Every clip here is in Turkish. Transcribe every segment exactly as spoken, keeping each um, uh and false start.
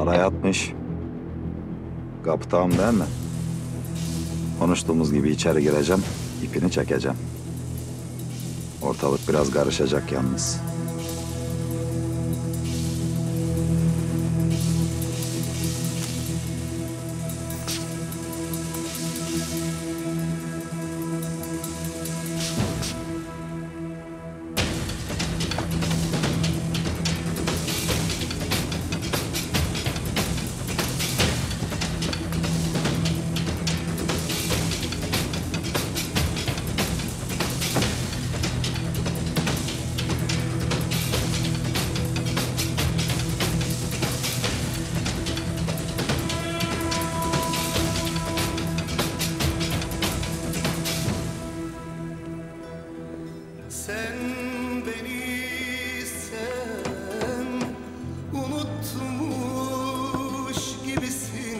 Para yatmış. Kaptağım değil mi? Konuştuğumuz gibi içeri gireceğim, ipini çekeceğim. Ortalık biraz karışacak yalnız. Sen beni sen unutmuş gibisin.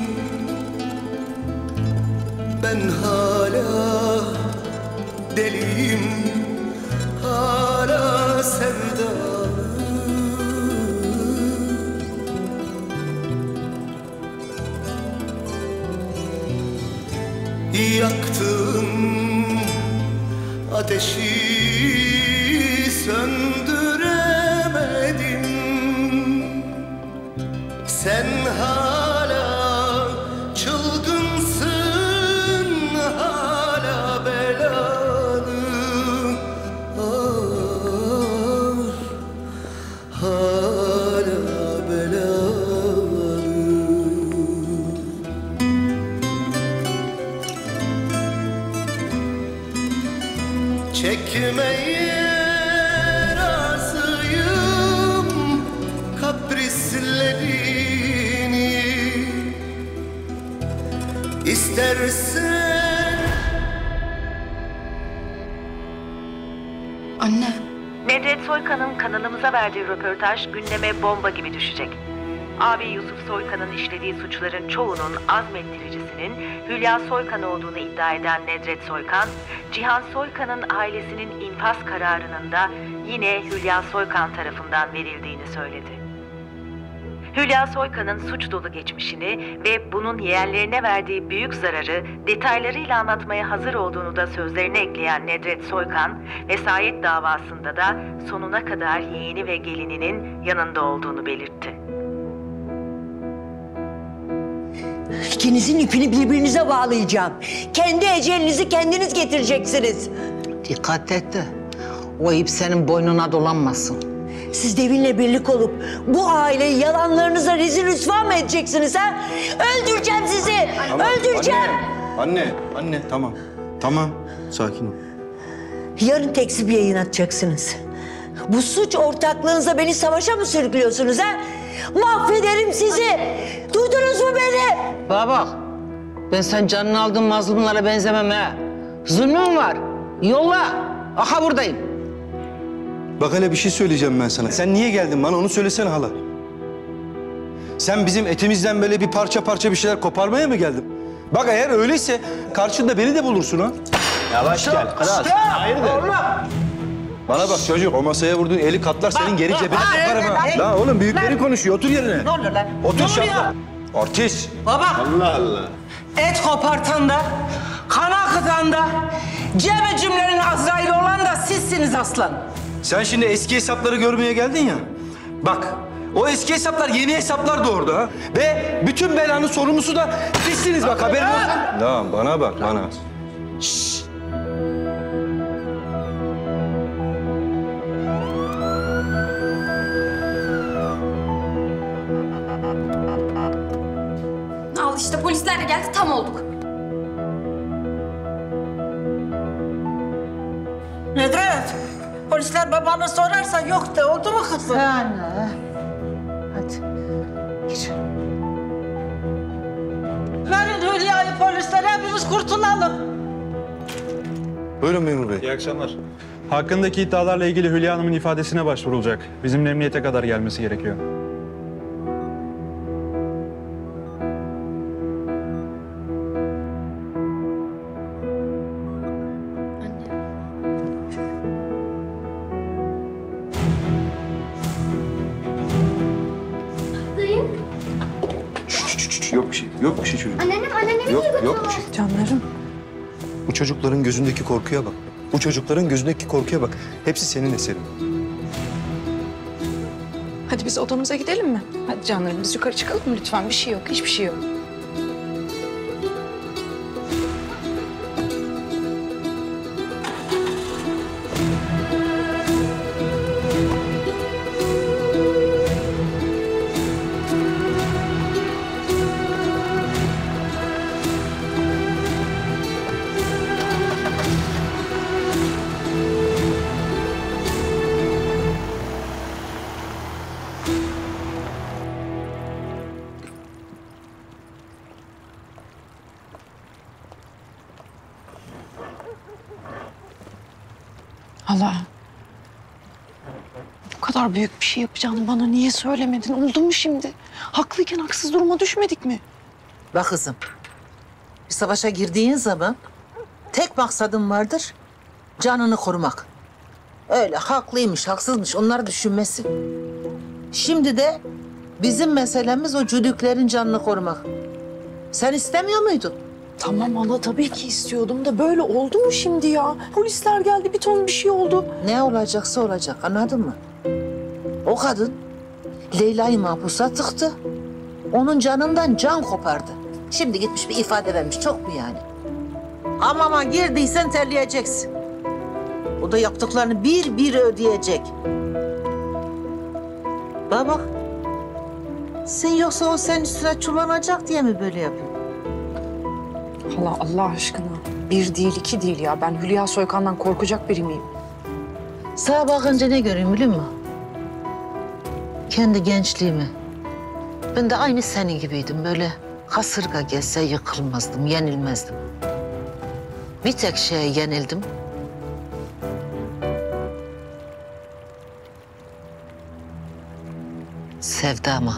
Ben hala deliyim, hala sevdalı. Yaktım ateşi söndüremedim. Sen hala çılgınsın, hala belalı. Ah, hala belalı. Çekmeye razıyım kaprislerini. İstersen... Anne. Nedret Soykan'ın kanalımıza verdiği röportaj gündeme bomba gibi düşecek. Abi Yusuf Soykan'ın işlediği suçların çoğunun azmettiricisinin Hülya Soykan olduğunu iddia eden Nedret Soykan, Cihan Soykan'ın ailesinin infaz kararının da yine Hülya Soykan tarafından verildiğini söyledi. Hülya Soykan'ın suç dolu geçmişini ve bunun yeğenlerine verdiği büyük zararı detaylarıyla anlatmaya hazır olduğunu da sözlerine ekleyen Nedret Soykan, vesayet davasında da sonuna kadar yeğeni ve gelininin yanında olduğunu belirtti. İkinizin ipini birbirinize bağlayacağım. Kendi ecelinizi kendiniz getireceksiniz. Dikkat et de o ip senin boynuna dolanmasın. Siz Devin'le birlik olup bu aileyi yalanlarınıza rezil rüsva mı edeceksiniz ha? Öldüreceğim sizi! Tamam, Öldüreceğim! Anne, anne, anne tamam. Tamam, sakin ol. Yarın tekzip yayın atacaksınız. Bu suç ortaklığınıza beni savaşa mı sürüklüyorsunuz ha? Mahvederim sizi! Duydunuz mu beni? Bana bak, ben sen canını aldığın mazlumlara benzemem ha. Zulmüm var, yolla. Aha buradayım. Bak hele bir şey söyleyeceğim ben sana. Sen niye geldin bana onu söylesene hala. Sen bizim etimizden böyle bir parça parça bir şeyler koparmaya mı geldin? Bak eğer öyleyse karşında beni de bulursun ha. Yavaş gel kral. Hayırdır? Bana bak çocuk, o masaya vurduğun eli katlar senin geri cebine sokarım ha. Lan oğlum büyüklerin konuşuyor, otur yerine. Ne oluyor lan? Otur Ne şapla. Artist. Baba, Allah Allah. et kopartan da, kan akıtan da, cebe cümlenin Azrail'i olan da sizsiniz aslan. Sen şimdi eski hesapları görmeye geldin ya. Bak, o eski hesaplar yeni hesaplar doğurdu ha. Ve bütün belanın sorumlusu da sizsiniz bak, haberin olsun. Tamam, bana bak, bana. Şşş. Al işte polisler de geldi, tam olduk. Nedret, polisler babanı sorarsa yok de, oldu mu kızım? Anne. Hadi, gir. Verin Hülya'yı polislere, hepimiz kurtulalım. Buyurun memur bey. İyi akşamlar. Hakkındaki iddialarla ilgili Hülya Hanım'ın ifadesine başvurulacak. Bizim emniyete kadar gelmesi gerekiyor. Dayı. Yok bir şey çocuk. Anneannem, anneannemi Yok, niye yok götürüyorlar? bir şey. Canlarım. Bu çocukların gözündeki korkuya bak. Bu çocukların gözündeki korkuya bak. Hepsi senin eserin. Hadi biz odamıza gidelim mi? Hadi canlarım biz yukarı çıkalım mı lütfen? Bir şey yok, hiçbir şey yok. Allah. Bu kadar büyük bir şey yapacağını bana niye söylemedin? Oldu mu şimdi? Haklıyken haksız duruma düşmedik mi? Bak kızım, bir savaşa girdiğin zaman tek maksadın vardır, canını korumak. Öyle haklıymış, haksızmış onları düşünmesin. Şimdi de bizim meselemiz o cüdüklerin canını korumak. Sen istemiyor muydun? Tamam hala tabii ki istiyordum da böyle oldu mu şimdi ya? Polisler geldi bir ton bir şey oldu. Ne olacaksa olacak, anladın mı? O kadın Leyla'yı mahpusa tıktı. Onun canından can kopardı. Şimdi gitmiş bir ifade vermiş, çok mu yani? Hamama girdiysen terleyeceksin. O da yaptıklarını bir bir ödeyecek. Bana bak. Sen yoksa o senin üstüne çullanacak diye mi böyle yapıyorsun? Hala Allah aşkına. Bir değil iki değil ya. Ben Hülya Soykan'dan korkacak biri miyim? Sağa bakınca ne göreyim biliyor musun? Kendi gençliğimi. Ben de aynı senin gibiydim. Böyle kasırga gelse yıkılmazdım, yenilmezdim. Bir tek şeye yenildim. Sevdama.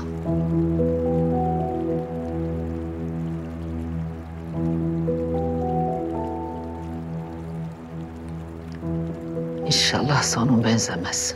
İnşallah sonun benzemez.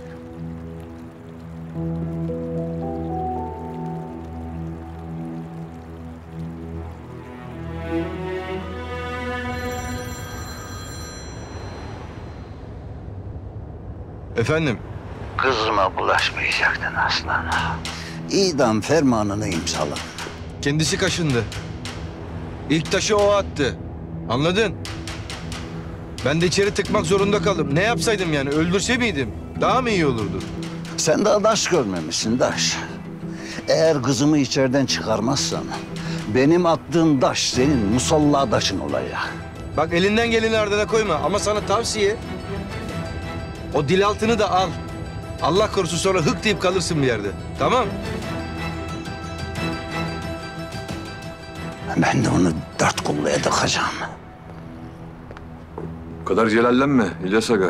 Efendim? Kızıma bulaşmayacaktın aslan. İdam fermanını imzala. Kendisi kaşındı. İlk taşı o attı. Anladın? Ben de içeri tıkmak zorunda kaldım. Ne yapsaydım yani? Öldürse miydim? Daha mı iyi olurdu? Sen daha daş görmemişsin daş. Eğer kızımı içeriden çıkarmazsan benim attığım daş senin musalla daşın olacak. Bak elinden geleni ardına koyma ama sana tavsiye. O dil altını da al. Allah korusun sonra hık deyip kalırsın bir yerde. Tamam? Ben de onu dört kolluya takacağım. Bu kadar celallenme İlyas Aga.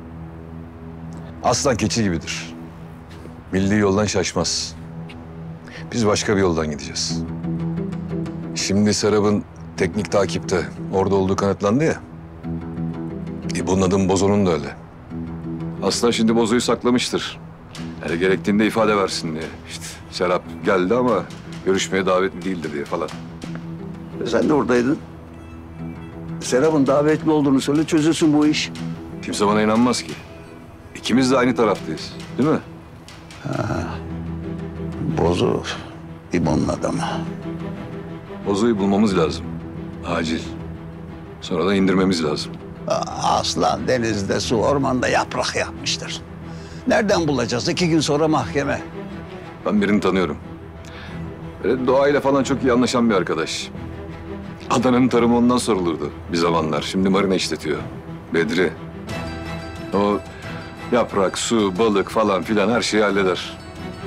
Aslan keçi gibidir. Bildiği yoldan şaşmaz. Biz başka bir yoldan gideceğiz. Şimdi Serap'ın teknik takipte orada olduğu kanıtlandı ya. E bunun adı Bozo'nun da öyle. Aslan şimdi Bozo'yu saklamıştır. Yani gerektiğinde ifade versin diye. İşte Serap geldi ama görüşmeye davetli değildir diye falan. Sen de oradaydın. Serap'ın davetli olduğunu söyle, çözülsün bu iş. Kimse bana inanmaz ki. İkimiz de aynı taraftayız, değil mi? Ha. Bozu, İbo'nun adamı. Bozo'yu bulmamız lazım. Acil. Sonra da indirmemiz lazım. Aslan denizde, su ormanda yaprak yapmıştır. Nereden bulacağız? İki gün sonra mahkeme. Ben birini tanıyorum. Böyle doğayla falan çok iyi anlaşan bir arkadaş. Adana'nın tarımı ondan sorulurdu bir zamanlar. Şimdi marina işletiyor. Bedri. O yaprak, su, balık falan filan her şeyi halleder.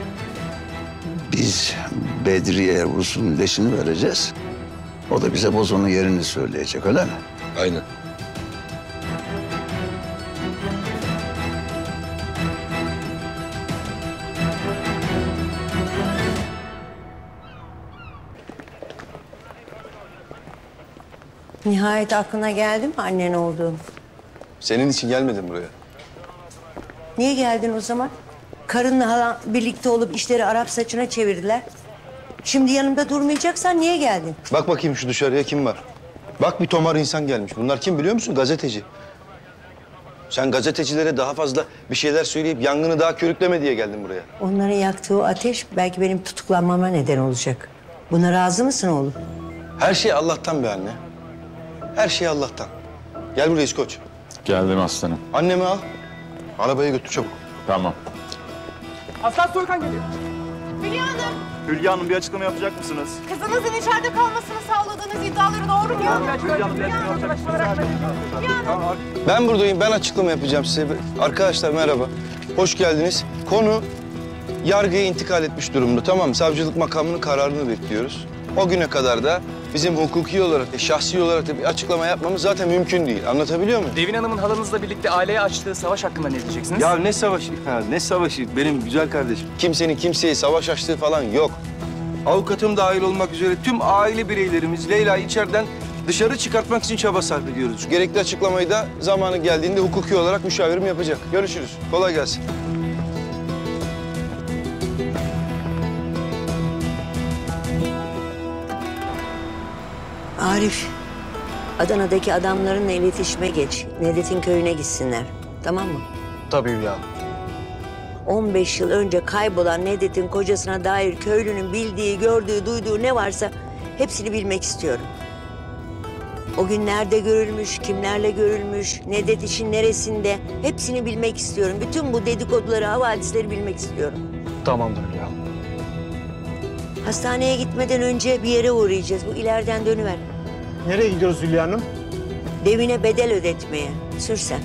Biz Bedri'ye Rus'un leşini vereceğiz. O da bize Bozo'nun yerini söyleyecek, öyle mi? Aynen. Nihayet aklına geldi mi annen olduğum? Senin için gelmedim buraya. Niye geldin o zaman? Karınla halan birlikte olup işleri Arap saçına çevirdiler. Şimdi yanımda durmayacaksan niye geldin? Bak bakayım şu dışarıya kim var? Bak bir tomar insan gelmiş. Bunlar kim biliyor musun? Gazeteci. Sen gazetecilere daha fazla bir şeyler söyleyip yangını daha körükleme diye geldin buraya. Onların yaktığı o ateş belki benim tutuklanmama neden olacak. Buna razı mısın oğlum? Her şey Allah'tan be anne. Her şey Allah'tan. Gel buraya İskoç. Geldim aslanım. Annemi al. Arabaya götür çabuk. Tamam. Aslan Soykan geliyor. Hülya Hanım, Hülya Hanım bir açıklama yapacak mısınız? kızınızın içeride kalmasını sağladığınız iddiaları doğru mu? Hülya Hanım bir açıklama yapacak mısınız? Ben buradayım. Ben açıklama yapacağım size. Arkadaşlar merhaba. Hoş geldiniz. Konu yargıya intikal etmiş durumda. Tamam mı? Savcılık makamının kararını bekliyoruz. O güne kadar da bizim hukuki olarak, şahsi olarak da bir açıklama yapmamız zaten mümkün değil. Anlatabiliyor muyum? Devin Hanım'ın halanızla birlikte aileye açtığı savaş hakkında ne diyeceksiniz? Ya ne savaşı? Ha, ne savaşı? Benim güzel kardeşim. Kimsenin kimseye savaş açtığı falan yok. Avukatım dahil olmak üzere tüm aile bireylerimiz Leyla'yı içeriden dışarı çıkartmak için çaba sarf ediyoruz. Gerekli açıklamayı da zamanı geldiğinde hukuki olarak müşavirim yapacak. Görüşürüz. Kolay gelsin. Arif, Adana'daki adamlarınla iletişime geç. Nedret'in köyüne gitsinler. Tamam mı? Tabii Hülya Hanım. on beş yıl önce kaybolan Nedret'in kocasına dair köylünün bildiği, gördüğü, duyduğu ne varsa hepsini bilmek istiyorum. O gün nerede görülmüş, kimlerle görülmüş, Nedret işin neresinde hepsini bilmek istiyorum. Bütün bu dedikoduları, havadisleri bilmek istiyorum. Tamamdır Hülya Hanım. Hastaneye gitmeden önce bir yere uğrayacağız. Bu ileriden dönüver. Nereye gidiyoruz Hülya Hanım? Devine bedel ödetmeye. Sür sen.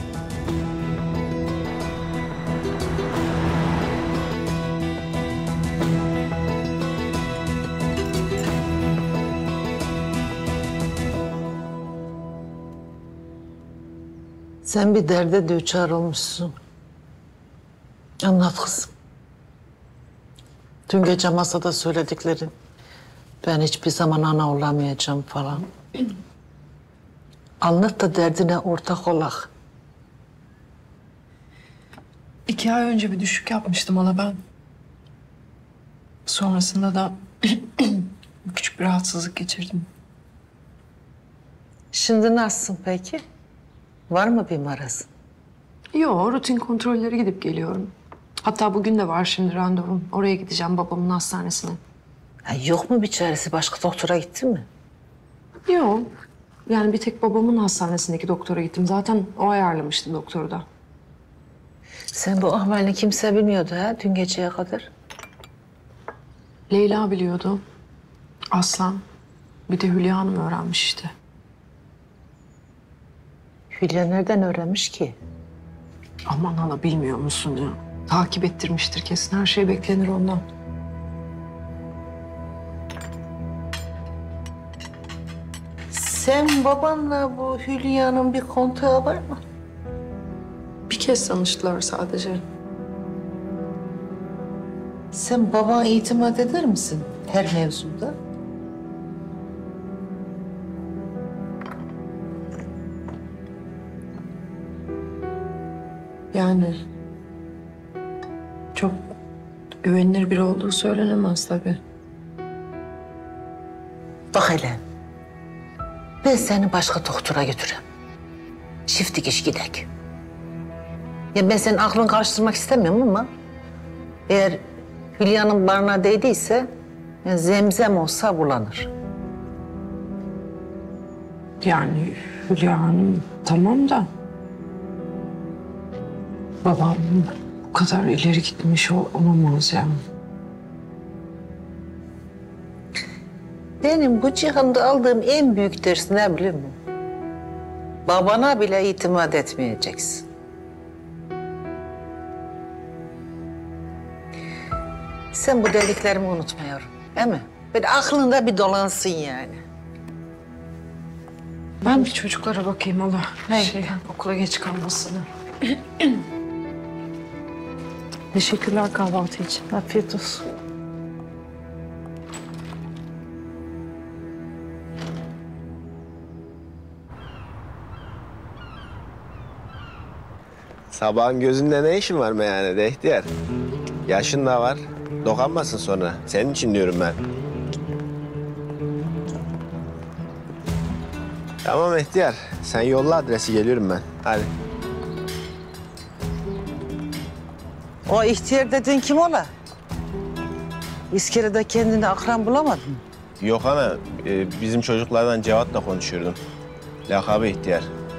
Sen bir derde düçar olmuşsun. Anlat kızım. Dün gece masada söylediklerin. Ben hiçbir zaman ana olamayacağım falan. Anlat da derdine ortak olak. İki ay önce bir düşük yapmıştım hala ben. Sonrasında da küçük bir rahatsızlık geçirdim. Şimdi nasılsın peki? Var mı bir marazın? Yok, rutin kontrolleri gidip geliyorum. Hatta bugün de var şimdi randevum. Oraya gideceğim babamın hastanesine. Ha, yok mu bir çaresi? Başka doktora gittin mi? Yok. Yani bir tek babamın hastanesindeki doktora gittim. Zaten o ayarlamıştı doktoru da. Sen bu ahvalini kimse bilmiyordu ha dün geceye kadar. Leyla biliyordu. Aslan. Bir de Hülya Hanım öğrenmiş işte. Hülya nereden öğrenmiş ki? Aman hala bilmiyor musun ya? Takip ettirmiştir kesin. Her şey beklenir ondan. Sen babanla bu Hülya'nın bir kontağı var mı? Bir kez tanıştılar sadece. Sen babana itimat eder misin her mevzuda? Yani çok güvenilir biri olduğu söylenemez tabii. Bak hele. Ben seni başka doktora götüreyim. Çift dikiş gidek. Ya ben senin aklını karıştırmak istemiyorum ama eğer Hülya'nın barına değdiyse yani zemzem olsa bulanır. Yani Hülya Hanım tamam da babam bu kadar ileri gitmiş ol- olamaz yani. Benim bu cihanda aldığım en büyük ders ne biliyor musun? Babana bile itimat etmeyeceksin. Sen bu dediklerimi unutmuyorum, değil mi? Böyle aklında bir dolansın yani. Ben bir çocuklara bakayım Allah. Şey, okula geç kalmasını. Teşekkürler kahvaltı için. Afiyet olsun. Sabahın gözünde ne işin var meyhanede ihtiyar? Yaşın da var. Dokanmasın sonra. Senin için diyorum ben. Tamam ihtiyar. Sen yolla adresi, geliyorum ben. Hadi. O ihtiyar dediğin kim ola? İskele'de kendini akran bulamadın mı? Yok ana, e, bizim çocuklardan Cevat'la konuşuyordum. Lakabı ihtiyar.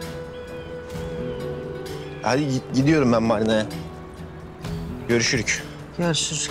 Hadi git- gidiyorum ben marinaya. Görüşürük. Görüşürüz.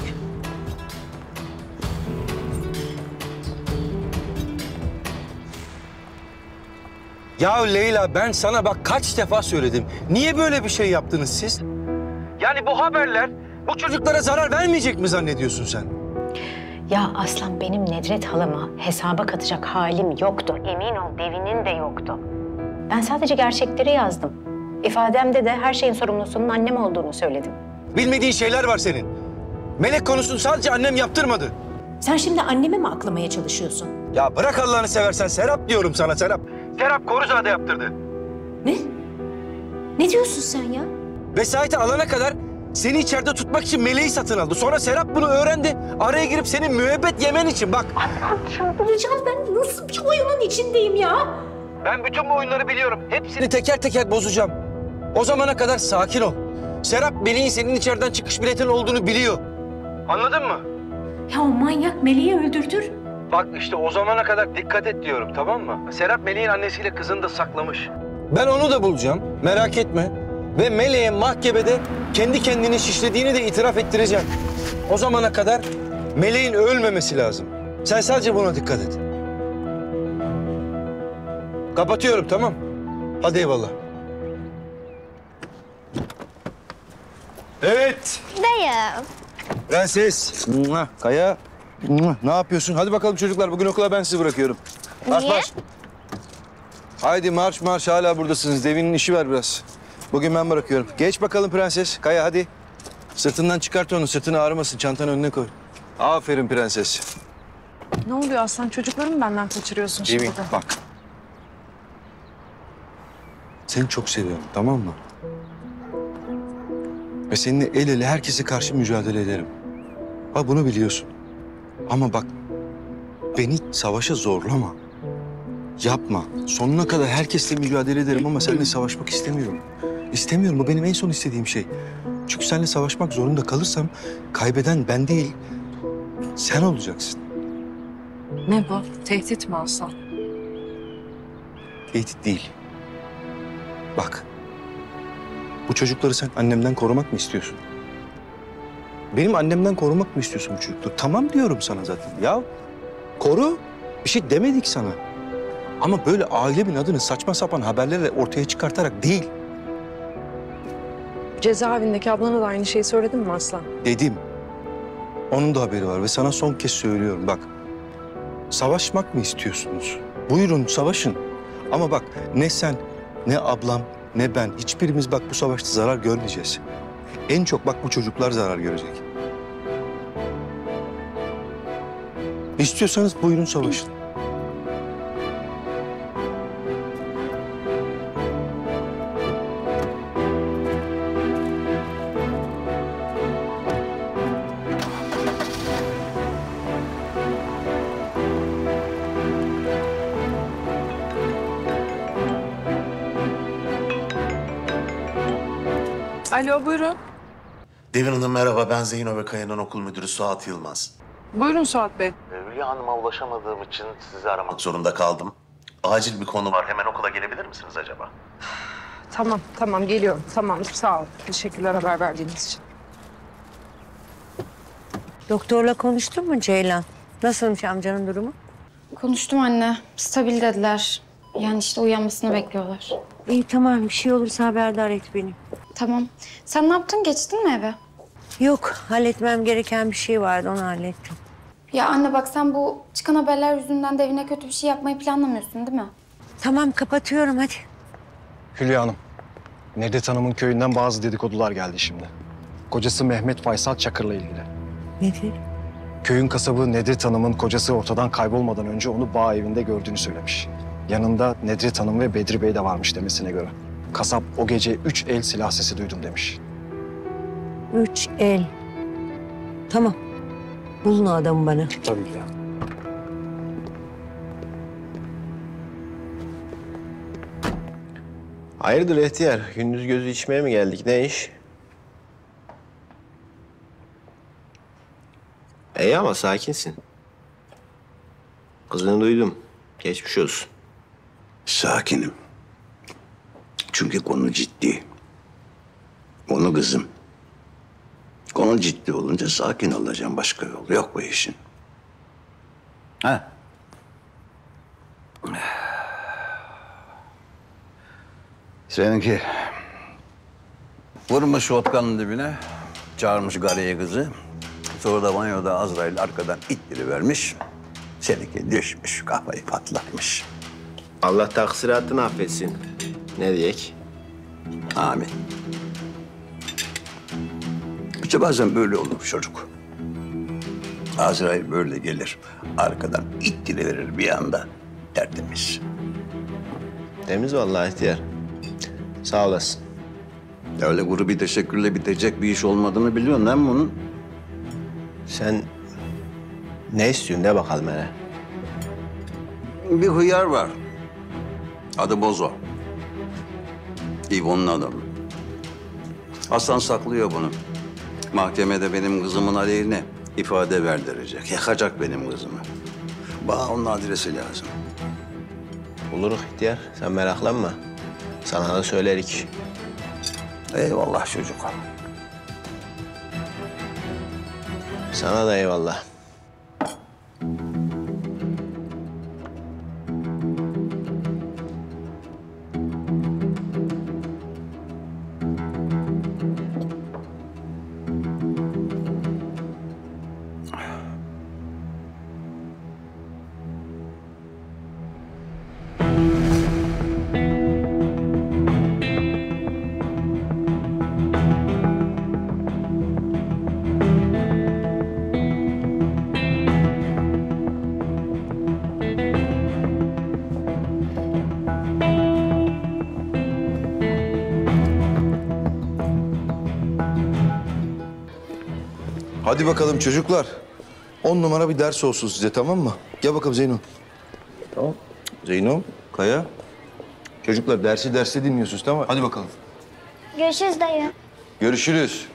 Ya Leyla, ben sana bak kaç defa söyledim. Niye böyle bir şey yaptınız siz? Yani bu haberler bu çocuklara zarar vermeyecek mi zannediyorsun sen? Ya Aslan, benim Nedret halama hesaba katacak halim yoktu. Emin ol, Devin'in de yoktu. Ben sadece gerçekleri yazdım. İfademde de her şeyin sorumlusunun annem olduğunu söyledim. Bilmediğin şeyler var senin. Melek konusunu sadece annem yaptırmadı. Sen şimdi annemi mi aklamaya çalışıyorsun? Ya bırak Allah'ını seversen, Serap diyorum sana, Serap. Serap Koruzade yaptırdı. Ne? Ne diyorsun sen ya? Vesayeti alana kadar seni içeride tutmak için Meleği satın aldı. Sonra Serap bunu öğrendi. Araya girip senin müebbet yemen için bak. Allah'ım, çıldıracağım ben. Nasıl bir oyunun içindeyim ya? Ben bütün bu oyunları biliyorum. Hepsini teker teker bozacağım. O zamana kadar sakin ol. Serap Meleğin senin içeriden çıkış biletin olduğunu biliyor. Anladın mı? Ya o manyak Meleği öldürtür. Bak işte o zamana kadar dikkat et diyorum, tamam mı? Serap Meleğin annesiyle kızını da saklamış. Ben onu da bulacağım, merak etme. Ve Meleğe mahkemede kendi kendini şişlediğini de itiraf ettireceğim. O zamana kadar Meleğin ölmemesi lazım. Sen sadece buna dikkat et. Kapatıyorum, tamam. Hadi eyvallah. Evet. Dayı. Prenses. Mua, Kaya. Mua, Ne yapıyorsun? Hadi bakalım çocuklar, bugün okula ben sizi bırakıyorum. Marş Niye? marş. Haydi marş marş, hala buradasınız. Devin'in işi var biraz. Bugün ben bırakıyorum. Geç bakalım prenses. Kaya hadi. Sırtından çıkart onu, sırtını ağrımasın. Çantanı önüne koy. Aferin prenses. Ne oluyor Aslan? Çocukları mı benden kaçırıyorsun şimdi Devin de? bak. Seni çok seviyorum, tamam mı? Ve seninle el ele herkese karşı mücadele ederim. Bak bunu biliyorsun. Ama bak, beni savaşa zorlama. Yapma. Sonuna kadar herkesle mücadele ederim ama seninle savaşmak istemiyorum. İstemiyorum. Bu benim en son istediğim şey. Çünkü seninle savaşmak zorunda kalırsam kaybeden ben değil, sen olacaksın. Ne bu? Tehdit mi Aslan? Tehdit değil. Bak, bu çocukları sen annemden korumak mı istiyorsun? Benim annemden korumak mı istiyorsun bu çocukları? Tamam diyorum sana zaten. Ya koru. Bir şey demedik sana. Ama böyle ailemin adını saçma sapan haberlerle ortaya çıkartarak değil. Cezaevindeki ablana da aynı şeyi söyledin mi Aslan? Dedim. Onun da haberi var ve sana son kez söylüyorum. Bak, savaşmak mı istiyorsunuz? Buyurun savaşın. Ama bak, ne sen, ne ablam, ne ben, hiçbirimiz bak bu savaşta zarar görmeyeceğiz. En çok bak bu çocuklar zarar görecek. İstiyorsanız buyurun savaşın. Alo, buyurun. Devin Hanım merhaba, ben Zeyno ve Kaya'nın okul müdürü Suat Yılmaz. Buyurun Suat Bey. Hülya Hanım'a ulaşamadığım için sizi aramak zorunda kaldım. Acil bir konu var, hemen okula gelebilir misiniz acaba? Tamam, tamam geliyorum. Tamamdır, sağ ol. Teşekkürler haber verdiğiniz için. Doktorla konuştun mu Ceylan? Nasılmış amcanın durumu? Konuştum anne. Stabil dediler. Yani işte uyanmasını bekliyorlar. İyi tamam, bir şey olursa haberdar et beni. Tamam. Sen ne yaptın? Geçtin mi eve? Yok, halletmem gereken bir şey vardı, onu hallettim. Ya anne bak, sen bu çıkan haberler yüzünden de evine kötü bir şey yapmayı planlamıyorsun değil mi? Tamam, kapatıyorum hadi. Hülya Hanım, Nedret Hanım'ın köyünden bazı dedikodular geldi şimdi. Kocası Mehmet Faysal Çakır'la ilgili. Nedir? Köyün kasabı Nedret Hanım'ın kocası ortadan kaybolmadan önce onu bağ evinde gördüğünü söylemiş. Yanında Nedret Hanım ve Bedri Bey de varmış demesine göre. Kasap o gece üç el silah sesi duydum demiş. Üç el. Tamam. Bulun o adamı bana. Tabii ki. Hayırdır ihtiyar? Gündüz gözü içmeye mi geldik? Ne iş? İyi ama sakinsin. Kızını duydum. Geçmiş olsun. Sakinim. Çünkü konu ciddi. Konu kızım. Konu ciddi olunca sakin olacağım. Başka yol yok bu işin. Ha? Seninki vurmuş vodkanın dibine, çağırmış gariye kızı. Sonra da banyoda Azrail arkadan ittirivermiş. Seninki düşmüş, kafayı patlatmış. Allah taksiratını affetsin. Ne diyek? Amin. İşte bazen böyle olur çocuk. Azrail böyle gelir, arkadan ittiriverir bir anda, tertemiz. Temiz vallahi ihtiyar. Sağ olasın. Öyle kuru bir teşekkürle bitecek bir iş olmadığını biliyorsun değil mi bunun? Sen ne istiyorsun de bakalım hele. Bir hıyar var. Adı Bozo. İbo'nun adamı. Hasan saklıyor bunu. Mahkemede benim kızımın aleyhine ifade verdirecek. Yakacak benim kızımı. Bana onun adresi lazım. Buluruz ihtiyar. Sen meraklanma. Sana da söylerik. Eyvallah çocuk. Sana da eyvallah. Hadi bakalım çocuklar. On numara bir ders olsun size, tamam mı? Gel bakalım Zeyno. Tamam. Zeyno, Kaya. Çocuklar dersi derste dinliyorsunuz, tamam mı? Hadi bakalım. Görüşürüz dayı. Görüşürüz.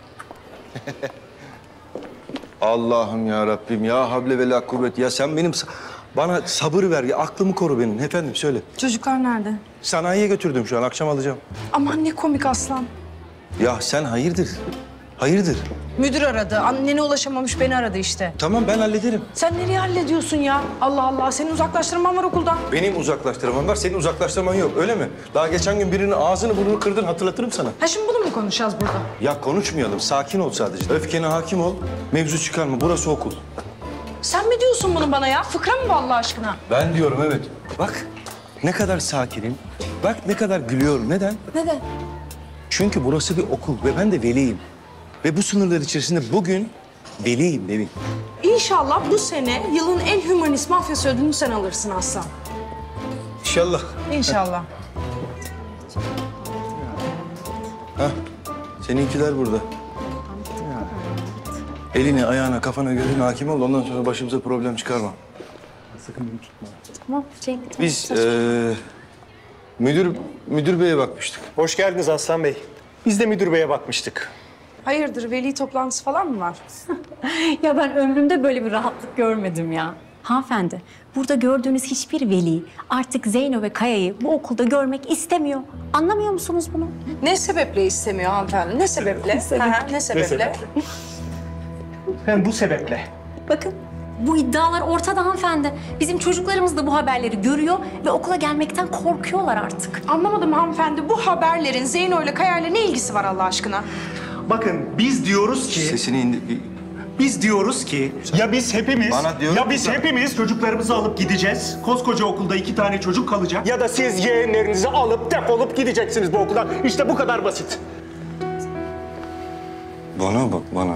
Allah'ım ya Rabbim ya havle ve la kuvvet. Ya sen benim bana sabır ver ya, aklımı koru benim. Efendim söyle. Çocuklar nerede? Sanayiye götürdüm şu an, akşam alacağım. Aman ne komik Aslan. Ya sen hayırdır? Hayırdır? Müdür aradı. Annene ulaşamamış, beni aradı işte. Tamam, ben hallederim. Sen nereye hallediyorsun ya? Allah Allah, senin uzaklaştırman var okuldan. Benim uzaklaştırmam var, senin uzaklaştırman yok, öyle mi? Daha geçen gün birinin ağzını burnunu kırdın, hatırlatırım sana. Ha şimdi bunu mu konuşacağız burada? Ya konuşmayalım, sakin ol sadece. Öfkene hakim ol, mevzu çıkarma. Burası okul. Sen mi diyorsun bunu bana ya? Fıkra mı bu Allah aşkına? Ben diyorum, evet. Bak ne kadar sakinim, bak ne kadar gülüyorum. Neden? Neden? Çünkü burası bir okul ve ben de veliyim. Ve bu sınırlar içerisinde bugün veliyim Nevin. İnşallah bu sene yılın en hümanist mafyası ödülünü sen alırsın Aslan. İnşallah. İnşallah. Hah, seninkiler burada. Eline, ayağına, kafana, gözüne hakim ol. Ondan sonra başımıza problem çıkarma. Sakın beni tutma. Tamam Cenk. Biz eee müdür müdür beye bakmıştık. Hoş geldiniz Aslan Bey. Biz de müdür beye bakmıştık. Hayırdır, veli toplantısı falan mı var? Ya ben ömrümde böyle bir rahatlık görmedim ya. Hanımefendi, burada gördüğünüz hiçbir veli artık Zeyno ve Kaya'yı bu okulda görmek istemiyor. Anlamıyor musunuz bunu? Ne sebeple istemiyor hanımefendi? Ne sebeple? Ne sebeple? Ha, ne sebeple? Ben bu sebeple. Bakın, bu iddialar ortada hanımefendi. Bizim çocuklarımız da bu haberleri görüyor ve okula gelmekten korkuyorlar artık. Anlamadım hanımefendi. Bu haberlerin Zeyno ile Kaya ile ne ilgisi var Allah aşkına? Bakın biz diyoruz ki... Sesini indir. Biz diyoruz ki ya biz hepimiz Bana diyorum ya biz ki- hepimiz çocuklarımızı alıp gideceğiz. Koskoca okulda iki tane çocuk kalacak. Ya da siz yeğenlerinizi alıp defolup gideceksiniz bu okuldan. İşte bu kadar basit. Bana bak, bana.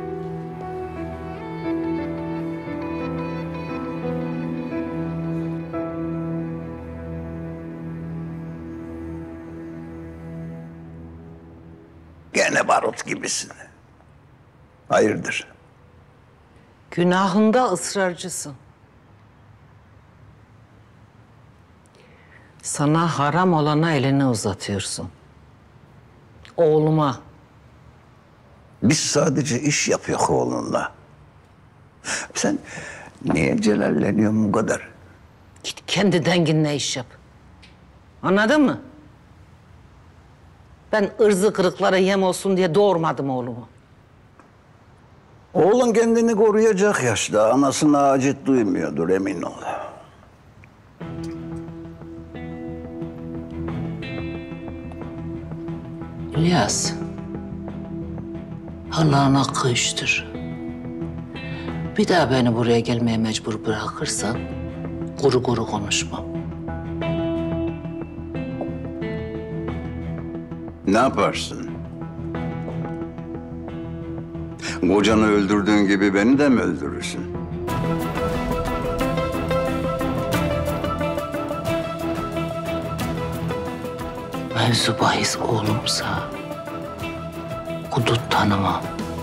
Gene barut gibisin. Hayırdır? Günahında ısrarcısın. Sana haram olana elini uzatıyorsun. Oğluma. Biz sadece iş yapıyoruz oğlunla. Sen niye celalleniyorsun bu kadar? Git kendi denginle iş yap. Anladın mı? Ben ırzı kırıklara yem olsun diye doğurmadım oğlumu. Oğlun kendini koruyacak yaşta. Anasına acet duymuyordur, emin ol. İlyas, Allah'ın hakkı iştir. Bir daha beni buraya gelmeye mecbur bırakırsan kuru kuru konuşmam. Ne yaparsın? Kocanı öldürdüğün gibi beni de mi öldürürsün? Mevzu bahis oğlumsa hudut tanımam.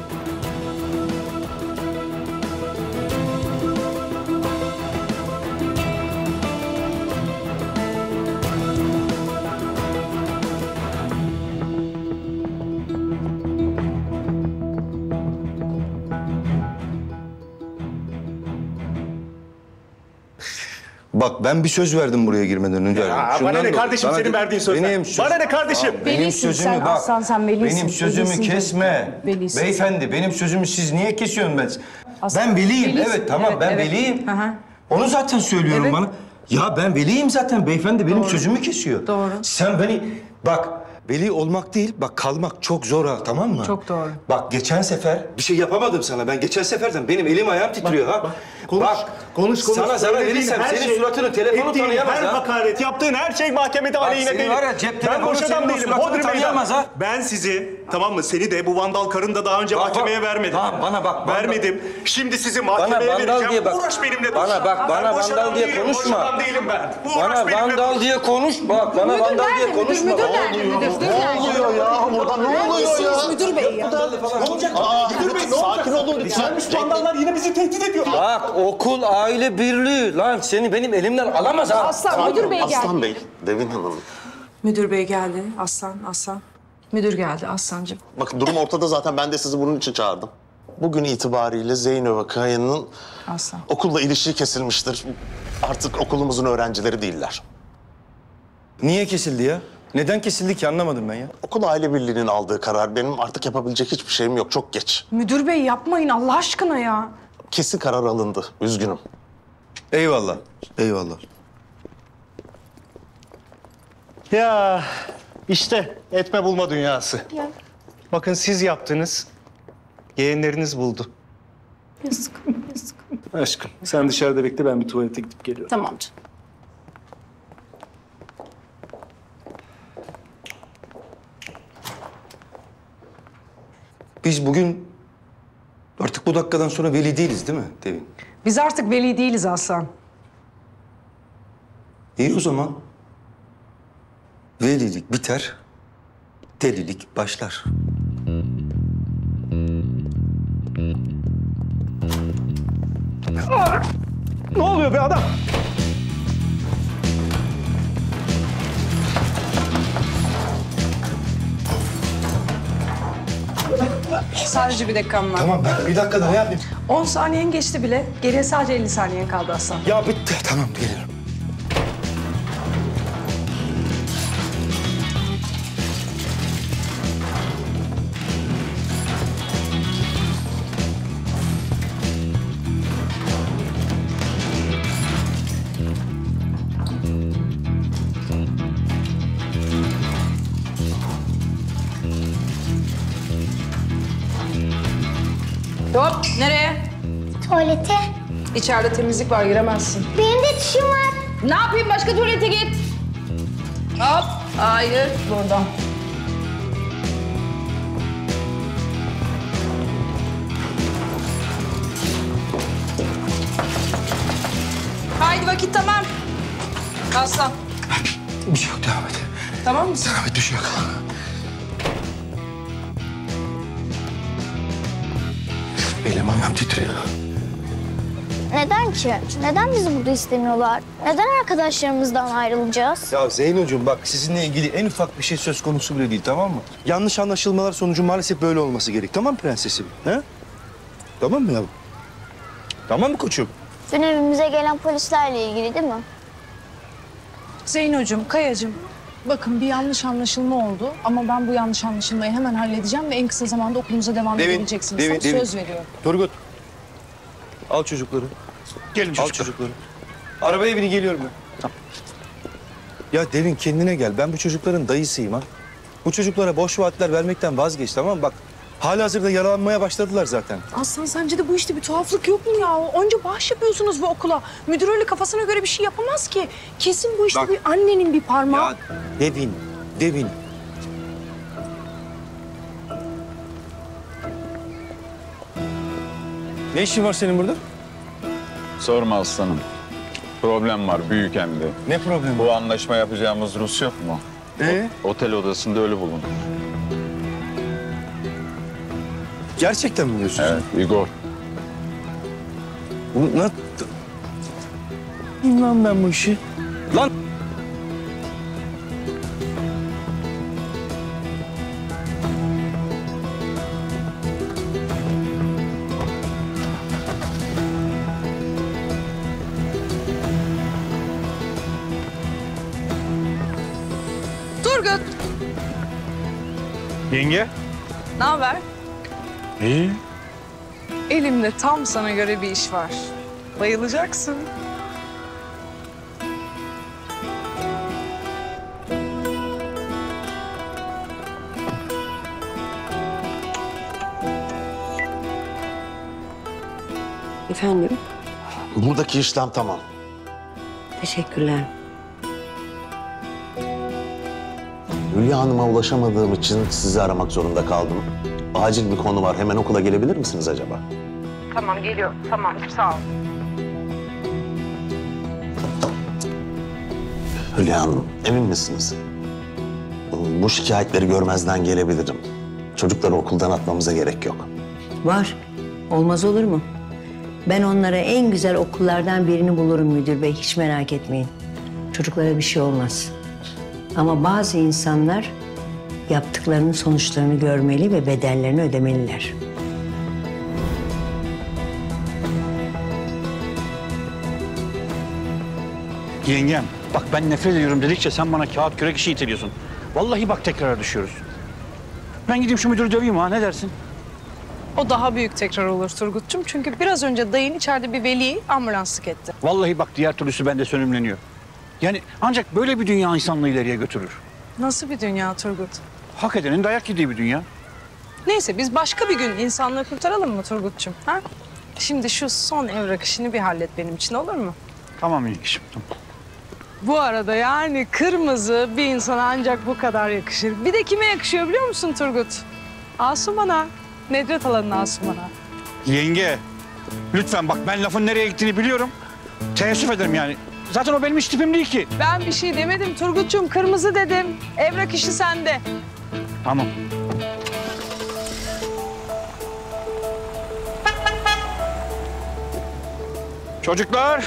Bak ben bir söz verdim buraya girmeden önce. Ya, bana ne kardeşim senin verdiğin sözler? Benim söz... Bana ne kardeşim? Benim Velisin sözümü sen, bak. Aslan, sen velisin, Benim sözümü velisin. kesme. Velisin. Beyefendi benim sözümü siz niye kesiyorsun ben? Aslan, Ben veliyim. velisin. Evet tamam Evet, ben evet. veliyim. Hı hı. Onu zaten söylüyorum Evet. bana. Ya ben veliyim zaten beyefendi benim Doğru. sözümü kesiyor. Doğru. Sen beni bak veli olmak değil bak kalmak çok zor ha tamam mı? Çok doğru. Bak geçen sefer bir şey yapamadım sana. Ben geçen seferden benim elim ayağım titriyor ha. Konuş, bak konuş, konuş. sana zarar Söylediğin verirsem her senin şey, suratını telefonu ettiğin tanıyamaz her ha. hakaret, yaptığın her şey mahkemede aleyhine senin değil. var ya cep Ben telefonu boş senin adam o değilim. suratını Hodri tanıyamaz meydan. ha. Ben sizi, tamam mı? Seni de bu vandal karını da daha önce Bak, mahkemeye bak. vermedim. Tamam, bana bak, vandal- Vermedim. Şimdi sizi Bana mahkemeye vandal vereceğim. diye bak. Uğraş benimle. Bana boş. bak, Ben bana boş vandal adam diye değilim, konuşma. Boş adam değilim ben. Uğraş Bana benimle. vandal diye konuş bak. Bana vandal diye konuşma. Müdür bak. nerede? Müdür, müdür nerede? oluyor ya? Burada ne oluyor ya? Müdür bey ya. Ne olacak? Aa, Müdür bey ne sakin olacak? olun lütfen. Gelmiş vandallar yine bizi tehdit ediyor. Bak okul aile birliği lan seni benim elimden alamaz ha. Aslan, müdür bey geldi. Aslan Bey, Devin Hanım. Müdür bey geldi. Aslan, Aslan. Müdür geldi Aslancığım. Bakın durum ortada zaten. Ben de sizi bunun için çağırdım. Bugün itibariyle Zeyno ve Kaya'nın Aslan. okulla ilişiği kesilmiştir. Artık okulumuzun öğrencileri değiller. Niye kesildi ya? Neden kesildi ki anlamadım ben ya. Okul aile birliğinin aldığı karar. Benim artık yapabilecek hiçbir şeyim yok. Çok geç. Müdür bey yapmayın Allah aşkına ya. Kesin karar alındı. Üzgünüm. Eyvallah. Eyvallah. Ya işte etme bulma dünyası. Ya. Bakın siz yaptınız, yeğenleriniz buldu. Yazık, yazık. Aşkım sen dışarıda bekle, ben bir tuvalete gidip geliyorum. Tamam canım. Biz bugün artık bu dakikadan sonra veli değiliz değil mi Devin? Biz artık veli değiliz Aslan. İyi o zaman. Velilik biter, delilik başlar. Ne oluyor be adam? Sadece bir dakikam var. Tamam ben bir dakika daha ne yapayım? on saniyen geçti bile. Geriye sadece elli saniyen kaldı Aslan. Ya bitti. Tamam gelirim. Hop, nereye? Tuvalete. İçeride temizlik var, giremezsin. Benim de çişim var. Ne yapayım? Başka tuvalete git. Hop, hayır, buradan. Haydi vakit tamam. Aslan, Bir şey yok devam et. tamam mısın? Devam et bir şey yok. Elim ayağım titriyor. Neden ki? Neden bizi burada istemiyorlar? Neden arkadaşlarımızdan ayrılacağız? Ya Zeynocuğum bak sizinle ilgili en ufak bir şey söz konusu bile değil tamam mı? Yanlış anlaşılmalar sonucu maalesef böyle olması gerek. Tamam mı prensesim? He? Tamam mı yavrum? Tamam mı koçum? Dün evimize gelen polislerle ilgili değil mi? Zeynocuğum, Kayacığım. Bakın bir yanlış anlaşılma oldu ama ben bu yanlış anlaşılmayı hemen halledeceğim ve en kısa zamanda okulumuza devam Devin, edebileceksiniz. Devin, Sana Devin. söz veriyorum. Turgut. Al çocukları. Gelin çocuklar. Al çocukları. Arabaya binin geliyorum ben. Tamam. Ya Devin kendine gel. Ben bu çocukların dayısıyım ha. Bu çocuklara boş vaatler vermekten vazgeç tamam mı? Bak halihazırda yaralanmaya başladılar zaten. Aslan sence de bu işte bir tuhaflık yok mu ya? Onca bağış yapıyorsunuz bu okula. Müdür öyle kafasına göre bir şey yapamaz ki. Kesin bu işte Bak. bir annenin bir parmağı. Ya Devin, Devin. Ne işin var senin burada? Sorma aslanım. Problem var, büyük hem de. Ne problemi? Bu anlaşma yapacağımız Rus yok mu? Ee? Otel odasında ölü bulundu. Gerçekten mi diyorsun? Evet, Igor. Bu ne? Bilmem ben bu işi. Lan! Turgut, Yenge? ne haber? İyi. Elimde tam sana göre bir iş var. Bayılacaksın. Efendim? Buradaki işlem tamam. Teşekkürler. Hülya Hanım'a ulaşamadığım için sizi aramak zorunda kaldım. Acil bir konu var. Hemen okula gelebilir misiniz acaba? Tamam geliyorum. Tamamdır sağ ol. Hülya Hanım, emin misiniz? Bu şikayetleri görmezden gelebilirim. Çocukları okuldan atmamıza gerek yok. Var. Olmaz olur mu? Ben onlara en güzel okullardan birini bulurum müdür bey. Hiç merak etmeyin. Çocuklara bir şey olmaz. Ama bazı insanlar yaptıklarının sonuçlarını görmeli ve bedellerini ödemeliler. Yengem, bak ben nefret ediyorum dedikçe sen bana kağıt kürek işi iteliyorsun. Vallahi bak tekrar düşüyoruz. Ben gideyim şu müdürü döveyim ha, ne dersin? O daha büyük tekrar olur Turgut'cum. Çünkü biraz önce dayın içeride bir veli ambulanslık etti. Vallahi bak diğer türlüsü bende sönümleniyor. Yani ancak böyle bir dünya insanlığı ileriye götürür. Nasıl bir dünya Turgut? Hak edenin dayak yediği bir dünya. Neyse biz başka bir gün insanlığı kurtaralım mı Turgut'cum? Ha? Şimdi şu son evrak işini bir hallet benim için olur mu? Tamam yengeciğim, tamam. Bu arada yani kırmızı bir insana ancak bu kadar yakışır. Bir de kime yakışıyor biliyor musun Turgut? Asuman'a. Nedret Hala'nın Asuman'a. Yenge, lütfen bak ben lafın nereye gittiğini biliyorum. Teessüf ederim yani. Zaten o benim hiç tipim değil ki. Ben bir şey demedim Turgut'cum. Kırmızı dedim. Evrak işi sende. Tamam. Çocuklar.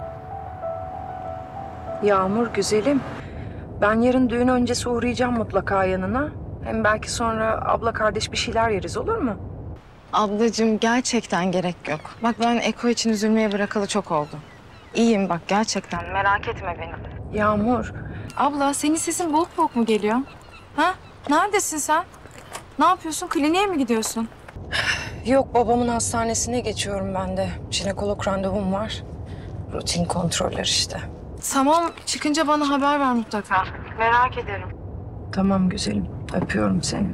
Yağmur güzelim. Ben yarın düğün öncesi uğrayacağım mutlaka yanına. Hem belki sonra abla kardeş bir şeyler yeriz olur mu? Ablacığım gerçekten gerek yok. Bak ben Eko için üzülmeye bırakalı çok oldu. İyiyim bak gerçekten merak etme beni. Yağmur. Abla senin sesin boğuk boğuk mu geliyor? Ha? Neredesin sen? Ne yapıyorsun? Kliniğe mi gidiyorsun? Yok babamın hastanesine geçiyorum ben de. Jinekolog randevum var. Rutin kontroller işte. Tamam çıkınca bana haber ver mutlaka. Merak ederim. Tamam güzelim. Öpüyorum seni.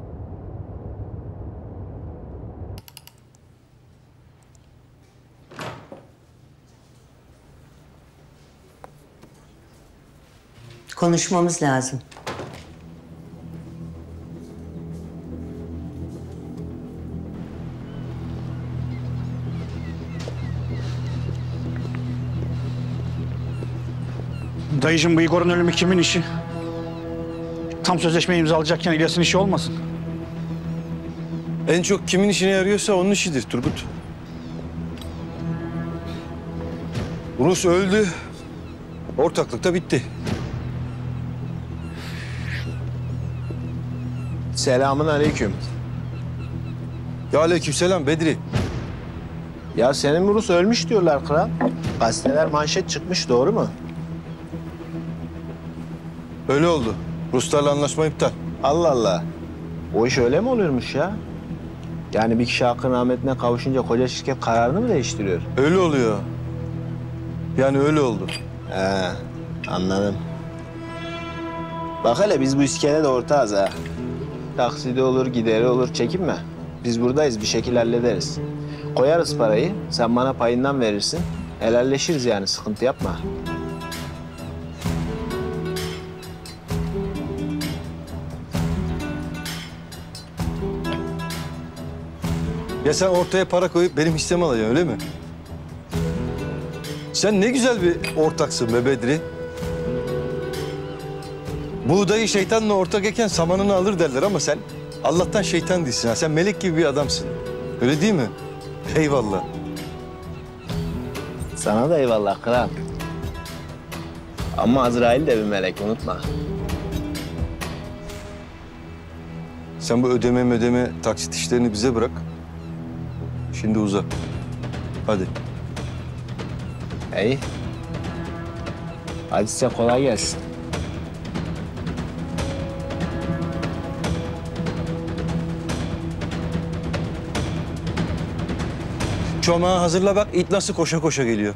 Konuşmamız lazım. Dayıcığım bu Igor'un ölümü kimin işi? Tam sözleşmeyi imzalayacakken İlyas'ın işi olmasın? En çok kimin işine yarıyorsa onun işidir Turgut. Rus öldü. Ortaklık da bitti. Selamun aleyküm. Ya aleykümselam Bedri. Ya senin Rus ölmüş diyorlar kral. Gazeteler manşet çıkmış, doğru mu? Öyle oldu. Ruslarla anlaşma iptal. Allah Allah. O iş öyle mi oluyormuş ya? Yani bir kişi hakkın rahmetine kavuşunca koca şirket kararını mı değiştiriyor? Öyle oluyor. Yani öyle oldu. He, anladım. Bak hele biz bu iskelede ortağız ha. Taksidi olur, gideri olur, çekinme. Biz buradayız, bir şekil hallederiz. Koyarız parayı, sen bana payından verirsin. Helalleşiriz yani, sıkıntı yapma. Ya sen ortaya para koyup benim hissemi alacaksın öyle mi? Sen ne güzel bir ortaksın be Bedri. Buğdayı şeytanla ortak eken samanını alır derler ama sen Allah'tan şeytan değilsin ha. Sen melek gibi bir adamsın. Öyle değil mi? Eyvallah. Sana da eyvallah kral. Ama Azrail de bir melek, unutma. Sen bu ödeme ödeme taksit işlerini bize bırak. Şimdi uza. Hadi. İyi. Hadi size kolay gelsin. Çomağı hazırla bak, it nasıl koşa koşa geliyor.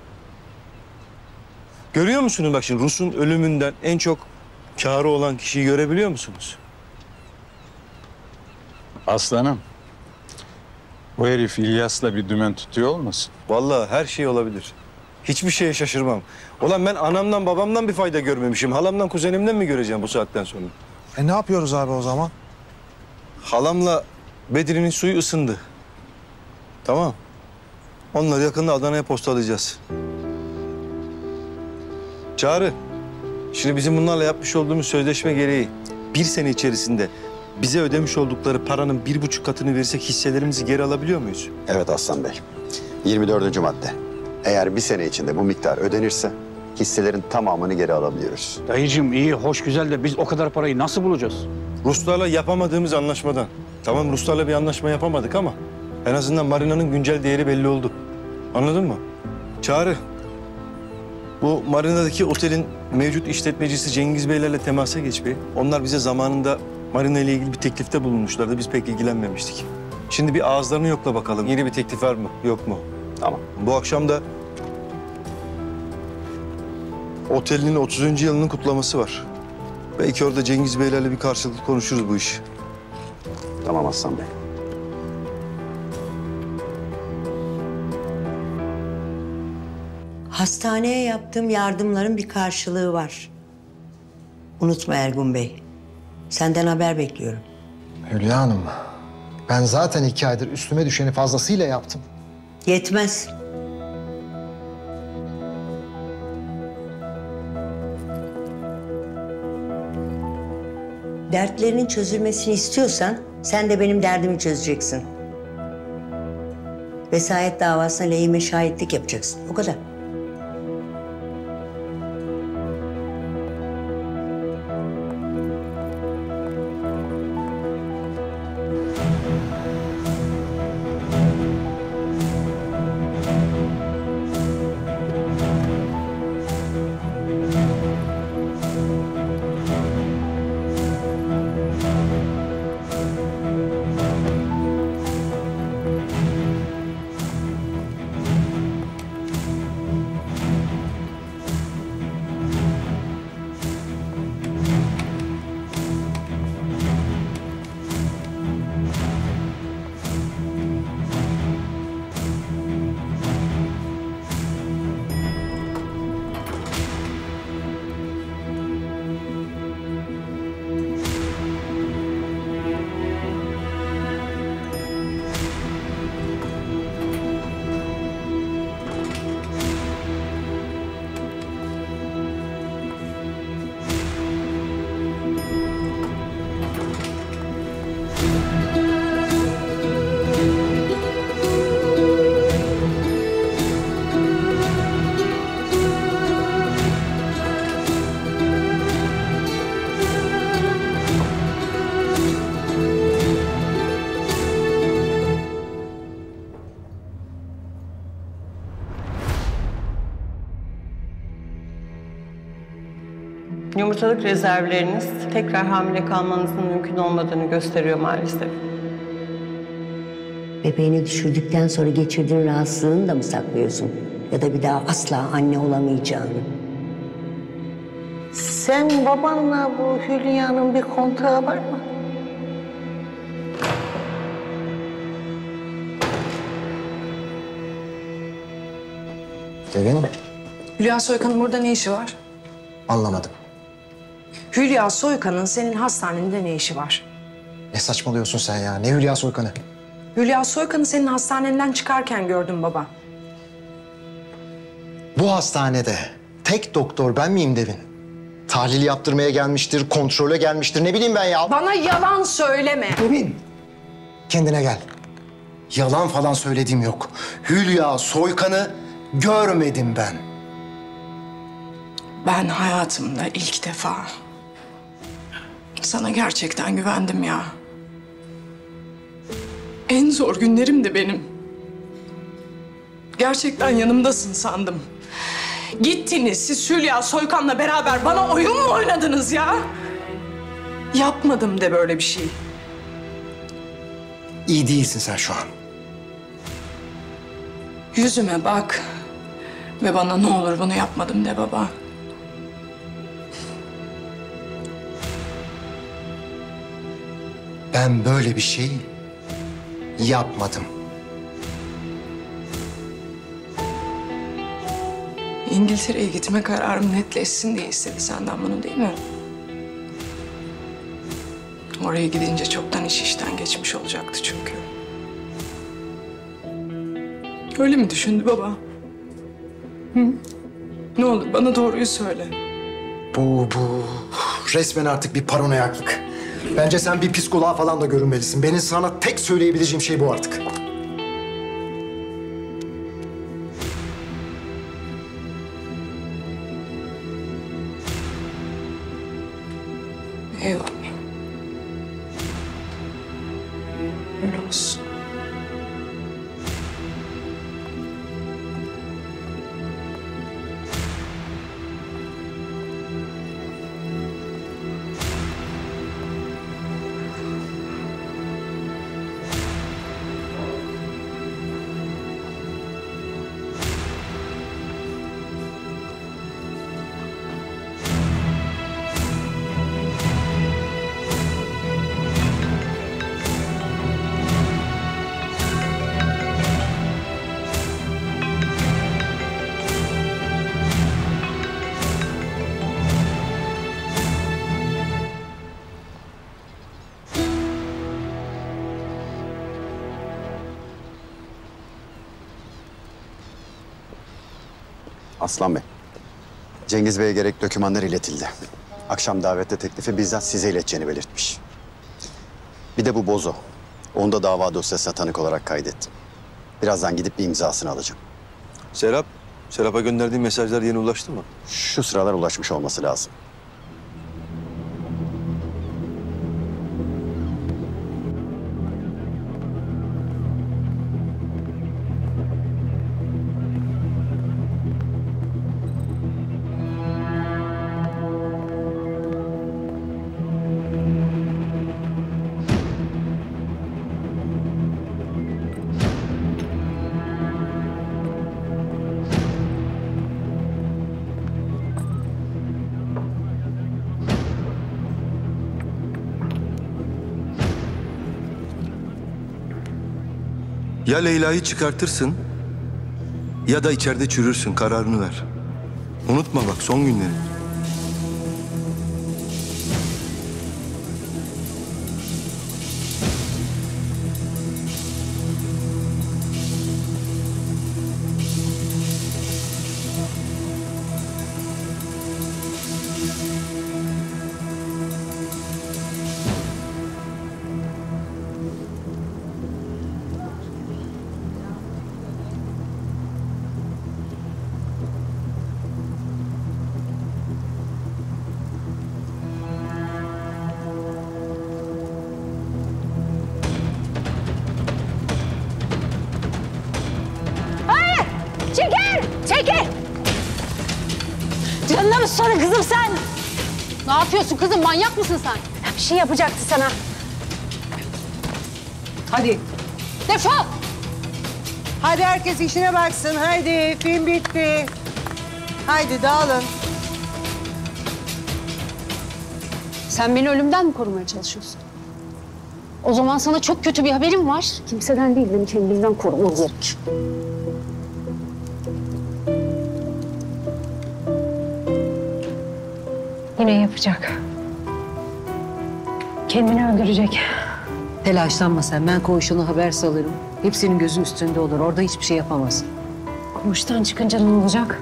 Görüyor musunuz bak şimdi Rus'un ölümünden en çok kârı olan kişiyi görebiliyor musunuz? Aslanım, bu herif İlyas'la bir dümen tutuyor olmasın? Vallahi her şey olabilir. Hiçbir şeye şaşırmam. Ulan ben anamdan babamdan bir fayda görmemişim. Halamdan kuzenimden mi göreceğim bu saatten sonra? E ne yapıyoruz abi o zaman? Halamla Bedri'nin suyu ısındı. Tamam. Onları yakında Adana'ya postalayacağız. Çağrı, şimdi bizim bunlarla yapmış olduğumuz sözleşme gereği bir sene içerisinde bize ödemiş oldukları paranın bir buçuk katını verirsek hisselerimizi geri alabiliyor muyuz? Evet Aslan Bey. yirmi dördüncü madde. Eğer bir sene içinde bu miktar ödenirse hisselerin tamamını geri alabiliyoruz. Dayıcığım iyi, hoş, güzel de biz o kadar parayı nasıl bulacağız? Ruslarla yapamadığımız anlaşmadan. Tamam Ruslarla bir anlaşma yapamadık ama en azından marinanın güncel değeri belli oldu. Anladın mı? Çağrı, bu marinadaki otelin mevcut işletmecisi Cengiz Beylerle temasa geç bir. Onlar bize zamanında marina ile ilgili bir teklifte bulunmuşlardı. Biz pek ilgilenmemiştik. Şimdi bir ağızlarını yokla bakalım. Yeni bir teklif var mı, yok mu? Tamam. Bu akşam da otelinin otuzuncu yılının kutlaması var. Belki orada Cengiz Beylerle bir karşılıklı konuşuruz bu işi. Tamam Aslan Bey. Hastaneye yaptığım yardımların bir karşılığı var. Unutma Ergun Bey. Senden haber bekliyorum. Hülya Hanım, ben zaten iki aydır üstüme düşeni fazlasıyla yaptım. Yetmez. Dertlerinin çözülmesini istiyorsan sen de benim derdimi çözeceksin. Vesayet davasına lehime şahitlik yapacaksın. O kadar. Yumurtalık rezervleriniz tekrar hamile kalmanızın mümkün olmadığını gösteriyor maalesef. Bebeğini düşürdükten sonra geçirdiğin rahatsızlığını da mı saklıyorsun? Ya da bir daha asla anne olamayacağını? Sen babanla bu Hülya'nın bir kontrağı var mı? Devin, Hülya Soykan'ın burada ne işi var? anlamadım. Hülya Soykan'ın senin hastanende ne işi var? Ne saçmalıyorsun sen ya? Ne Hülya Soykan'ı? Hülya Soykan'ı senin hastanenden çıkarken gördüm baba. Bu hastanede tek doktor ben miyim Devin? Tahlil yaptırmaya gelmiştir, kontrole gelmiştir. Ne bileyim ben ya. Bana yalan söyleme. Devin, kendine gel. Yalan falan söylediğim yok. Hülya Soykan'ı görmedim ben. Ben hayatımda ilk defa sana gerçekten güvendim ya. En zor günlerim de benim. Gerçekten yanımdasın sandım. Gittiniz siz Hülya Soykan'la beraber bana oyun mu oynadınız ya? Yapmadım de böyle bir şey. İyi değilsin sen şu an. Yüzüme bak ve bana ne olur bunu yapmadım de baba. Ben böyle bir şey yapmadım. İngiltere'ye gitme kararım netleşsin diye istedi senden bunu değil mi? Oraya gidince çoktan iş işten geçmiş olacaktı çünkü. Öyle mi düşündü baba? Hı? Ne olur bana doğruyu söyle. Bu, bu resmen artık bir paranoyaklık. Bence sen bir psikoloğa falan da görünmelisin. Benim sana tek söyleyebileceğim şey bu artık. Eyvallah. Öyle olsun. Aslan Bey, Cengiz Bey'e gerek dokümanlar iletildi. Akşam davette teklifi bizzat size ileteceğini belirtmiş. Bir de bu Bozo. Onu da dava dosyasına tanık olarak kaydettim. Birazdan gidip bir imzasını alacağım. Serap, Serap'a gönderdiğin mesajlar yeni ulaştı mı? Şu sıralar ulaşmış olması lazım. Ya Leyla'yı çıkartırsın ya da içeride çürürsün. Kararını ver. Unutma bak son günleri. yapıyorsun kızım? Manyak mısın sen? Ya bir şey yapacaktı sana. Hadi. Defol! Hadi herkes işine baksın. Haydi film bitti. Haydi dağılın. Sen beni ölümden mi korumaya çalışıyorsun? O zaman sana çok kötü bir haberim var. Kimseden değil, beni kendimden korumam gerek. Yine yapacak. Kendini öldürecek. Telaşlanma sen. Ben koğuşuna haber salarım. Hepsinin gözü üstünde olur. Orada hiçbir şey yapamaz. Koğuştan çıkınca ne olacak?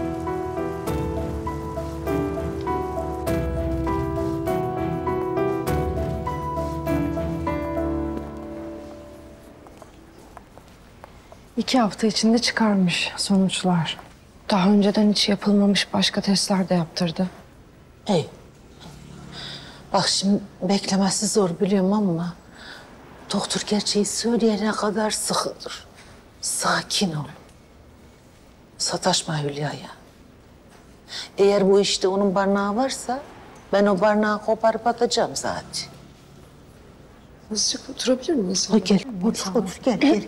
İki hafta içinde çıkarmış sonuçlar. Daha önceden hiç yapılmamış başka testler de yaptırdı. Hey. Bak şimdi beklemesi zor biliyorum ama... doktor gerçeği söyleyene kadar sıkılır. Sakin ol. Sataşma Hülya'ya. Eğer bu işte onun barnağı varsa... ben o barnağı koparıp atacağım zaten. Azıcık oturabilir miyiz? Ha, gel, otur, otur, gel, gel.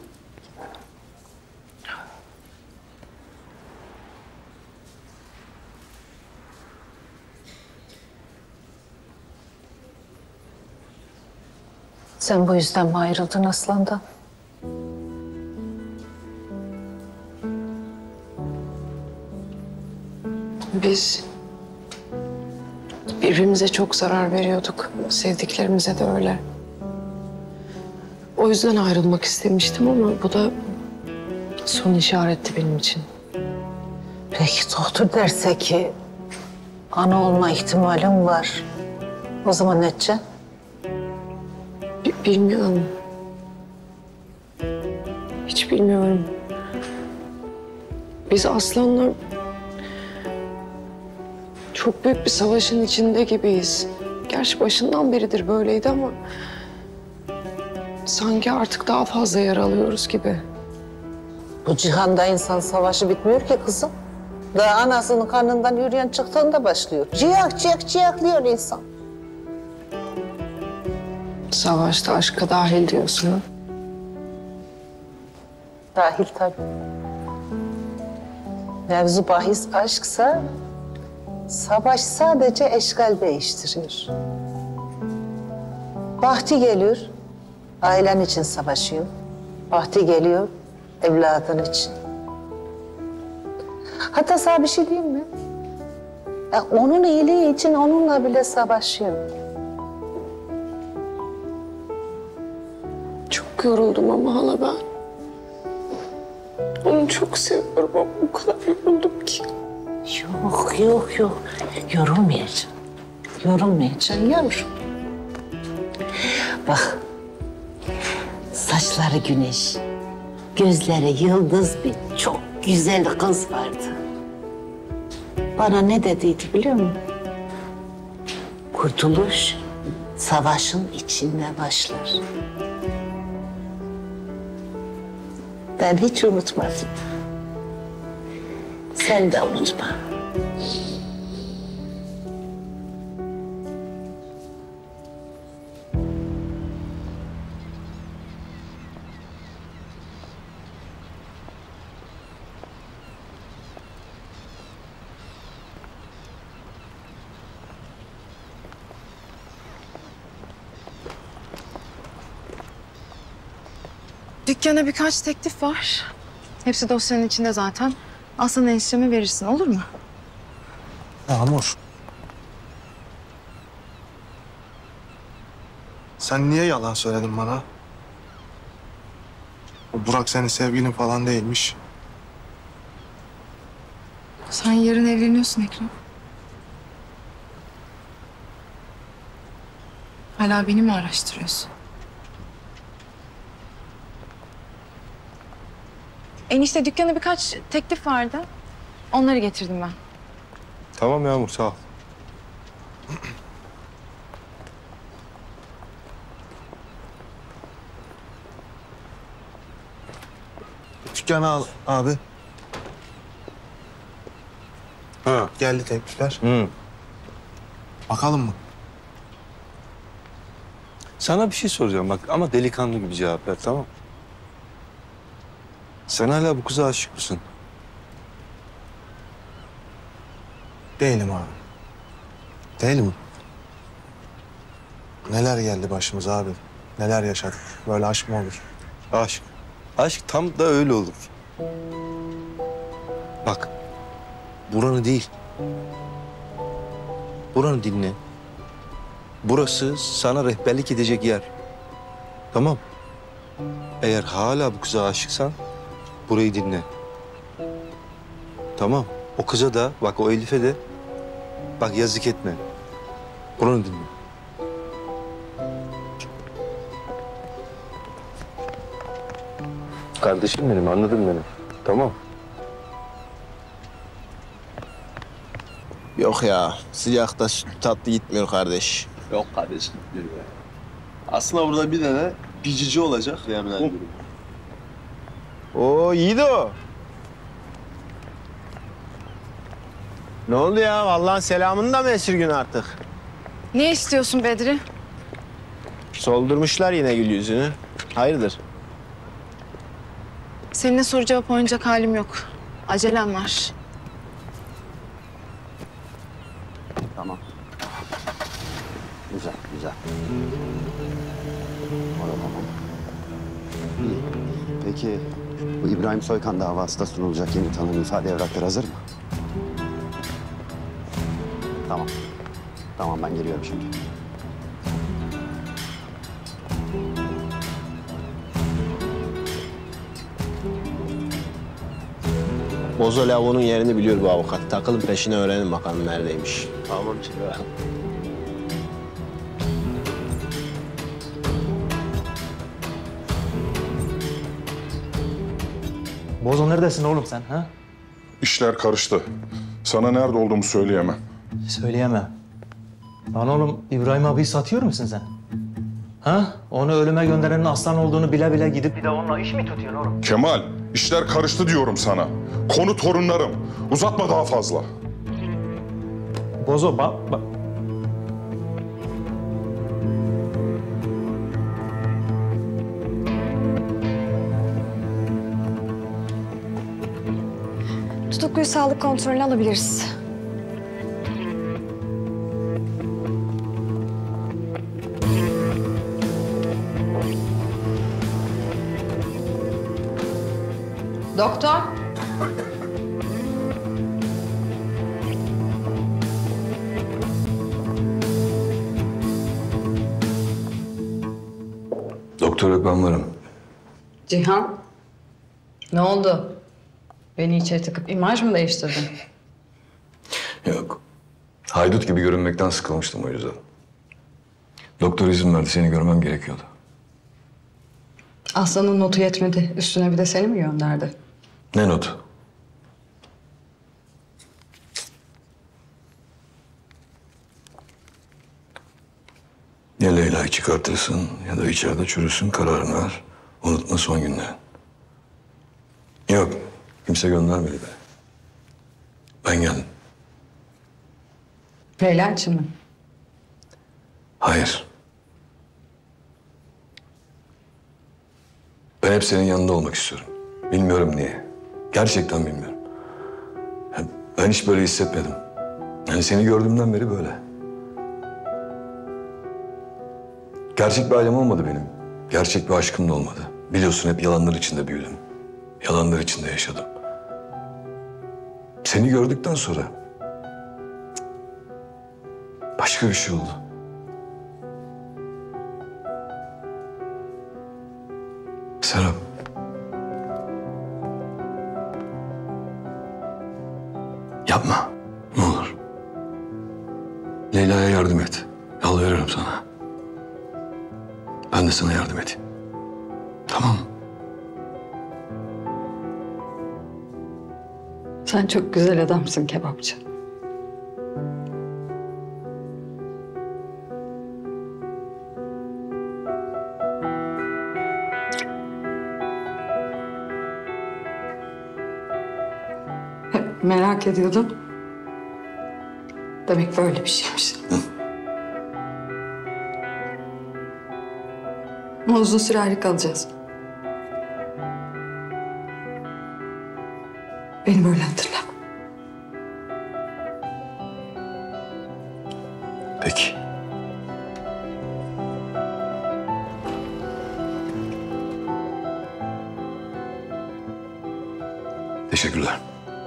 Sen bu yüzden mi ayrıldın Aslan'dan? Biz birbirimize çok zarar veriyorduk. Sevdiklerimize de öyle. O yüzden ayrılmak istemiştim ama bu da son işaretti benim için. Peki doktor derse ki ana olma ihtimalim var. O zaman ne edeceksin? Bi- bilmiyorum. Hiç bilmiyorum. Biz Aslan'la çok büyük bir savaşın içinde gibiyiz. Gerçi başından beridir böyleydi ama sanki artık daha fazla yer alıyoruz gibi. Bu cihanda insan savaşı bitmiyor ki kızım. Daha anasının karnından yürüyen çıktığında başlıyor. Ciyak ciyak ciyaklıyor insan. Savaşta aşka dahil diyorsun ha? Dahil tabii. Mevzu bahis aşksa savaş sadece eşgal değiştiriyor. Bahti geliyor, ailen için savaşıyor. Bahti geliyor, evladın için. Hatta sana bir şey diyeyim mi? Ya onun iyiliği için onunla bile savaşıyor. Çok yoruldum ama hala ben. Onu çok seviyorum ama o kadar yoruldum ki. Yok, yok, yok. Yorulmayacaksın. Yorulmayacaksın yavrum. Bak, saçları güneş, gözleri yıldız bir çok güzel kız vardı. Bana ne dediydi biliyor musun? Kurtuluş savaşın içinde başlar. Ben hiç unutmadım. Sen de unutma. Dükkana birkaç teklif var. Hepsi dosyanın içinde zaten. Aslan enişteme verirsin, olur mu? Yağmur. Sen niye yalan söyledin bana? O Burak senin sevgilin falan değilmiş. Sen yarın evleniyorsun Ekrem. Hala beni mi araştırıyorsun? Enişte dükkana birkaç teklif vardı. Onları getirdim ben. Tamam Yağmur, sağ ol. Dükkanı al abi. Ha. Geldi teklifler. Hı. Bakalım mı? Sana bir şey soracağım bak ama delikanlı gibi cevap ver, tamam mı? Sen hala bu kıza aşık mısın? Değilim abi. Değilim. Neler geldi başımıza abi. Neler yaşadık. Böyle aşk mı olur? Aşk. Aşk tam da öyle olur. Bak, buranı değil. Buranı dinle. Burası sana rehberlik edecek yer. Tamam. Eğer hala bu kıza aşıksan burayı dinle. Tamam. O kıza da, bak o Elif'e de bak yazık etme. Buranı dinle. Kardeşim benim, anladın beni. Tamam. Yok ya, sıcakta süt tatlı gitmiyor kardeş. Yok kardeşim. Aslında burada bir tane bicici olacak yemin ediyorum. Oo iyiydi o. Ne oldu ya? Allah'ın selamını da mı esirgün artık? Ne istiyorsun Bedri? Soldurmuşlar yine gül yüzünü. Hayırdır? Seninle soru cevap oynayacak halim yok. Acelem var. Tamam. Güzel, güzel. Orada tamam. İyi. Peki bu İbrahim Soykan davası da sunulacak yeni tanığın ifade evrakları hazır mı? Tamam. Tamam ben geliyorum şimdi. Bozo lavuğunun yerini biliyor bu avukat. Takılın peşine öğrenin bakalım neredeymiş. Tamam şimdi. Bozo neredesin oğlum sen ha? İşler karıştı. Sana nerede olduğumu söyleyemem. Söyleyemem. Lan oğlum İbrahim abiyi satıyor musun sen? Ha? Onu ölüme gönderenin aslan olduğunu bile bile gidip bir de onunla iş mi tutuyorsun oğlum? Kemal, işler karıştı diyorum sana. Konu torunlarım. Uzatma daha fazla. Bozo bak... Ba Tutukluyu sağlık kontrolüne alabiliriz. Doktor. Doktor yok, ben varım. Cihan. Ne oldu? Beni içeri tıkıp imaj mı değiştirdin? Yok. Haydut gibi görünmekten sıkılmıştım o yüzden. Doktor izin verdi, seni görmem gerekiyordu. Aslan'ın notu yetmedi. Üstüne bir de seni mi gönderdi? Ne notu? Ya Leyla'yı çıkartırsın ya da içeride çürüsün, kararını ver. Unutma son günlerin. Yok, kimse göndermedi be. Ben geldim. Leyla için mi? Hayır. Ben hep senin yanında olmak istiyorum. Bilmiyorum niye. Gerçekten bilmiyorum. Ya ben hiç böyle hissetmedim. Yani seni gördüğümden beri böyle. Gerçek bir ailem olmadı benim. Gerçek bir aşkım da olmadı. Biliyorsun hep yalanlar içinde büyüdüm. Yalanlar içinde yaşadım. Seni gördükten sonra başka bir şey oldu. Serap. Yapma. Ne olur. Leyla'ya yardım et. Yalvarırım sana. Ben de sana yardım edeyim. Tamam mı? Sen çok güzel adamsın kebapçı. Hep merak ediyordum. Demek böyle bir şeymiş. Hı. Ama uzun süre ayrı kalacağız. Beni böyle hatırla. Peki. Teşekkürler.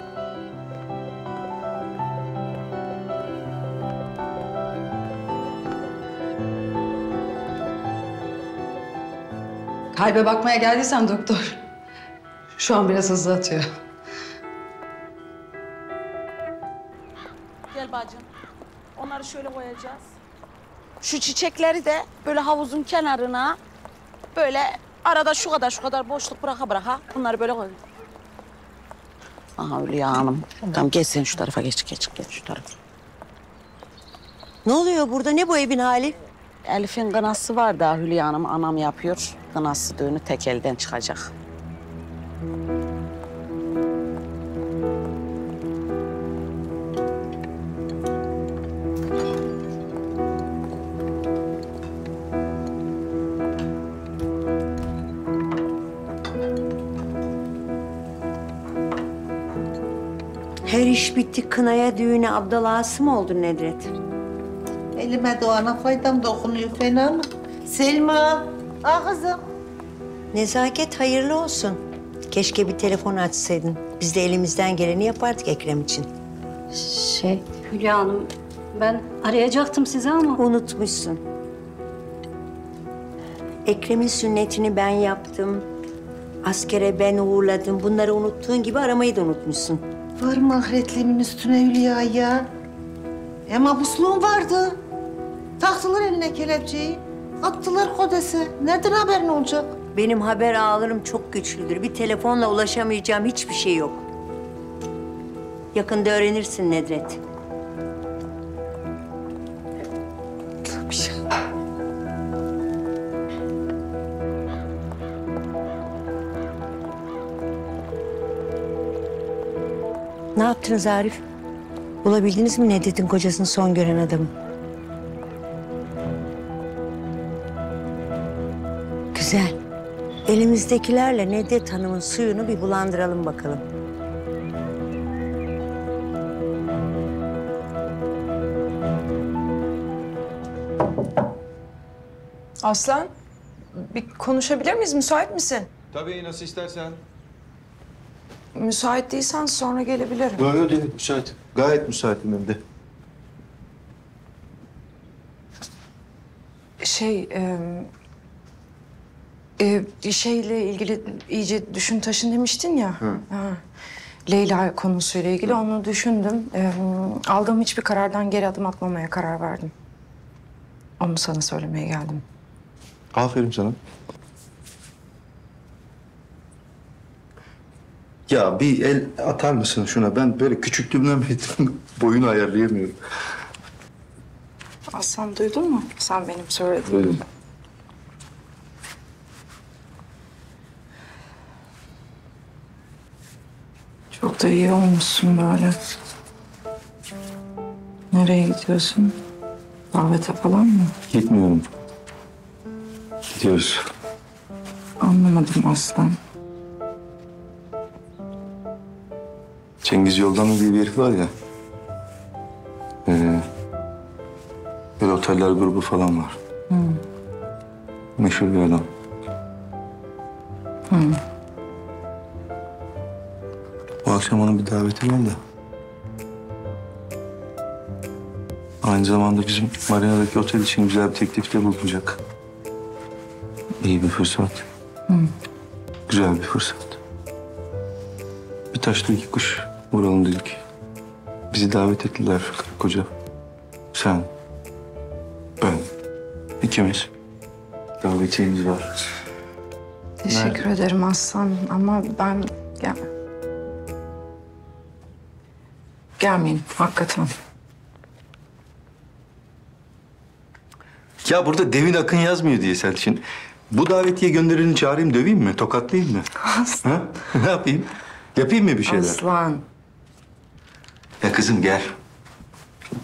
Kalbe bakmaya geldiysen doktor. Şu an biraz hızlı atıyor. Gel bacım. Onları şöyle koyacağız. Şu çiçekleri de böyle havuzun kenarına böyle arada şu kadar şu kadar boşluk bıraka bıraka bunları böyle koy. Aha Hülya Hanım. Tamam geç sen şu tarafa geç geç geç şu tarafa. Ne oluyor burada? Ne bu evin hali? Elif'in kınası var da Hülya Hanım anam yapıyor. Kınası düğünü tek elden çıkacak. Her iş bitti. Kınaya, düğüne, abdalası mı oldun Nedret? Elime doğana faydam dokunuyor fena mı? Selma, ah kızım. Nezaket hayırlı olsun. Keşke bir telefon açsaydın. Biz de elimizden geleni yapardık Ekrem için. Şey, Hülya Hanım, ben arayacaktım sizi ama... Unutmuşsun. Ekrem'in sünnetini ben yaptım. Askere ben uğurladım. Bunları unuttuğun gibi aramayı da unutmuşsun. Var mı ahiretliğimin üstüne Hülya ya? E mahpusluğum vardı. Taktılar eline kelepçeyi. Attılar kodese. Nereden haberin olacak? Benim haber ağlarım çok güçlüdür. Bir telefonla ulaşamayacağım hiçbir şey yok. Yakında öğrenirsin Nedret. Ne yaptınız Arif? Bulabildiniz mi Nedret'in kocasını son gören adamı? Güzel. Elimizdekilerle Nedret Hanım'ın suyunu bir bulandıralım bakalım. Aslan, bir konuşabilir miyiz? Müsait misin? Tabii nasıl istersen. Müsait değilsen sonra gelebilirim. Yok yok değil, müsait. Gayet müsaitim hem de. Şey, e, e, şeyle ilgili iyice düşün taşın demiştin ya. Hı. Ha. Leyla konusuyla ilgili onu düşündüm. E, aldığım hiçbir karardan geri adım atmamaya karar verdim. Onu sana söylemeye geldim. Aferin sana. Ya bir el atar mısın şuna? Ben böyle küçüklüğümden beri boyunu ayarlayamıyorum. Aslan duydun mu? Sen benim söylediğimi. Duydum. Çok da iyi olmuşsun böyle. Nereye gidiyorsun? Davete falan mı? Gitmiyorum. Gidiyoruz. Anlamadım Aslan. Cengiz Yoldanlı diye bir herif var ya. Ee, böyle oteller grubu falan var. Hı. Meşhur bir adam. Hı. Bu akşam onun bir daveti var da. Aynı zamanda bizim marinadaki otel için güzel bir teklifte bulunacak. İyi bir fırsat. Hı. Güzel bir fırsat. Bir taşla iki kuş vuralım dedik. Bizi davet ettiler karı koca. Sen, ben, ikimiz. Davetiyemiz var. Teşekkür ederim Aslan ama ben gel gelmeyeyim hakikaten. Ya burada Devin Akın yazmıyor diye sen şimdi. Bu davetiye gönderini çağırayım, döveyim mi? Tokatlayayım mı? Aslan. Ha? Ne yapayım? Yapayım mı bir şeyler? Aslan. Ya kızım gel.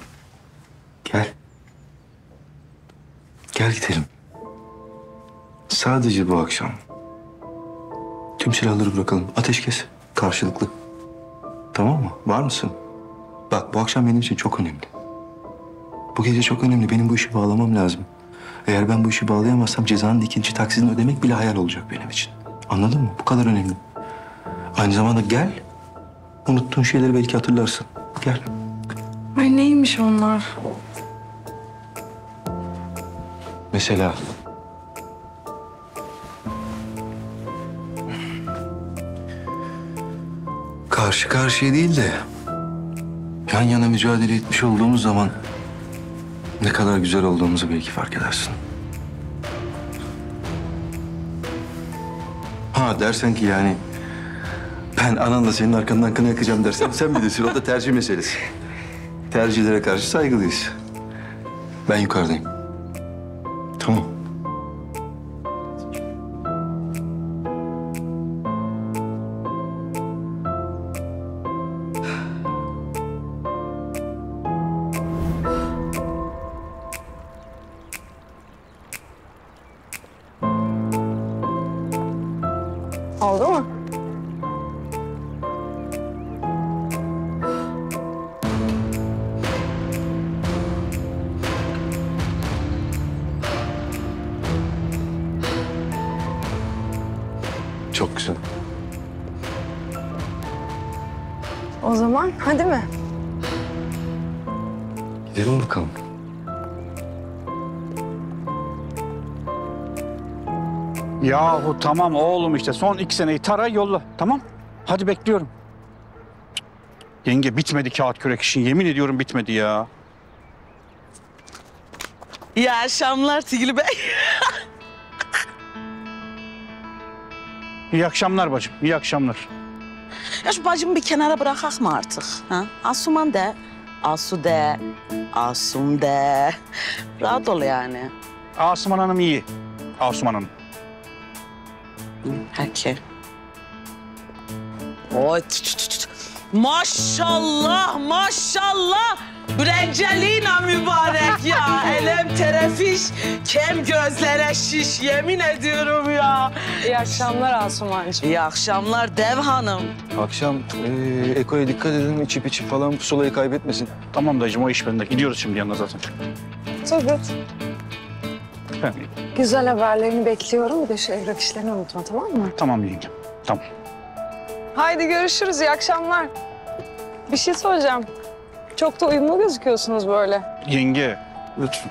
Gel. Gel gidelim. Sadece bu akşam. Tüm silahları bırakalım. Ateşkes. Karşılıklı. Tamam mı? Var mısın? Bak bu akşam benim için çok önemli. Bu gece çok önemli. Benim bu işi bağlamam lazım. Eğer ben bu işi bağlayamazsam cezanın ikinci taksidini ödemek bile hayal olacak benim için. Anladın mı? Bu kadar önemli. Aynı zamanda gel. Unuttuğun şeyleri belki hatırlarsın. Gel. Ay neymiş onlar? Mesela... Karşı karşıya değil de... yan yana mücadele etmiş olduğumuz zaman... ne kadar güzel olduğumuzu belki fark edersin. Ha dersen ki yani... ben ananla senin arkandan kına yakacağım dersen sen bilirsin. O da tercih meselesi. Tercihlere karşı saygılıyız. Ben yukarıdayım. Tamam. Oldu mu? Çok güzel. O zaman hadi mi? Gidelim bakalım. Yahu tamam oğlum işte son iki seneyi tara yolla tamam. Hadi bekliyorum. Yenge bitmedi kağıt kürek işin yemin ediyorum bitmedi ya. İyi akşamlar Tigli Bey. İyi akşamlar bacım iyi akşamlar. Ya şu bacımı bir kenara bırakak mı artık? Ha? Asuman de, Asu de, Asum de. Rahat ol yani. Asuman Hanım iyi. Asuman Hanım. Peki. Oy, tü tü tü tü. Maşallah, maşallah. Brencelina mübarek ya. Elem terefiş, kem gözlere şiş. Yemin ediyorum ya. İyi akşamlar Asumancığım. İyi akşamlar Dev Hanım. Akşam ee, Eko'ya dikkat edin. İçip içip falan pusulayı kaybetmesin. Tamam dayıcığım o iş bende. Gidiyoruz şimdi yanına zaten. Turgut, Efendim? güzel haberlerini bekliyorum. Bir de şu evrak işlerini unutma, tamam mı? Tamam yengem. Tamam. Haydi görüşürüz, iyi akşamlar. Bir şey söyleyeceğim. Çok da uyumlu gözüküyorsunuz böyle. Yenge lütfen.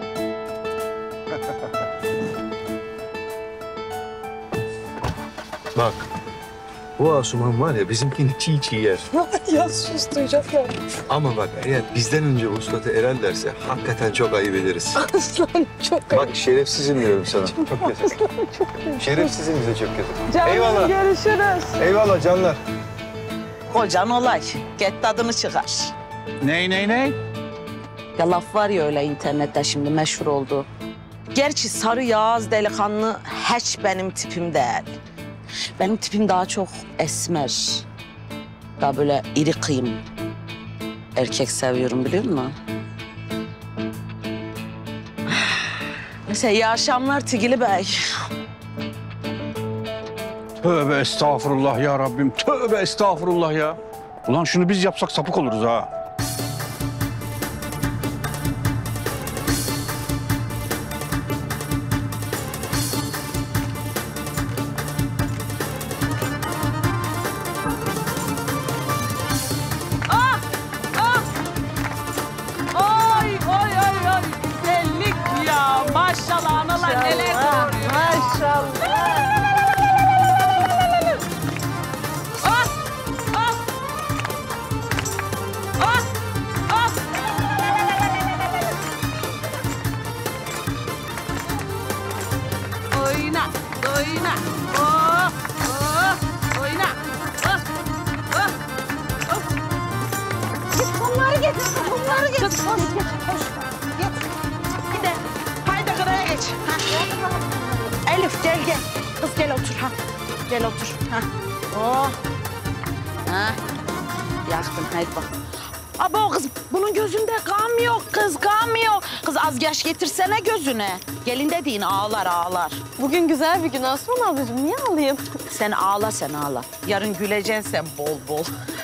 Bak. Bu Asuman var ya bizimkini çiğ çiğ yer. Ya sus, duyacaklar. Ama bak eğer bizden önce uslatı Eren derse hakikaten çok ayıp ederiz. Aslan çok Bak şerefsizim diyorum sana. Çok kötü. Şerefsizim bize çok kötü. Canım Eyvallah. görüşürüz. Eyvallah canlar. Kocan olay. Get tadını çıkar. Ney ney ney? Ya laf var ya öyle internette şimdi meşhur oldu. Gerçi sarı yağız delikanlı hiç benim tipim değil. Benim tipim daha çok esmer. Daha böyle iri kıyım. Erkek seviyorum biliyor musun? Neyse iyi akşamlar Tigili Bey. Tövbe estağfurullah ya Rabbim. Tövbe estağfurullah ya. Ulan şunu biz yapsak sapık oluruz ha. Ah! Ah! Ay ay ay ay. Güzellik ya. Maşallah analar neler doğuruyor. Maşallah. Ah! Ah! Ah! Ah! Oyna, oyna. Oh, oh, oyna. Ah, ah, ah. Git bunları getir, bunları getir. Kız, koş, geç, koş. Git. Bir de, haydi kıraya geç. Ha. Elif gel, gel. Kız gel otur, ha. Gel otur, ha. Oh. Ha. Yaktın, haydi bak. Abo kız bunun gözünde kan yok kız, kan yok. Kız az yaş getirsene gözüne. Gelin dediğin ağlar ağlar. Bugün güzel bir gün Asuman ablacığım. Niye ağlayayım? Sen ağla sen ağla. Yarın güleceksin sen bol bol.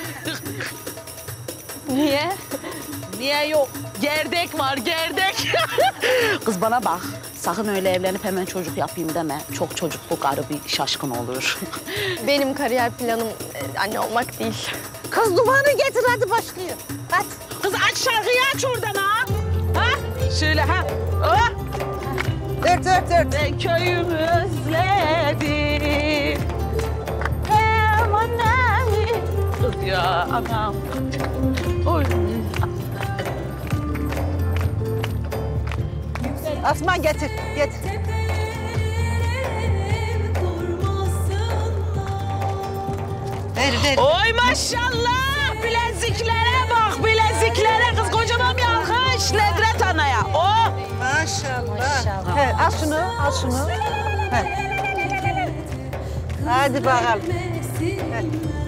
Niye? Niye yok? Gerdek var gerdek. Kız bana bak. Sakın öyle evlenip hemen çocuk yapayım deme. Çok çocuklu karı bir şaşkın olur. Benim kariyer planım e, anne olmak değil. Kız dumanı getir hadi başlıyor. Hadi. Kız aç şarkıyı aç oradan ha. Ha? Şöyle ha. Ha? Dur dur dur. Ben köyümü özledim. Hem annemi. Kız ya anam. Oy. Asman getir, getir. Ver, ver. Oy maşallah! Bileziklere bak, bileziklere. Kız kocaman bir alkış Nedret Ana'ya. Oh! Maşallah. Maşallah. He, al şunu, al şunu. He. Hadi bakalım. He.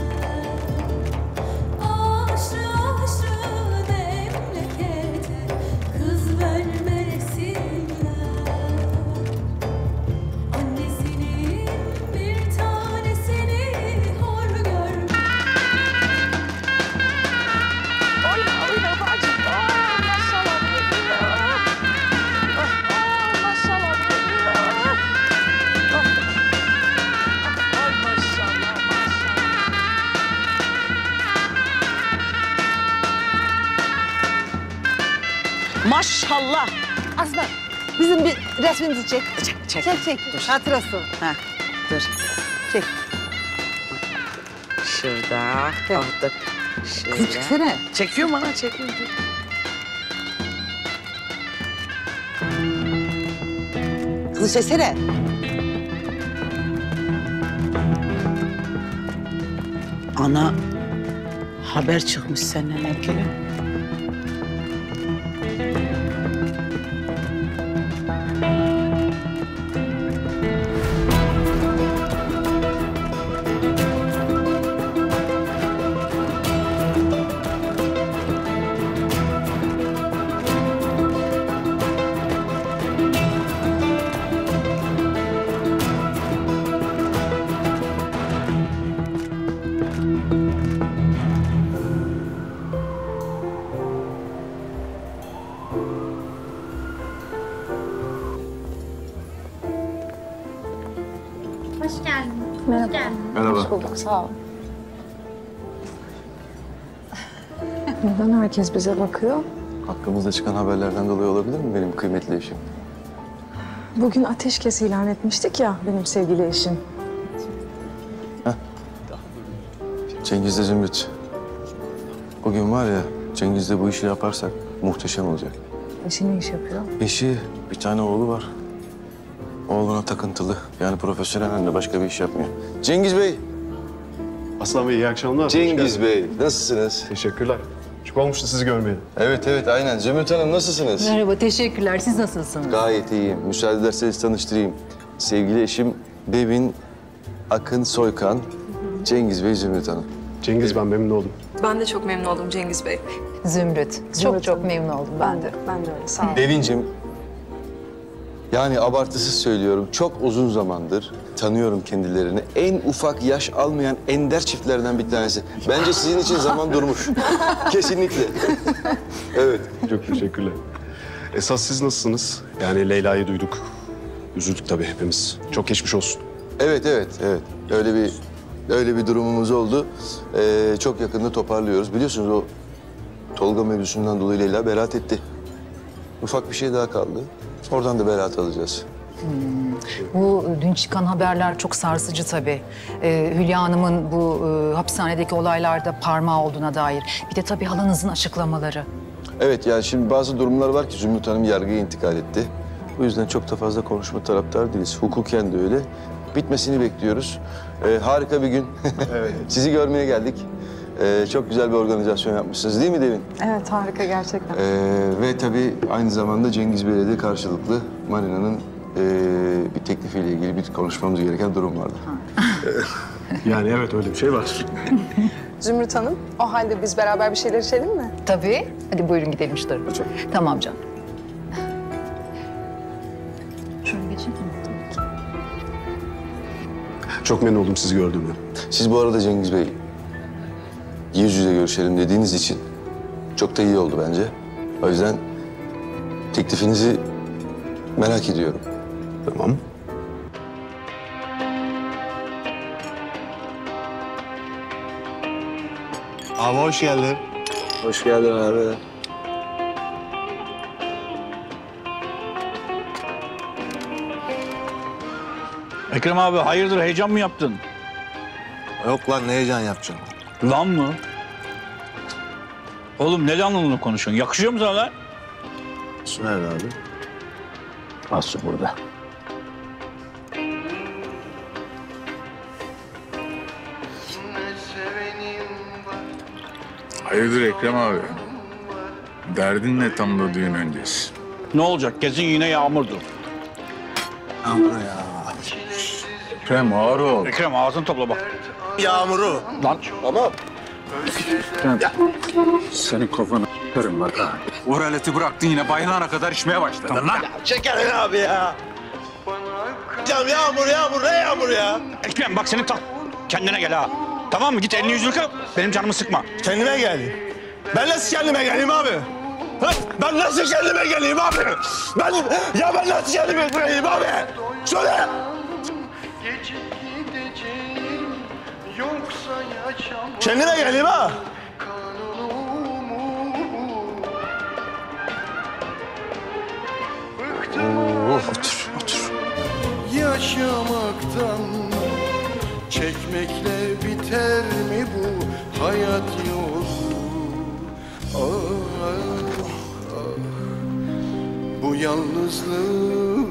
Maşallah. Aslan, bizim bir resmimizi çek. Çek, çek. Çek, çek. Dur. Hatırası. Ha, dur. Çek. Şurada. Aldık. Şöyle. Kızım çeksene. Çekiyorum ana, çekiyorum. Kızı çeksene. Ana, haber çıkmış senden ilgili. Hoş geldin. Merhaba. Hoş geldin. Merhaba. Hoş bulduk, sağ ol. Neden herkes bize bakıyor? Hakkımızda çıkan haberlerden dolayı olabilir mi benim kıymetli eşim? Bugün ateşkes ilan etmiştik ya benim sevgili eşim. Cengiz'le Zümrüt. Bugün var ya Cengiz'le bu işi yaparsak muhteşem olacak. Eşi ne iş yapıyor? Eşi bir tane oğlu var. Oğluna takıntılı. Yani profesyonel anne başka bir iş yapmıyor. Cengiz Bey. Aslan Bey iyi akşamlar. Cengiz Bey nasılsınız? Teşekkürler. Çok olmuştu sizi görmeyeli. Evet evet aynen. Zümrüt Hanım nasılsınız? Merhaba, teşekkürler. Siz nasılsınız? Gayet iyiyim. Müsaade ederseniz tanıştırayım. Sevgili eşim Bevin Akın Soykan, Cengiz Bey, Zümrüt Hanım. Cengiz ben memnun oldum. Ben de çok memnun oldum Cengiz Bey. Zümrüt. Çok çok memnun oldum ben de. Ben de öyle, sağ olun. Devincim, yani abartısız söylüyorum, çok uzun zamandır tanıyorum kendilerini. En ufak yaş almayan ender çiftlerden bir tanesi. Bence sizin için zaman durmuş. Kesinlikle. Evet. Çok teşekkürler. Esas siz nasılsınız? Yani Leyla'yı duyduk. Üzüldük tabii hepimiz. Çok geçmiş olsun. Evet, evet, evet. Öyle bir öyle bir durumumuz oldu. Ee, çok yakında toparlıyoruz. Biliyorsunuz o Tolga mevzusundan dolayı Leyla beraat etti. Ufak bir şey daha kaldı. Oradan da beraat alacağız. Hmm. Bu dün çıkan haberler çok sarsıcı tabii. Ee, Hülya Hanım'ın bu e, hapishanedeki olaylarda parmağı olduğuna dair. Bir de tabii halanızın açıklamaları. Evet, yani şimdi bazı durumlar var ki Zümrüt Hanım yargıya intikal etti. Bu yüzden çok da fazla konuşma taraftar değiliz. Hukuken de öyle. Bitmesini bekliyoruz. Ee, harika bir gün. Evet. Sizi görmeye geldik. Ee, çok güzel bir organizasyon yapmışsınız değil mi Devin? Evet, harika gerçekten. Ee, ve tabii aynı zamanda Cengiz Bey'le de karşılıklı Marina'nın e, bir teklifiyle ilgili bir konuşmamız gereken durum vardı. Yani evet öyle bir şey var. Zümrüt Hanım, o halde biz beraber bir şeyler içelim mi? Tabii. Hadi buyurun gidelim şu tarafa. Tamam canım. Şöyle geçeyim mi? Çok memnun oldum sizi gördüğüme. Siz bu arada Cengiz Bey, yüz yüze görüşelim dediğiniz için çok da iyi oldu bence. O yüzden teklifinizi merak ediyorum. Tamam. Abi hoş geldin. Hoş geldin abi. Ekrem abi hayırdır heyecan mı yaptın? Yok lan ne heyecan yapacaksın? Lan mı? Oğlum ne lanlılığını konuşuyorsun? Yakışıyor mu sana lan? Su nerede abi? Aslı burada. Hayırdır Ekrem abi? Derdin ne tam da düğün öncesi? Ne olacak? Kesin yine yağmurdu. Yağmur ya. Ekrem ağır ol. Ekrem ağzını topla bak. Yağmuru. Lan. Tamam. Ekrem, senin kafanı s**erim bak ha. O aleti bıraktın yine bayılana kadar içmeye başladın lan. Çekelim abi ya. Canım yağmur yağmur ne yağmur ya? Ekrem bak seni tak. Kendine gel ha. Tamam mı? Git elini yüzünü kap. Benim canımı sıkma. Kendime gel. Ben nasıl kendime geleyim abi? Ha? Ben nasıl kendime geleyim abi? Ben ya ben nasıl kendime geleyim abi? Söyle. Kendime geleyim ha. Oo, otur, otur. Yaşamaktan çekmekle biter mi bu hayat yolu? Ah, ah, bu yalnızlık,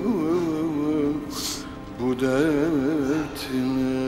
bu dert ne?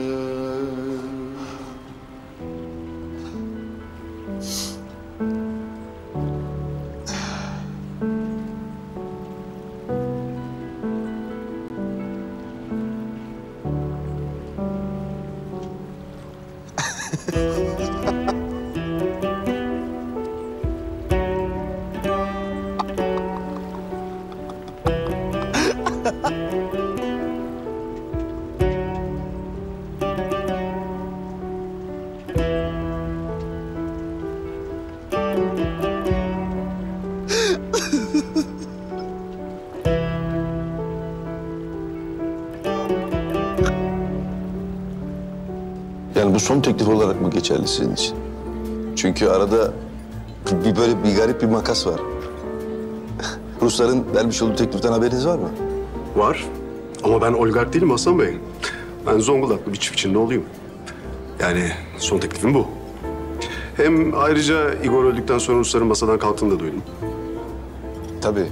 Yani bu son teklif olarak mı geçerli sizin için? Çünkü arada bir böyle bir garip bir makas var. Rusların vermiş olduğu tekliften haberiniz var mı? Var. Ama ben oligark değilim Hasan Bey. Ben Zonguldaklı bir çiftçinin oğluyum. Yani son teklifim bu. Hem ayrıca Igor öldükten sonra Rusların masadan kalktığını da duydum. Tabii.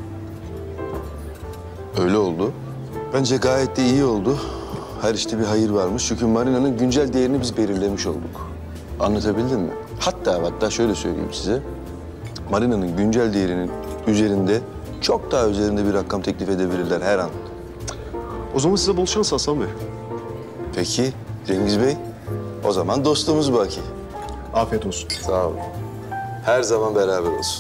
Öyle oldu. Bence gayet de iyi oldu. Her işte bir hayır varmış. Çünkü marinanın güncel değerini biz belirlemiş olduk. Anlatabildim mi? Hatta hatta şöyle söyleyeyim size. Marinanın güncel değerinin üzerinde, çok daha üzerinde bir rakam teklif edebilirler her an. O zaman size bol şans Hasan Bey. Peki Cengiz Bey, o zaman dostluğumuz baki. Afiyet olsun. Sağ olun. Her zaman beraber olsun.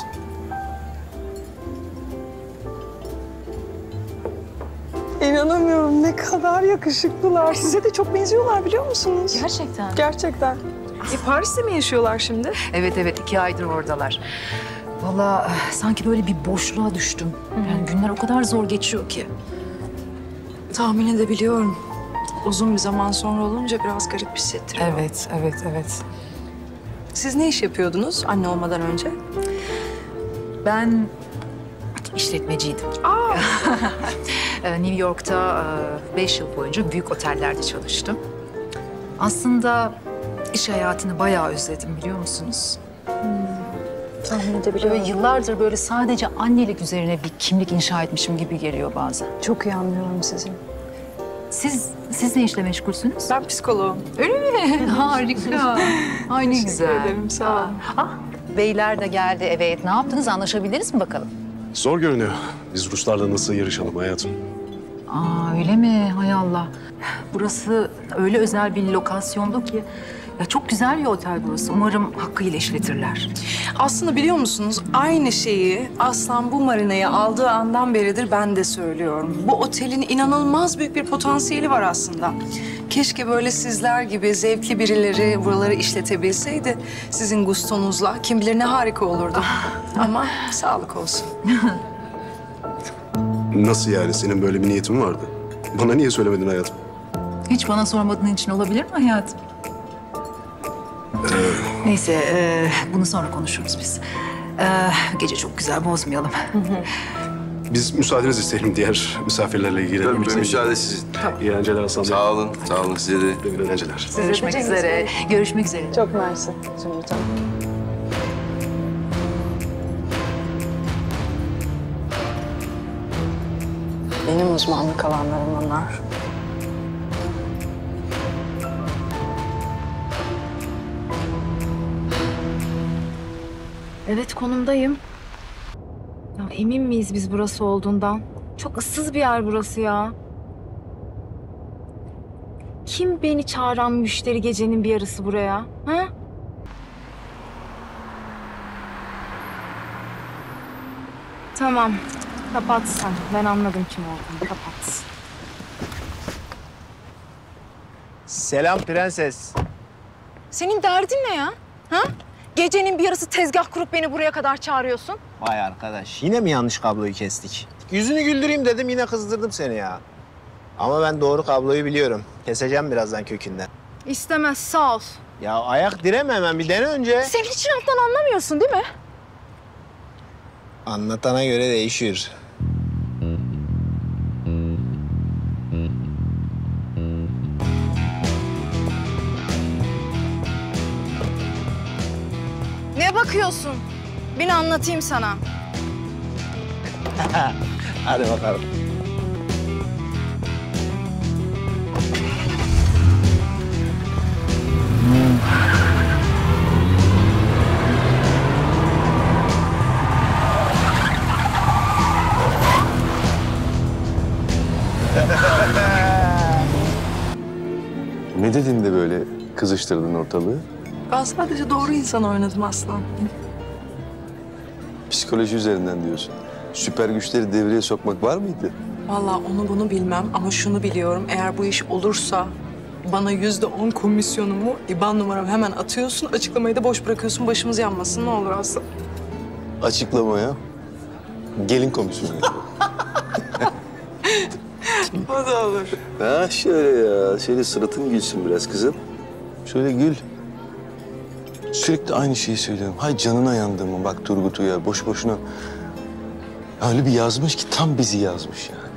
İnanamıyorum ne kadar yakışıklılar. Size de çok benziyorlar biliyor musunuz? Gerçekten. Gerçekten. E, Paris'te mi yaşıyorlar şimdi? Evet evet iki aydır oradalar. Vallahi sanki böyle bir boşluğa düştüm. Yani günler o kadar zor geçiyor ki. Tahmin edebiliyorum. Uzun bir zaman sonra olunca biraz garip hissettiriyor. Evet, evet, evet. Siz ne iş yapıyordunuz anne olmadan önce? Ben işletmeciydim. Aa. New York'ta beş yıl boyunca büyük otellerde çalıştım. Aslında iş hayatını bayağı özledim biliyor musunuz? Tahmin edebiliyorum. Böyle yıllardır böyle sadece annelik üzerine bir kimlik inşa etmişim gibi geliyor bazen. Çok iyi anlıyorum sizi. Siz, siz ne işle meşgulsünüz? Ben psikoloğum. Öyle mi? Harika. Ay ne Teşekkür güzel. ederim, sağ olun. Ah, beyler de geldi evet. Ne yaptınız? Anlaşabildiniz mi bakalım? Zor görünüyor. Biz Ruslarla nasıl yarışalım hayatım? Aa öyle mi? Hay Allah. Burası öyle özel bir lokasyondu ki Ya çok güzel bir otel burası. Umarım hakkıyla işletirler. Aslında biliyor musunuz aynı şeyi Aslan bu marinayı aldığı andan beridir ben de söylüyorum. Bu otelin inanılmaz büyük bir potansiyeli var aslında. Keşke böyle sizler gibi zevkli birileri buraları işletebilseydi. Sizin gustonuzla kim bilir ne harika olurdu. Ama sağlık olsun. Nasıl yani? Senin böyle bir niyetin vardı. Bana niye söylemedin hayatım? Hiç bana sormadığın için olabilir mi hayatım? Neyse, e, bunu sonra konuşuruz biz. E, gece çok güzel, bozmayalım. Biz müsaadenizi isteyelim. Diğer misafirlerle ilgilenelim. Tabii, müsaade sizin. İyi eğlenceler Hasan Bey. Sağ olun, sağ olun size de. İyi eğlenceler. Görüşmek üzere. Görüşmek üzere. Çok mersi Zümrüt Hanım. Benim uzmanlık alanlarım onlar. Evet konumdayım. Ya emin miyiz biz burası olduğundan? Çok ıssız bir yer burası ya. Kim beni çağıran müşteri gecenin bir yarısı buraya? Ha? Tamam. Kapat sen. Ben anladım kim olduğunu. Kapat. Selam prenses. Senin derdin ne ya? Ha? Gecenin bir yarısı tezgah kurup beni buraya kadar çağırıyorsun. Vay arkadaş, yine mi yanlış kabloyu kestik? Yüzünü güldüreyim dedim, yine kızdırdım seni ya. Ama ben doğru kabloyu biliyorum. Keseceğim birazdan kökünden. İstemez, sağ ol. Ya ayak direme hemen, bir dene önce. Sen hiç laftan anlamıyorsun değil mi? Anlatana göre değişir. Ne bakıyorsun? Bin anlatayım sana. Hadi bakalım. Ne dedin de böyle kızıştırdın ortalığı? Ben sadece doğru insanı oynadım Aslan. Psikoloji üzerinden diyorsun. Süper güçleri devreye sokmak var mıydı? Vallahi onu bunu bilmem ama şunu biliyorum. Eğer bu iş olursa bana yüzde on komisyonumu, İ B A N numaramı hemen atıyorsun. Açıklamayı da boş bırakıyorsun. Başımız yanmasın ne olur Aslan. Açıklamaya gelin komisyonu. O da olur. Ha şöyle ya, şöyle suratın gülsün biraz kızım. Şöyle gül. Sürekli aynı şeyi söylüyorum. Hay canına yandığımı bak Turgut Uyar, boş boşuna. Öyle bir yazmış ki tam bizi yazmış yani.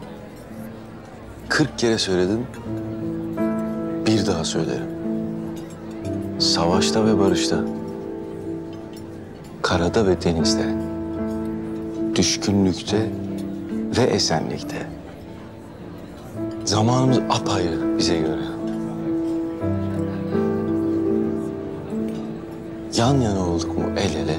Kırk kere söyledim, bir daha söylerim. Savaşta ve barışta, karada ve denizde, düşkünlükte ve esenlikte. Zamanımız apayrı bize göre. Yan yana olduk mu el ele,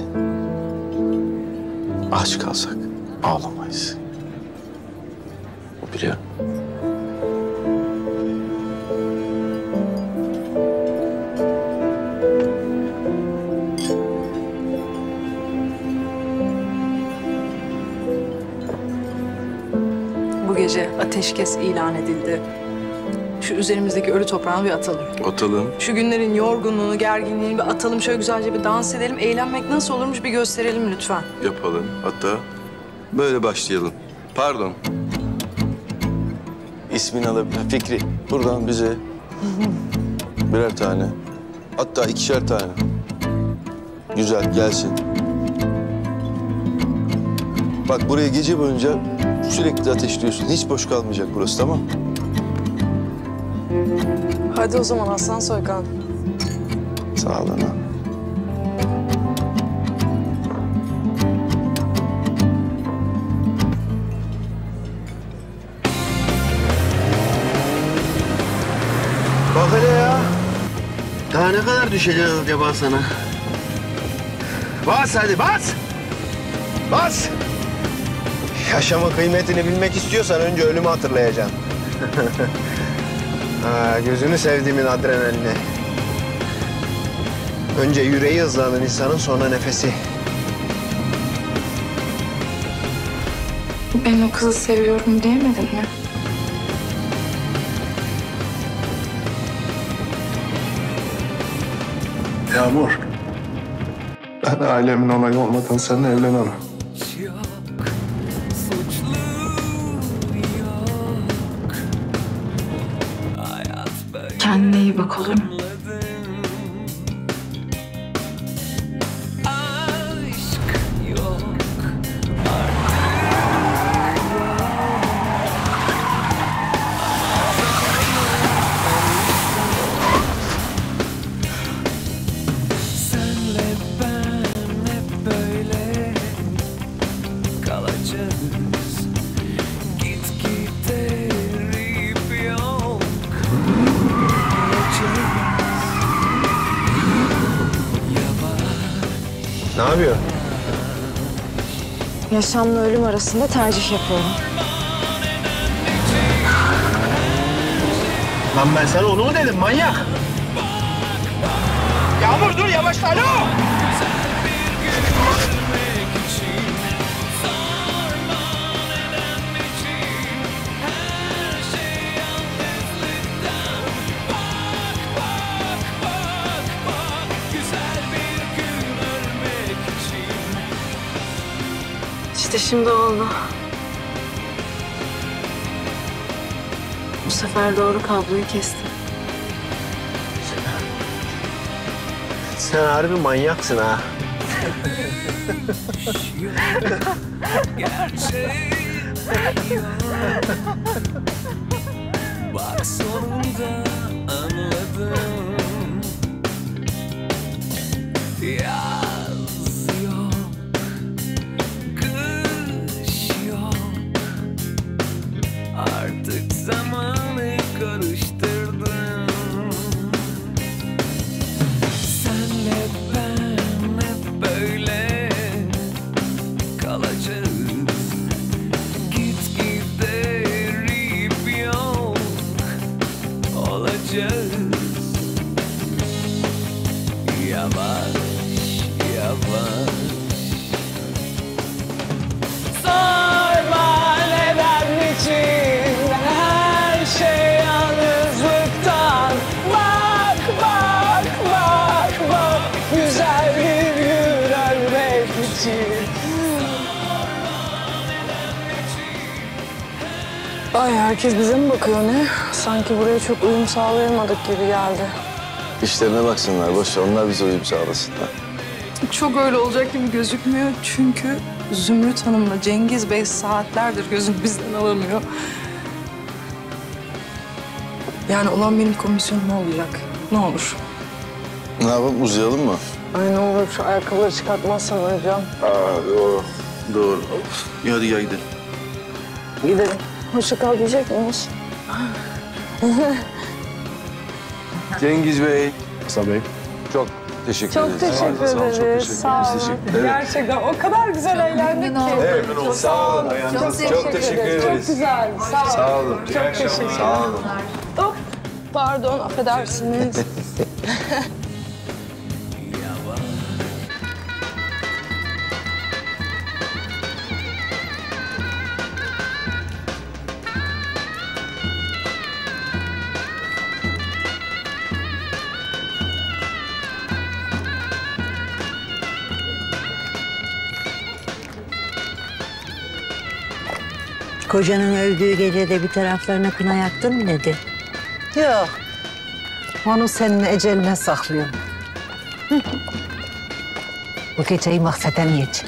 aç kalsak ağlamayız. Biliyorum. Bu gece ateşkes ilan edildi. Şu üzerimizdeki ölü toprağını bir atalım. Atalım. Şu günlerin yorgunluğunu, gerginliğini bir atalım. Şöyle güzelce bir dans edelim. Eğlenmek nasıl olurmuş bir gösterelim lütfen. Yapalım. Hatta böyle başlayalım. Pardon. İsmini alabilir. Fikri, buradan bize birer tane. Hatta ikişer tane. Güzel, gelsin. Bak buraya gece boyunca sürekli ateşliyorsun. Hiç boş kalmayacak burası, tamam? Hadi o zaman Aslan Soykan. Sağ ol ana. Bak hele ya. Daha ne kadar düşeceğiz acaba sana? Bas hadi bas. Bas. Yaşamın kıymetini bilmek istiyorsan önce ölümü hatırlayacaksın. Ha, gözünü sevdiğimin adrenalini. Önce yüreği hızlanır insanın, sonra nefesi. Ben o kızı seviyorum diyemedin mi? Yağmur. Ben ailemin onayı olmadan seninle evlenemem. Kendine iyi bak, olur mu? Ne yapıyor? Yaşamla ölüm arasında tercih yapıyorum. Lan ben sana onu mu dedim manyak? Yağmur dur yavaş, alo! İşte şimdi oldu. Bu sefer doğru kabloyu kestim. Sen harbi manyaksın ha. Bak sonunda anladım. Yaz yok, kış yok. Artık zamanı karıştırdım. Senle ben hep böyle kalacağız. Gitgide rip yok olacağız. Yavaş yavaş. Sorma neden için, her şey yalnızlıktan. Bak bak bak bak, güzel bir gün ölmek için. Ay herkes bize mi bakıyor ne? Sanki buraya çok uyum sağlayamadık gibi geldi. İşlerine baksınlar, boş ver. Onlar bize uyum sağlasınlar. Çok öyle olacak gibi gözükmüyor çünkü Zümrüt Hanım'la Cengiz Bey saatlerdir gözünü bizden alamıyor. Yani olan benim komisyonum olacak. Ne olur. Ne yapalım, uzayalım mı? Ay ne olur şu ayakkabıları çıkartmazsan hocam. Aa, doğru. Doğru. İyi, hadi gel gidelim. Gidelim. Hoşça kal diyecek miyiz? Cengiz Bey. Hasan Bey. Çok teşekkür Çok ederiz. teşekkür Sağ olun, çok ederiz. teşekkür Sağ ederiz. olun. Evet. Gerçekten o kadar güzel eğlendik ki. Evet, sağ olun. Çok, Çok teşekkür ederiz. Çok güzel. Sağ olun. Sağ olun. Çok teşekkür ederim. Sağ olun. Hop. Pardon, affedersiniz. Kocanın öldüğü gecede bir taraflarına kına yaktın mı dedi? Yok. Onu senin eceline saklıyorum. Hı. Bu geceyi mahvedemeyeceğim.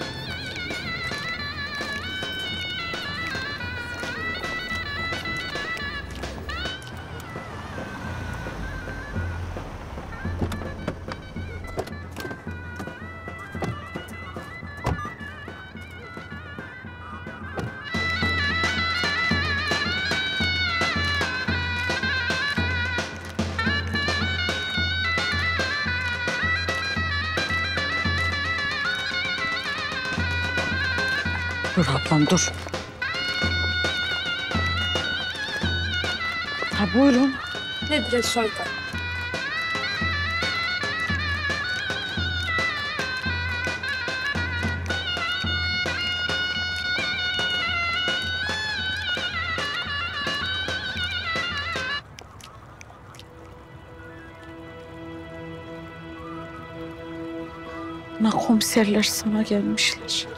Dur ablam dur. Ha buyurun. Nedir Şoyka? Ana komiserler sana gelmişler.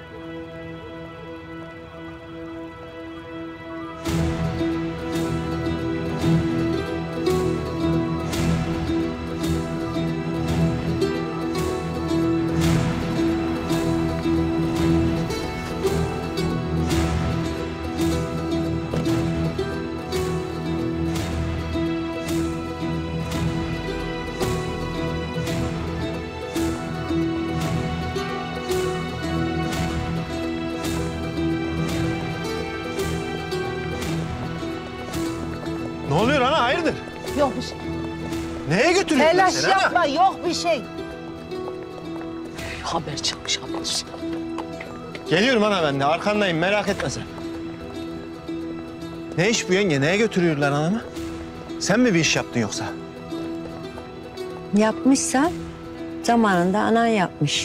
Ne oluyor ana hayırdır? Yok bir şey. Neye götürüyorsun Telaş seni ana? yapma, yok bir şey. Haber çıkmış haber. Geliyorum ana ben de arkandayım merak etme sen. Ne iş bu yenge? Neye götürüyorlar anamı? Sen mi bir iş yaptın yoksa? Yapmışsa zamanında anan yapmış.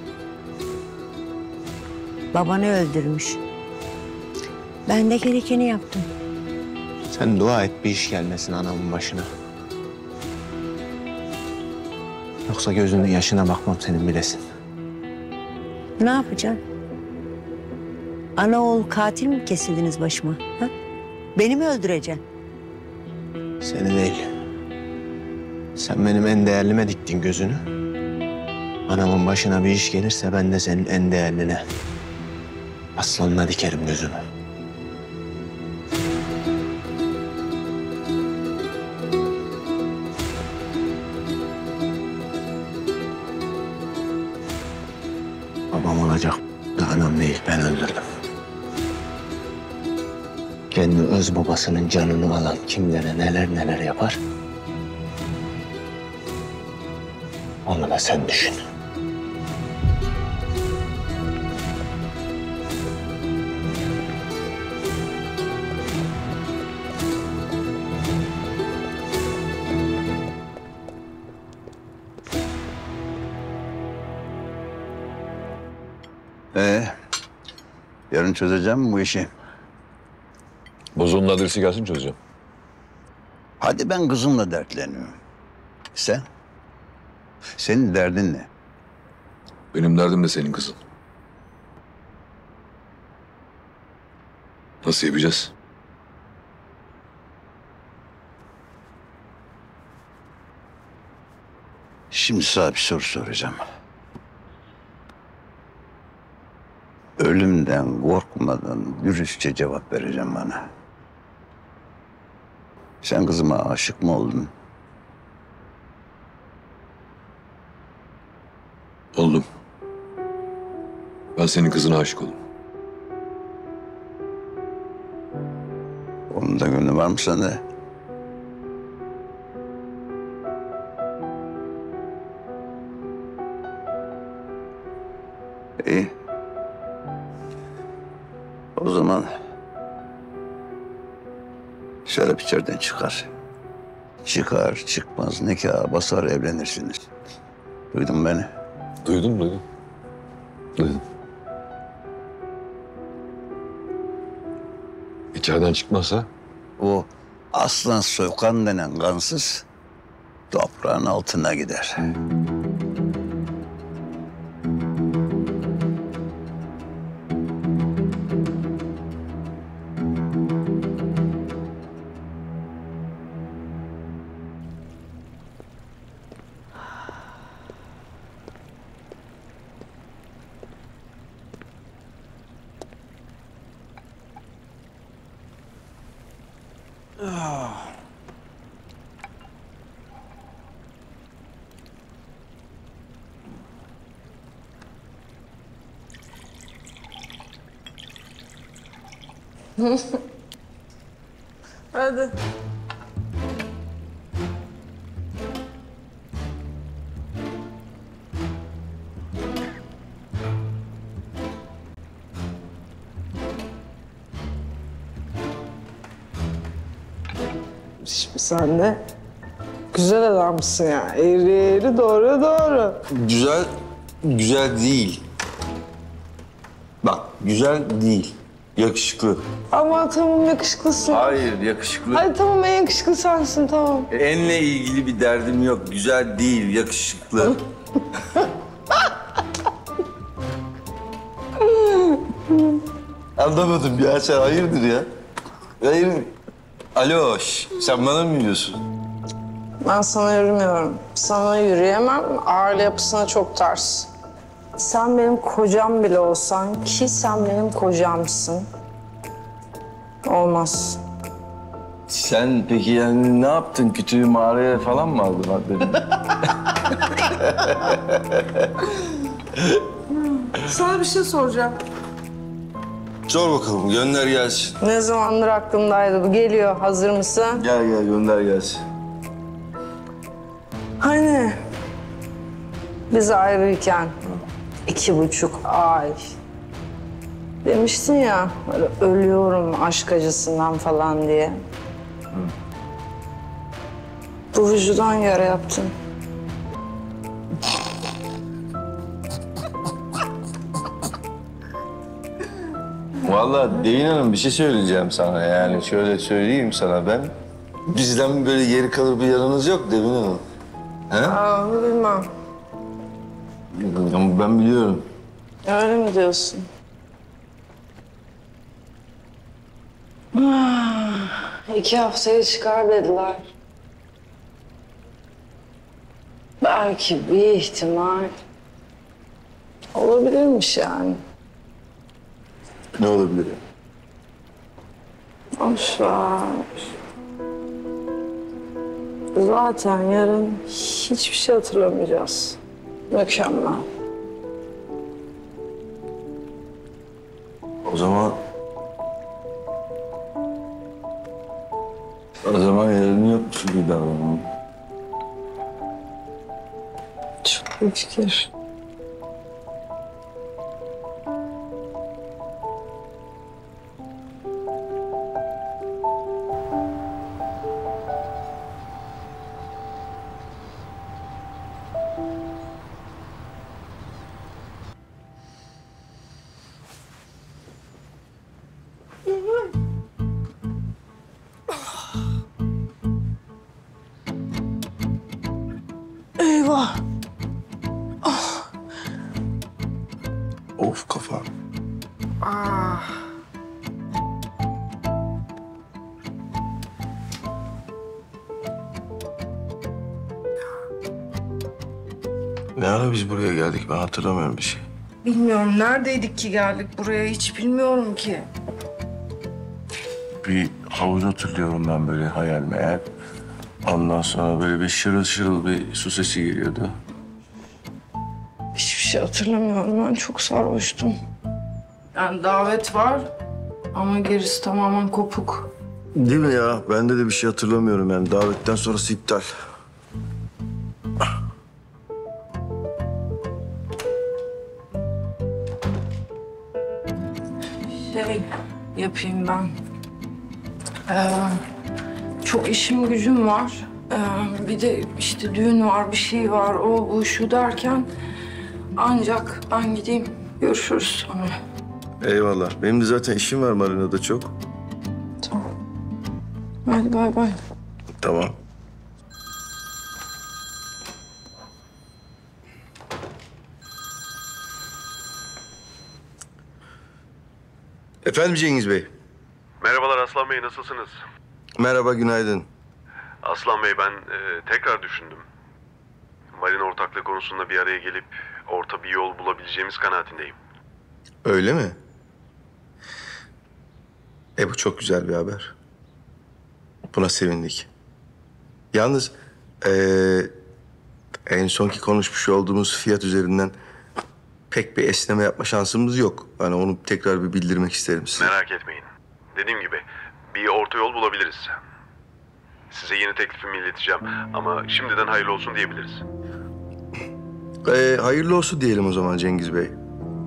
Babanı öldürmüş. Ben de gerekeni yaptım. Sen dua et bir iş gelmesin anamın başına. Yoksa gözünün yaşına bakmam senin bilesin. Ne yapacaksın? Ana oğul katil mi kesildiniz başıma? Ha? Beni mi öldüreceksin? Seni değil. Sen benim en değerlime diktin gözünü. Anamın başına bir iş gelirse ben de senin en değerline, aslanına dikerim gözünü. Babam olacak da anam değil, ben öldürdüm. Kendi öz babasının canını alan kimlere neler neler yapar, onu da sen düşün. Ee, yarın çözeceğim mi bu işi? Bozonun adresi gelsin çözeceğim. Hadi ben kızımla dertleniyorum. Sen? Senin derdin ne? Benim derdim de senin kızın. Nasıl yapacağız? Şimdi sana bir soru soracağım. Ölümden korkmadan dürüstçe cevap vereceğim bana. Sen kızıma aşık mı oldun? Oldum. Ben senin kızına aşık oldum. Onun da gönlü var mı sende? İyi. O zaman Şeref içeriden çıkar. Çıkar çıkmaz nikaha basar evlenirsiniz. Duydun mu beni? Duydum duydum. Duydum. İçeriden çıkmazsa? O Aslan Soykan denen kansız toprağın altına gider. Hadi. Şimdi sen de güzel adamsın ya. Eğri eğri doğru doğru. Güzel, güzel değil. Bak, güzel değil. Yakışıklı. Ama tamam yakışıklısın. Hayır, yakışıklı. Hadi tamam en yakışıklı sensin tamam. Enle ilgili bir derdim yok. Güzel değil, yakışıklı. Anlamadım ya, sen hayırdır ya? Hayır. Alo, şş, sen bana mı yürüyorsun? Ben sana yürümüyorum. Sana yürüyemem. Aile yapısına çok ters. Sen benim kocam bile olsan ki sen benim kocamsın. Olmaz. Sen peki yani ne yaptın? Kütüğü mağaraya falan mı aldın haberini? Sana bir şey soracağım. Sor bakalım, gönder gelsin. Ne zamandır aklımdaydı bu. Geliyor. Hazır mısın? Gel gel, gönder gelsin. Hani biz ayrıyken iki buçuk ay demiştin ya böyle ölüyorum aşk acısından falan diye. Bu vücudan yara yaptın. Vallahi Devin Hanım bir şey söyleyeceğim sana, yani şöyle söyleyeyim sana ben. Bizden böyle geri kalır bir yanınız yok Devin Hanım. He? Aa, bilmem. Ama ben biliyorum. Öyle mi diyorsun? Ah, iki haftaya çıkar dediler. Belki bir ihtimal olabilirmiş yani. Ne olabilir? Boş ver. Zaten yarın hiçbir şey hatırlamayacağız. Mükemmel. O zaman... O zaman yarın yokmuş gibi davranalım. Çok iyi fikir. Eyvah. Ah. Of kafam. Ah. Ne ara biz buraya geldik, ben hatırlamıyorum bir şey. Bilmiyorum neredeydik ki geldik buraya hiç bilmiyorum ki. Bir havuz hatırlıyorum ben böyle hayal meyal. Ondan sonra böyle bir şırıl şırıl bir su sesi geliyordu. Hiçbir şey hatırlamıyorum. Ben çok sarhoştum. Yani davet var ama gerisi tamamen kopuk. Değil mi ya? Bende de bir şey hatırlamıyorum yani. Davetten sonrası iptal. Şey yapayım ben. Ee, çok işim gücüm var. Ee, bir de işte düğün var, bir şey var, o bu şu derken ancak ben gideyim. Görüşürüz sonra. Eyvallah. Benim de zaten işim var marinada çok. Tamam. Hadi bay bay. Tamam. Efendim Cengiz Bey. Merhabalar Aslan Bey, nasılsınız? Merhaba, günaydın. Aslan Bey, ben e, tekrar düşündüm. Marina ortaklığı konusunda bir araya gelip orta bir yol bulabileceğimiz kanaatindeyim. Öyle mi? E bu çok güzel bir haber. Buna sevindik. Yalnız eee, en sonki konuşmuş olduğumuz fiyat üzerinden pek bir esneme yapma şansımız yok. Hani onu tekrar bir bildirmek isterim size. Merak etmeyin. Dediğim gibi bir orta yol bulabiliriz. Size yeni teklifimi ileteceğim ama şimdiden hayırlı olsun diyebiliriz. Ee, hayırlı olsun diyelim o zaman Cengiz Bey.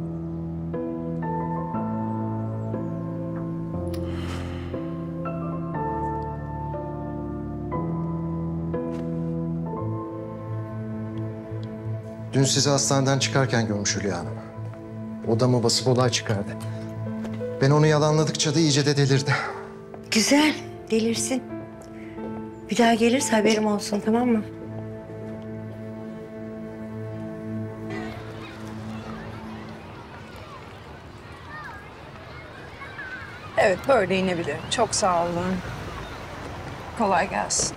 Dün sizi hastaneden çıkarken görmüş Hülya Hanım. Odamı basıp olay çıkardı. Ben onu yalanladıkça da iyice de delirdi. Güzel, delirsin. Bir daha gelirse haberim olsun, tamam mı? Evet, böyle inebilir. Çok sağ olun. Kolay gelsin.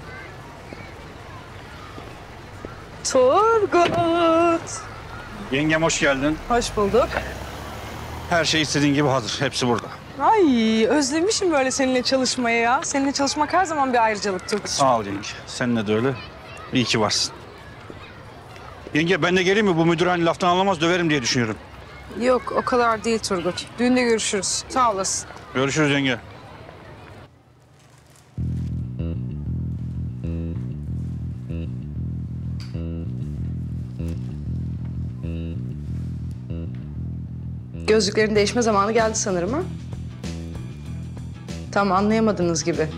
Turgut. Yengem hoş geldin. Hoş bulduk. Her şey istediğin gibi hazır. Hepsi burada. Ay, özlemişim böyle seninle çalışmayı ya. Seninle çalışmak her zaman bir ayrıcalık Turgut. Sağ ol yenge. Seninle de öyle. İyi ki varsın. Yenge ben de geleyim mi? Bu müdür hani laftan anlamaz döverim diye düşünüyorum. Yok, o kadar değil Turgut. Düğünde görüşürüz. Sağ olasın. Görüşürüz yenge. Gözlüklerin değişme zamanı geldi sanırım ha? Tam anlayamadığınız gibi.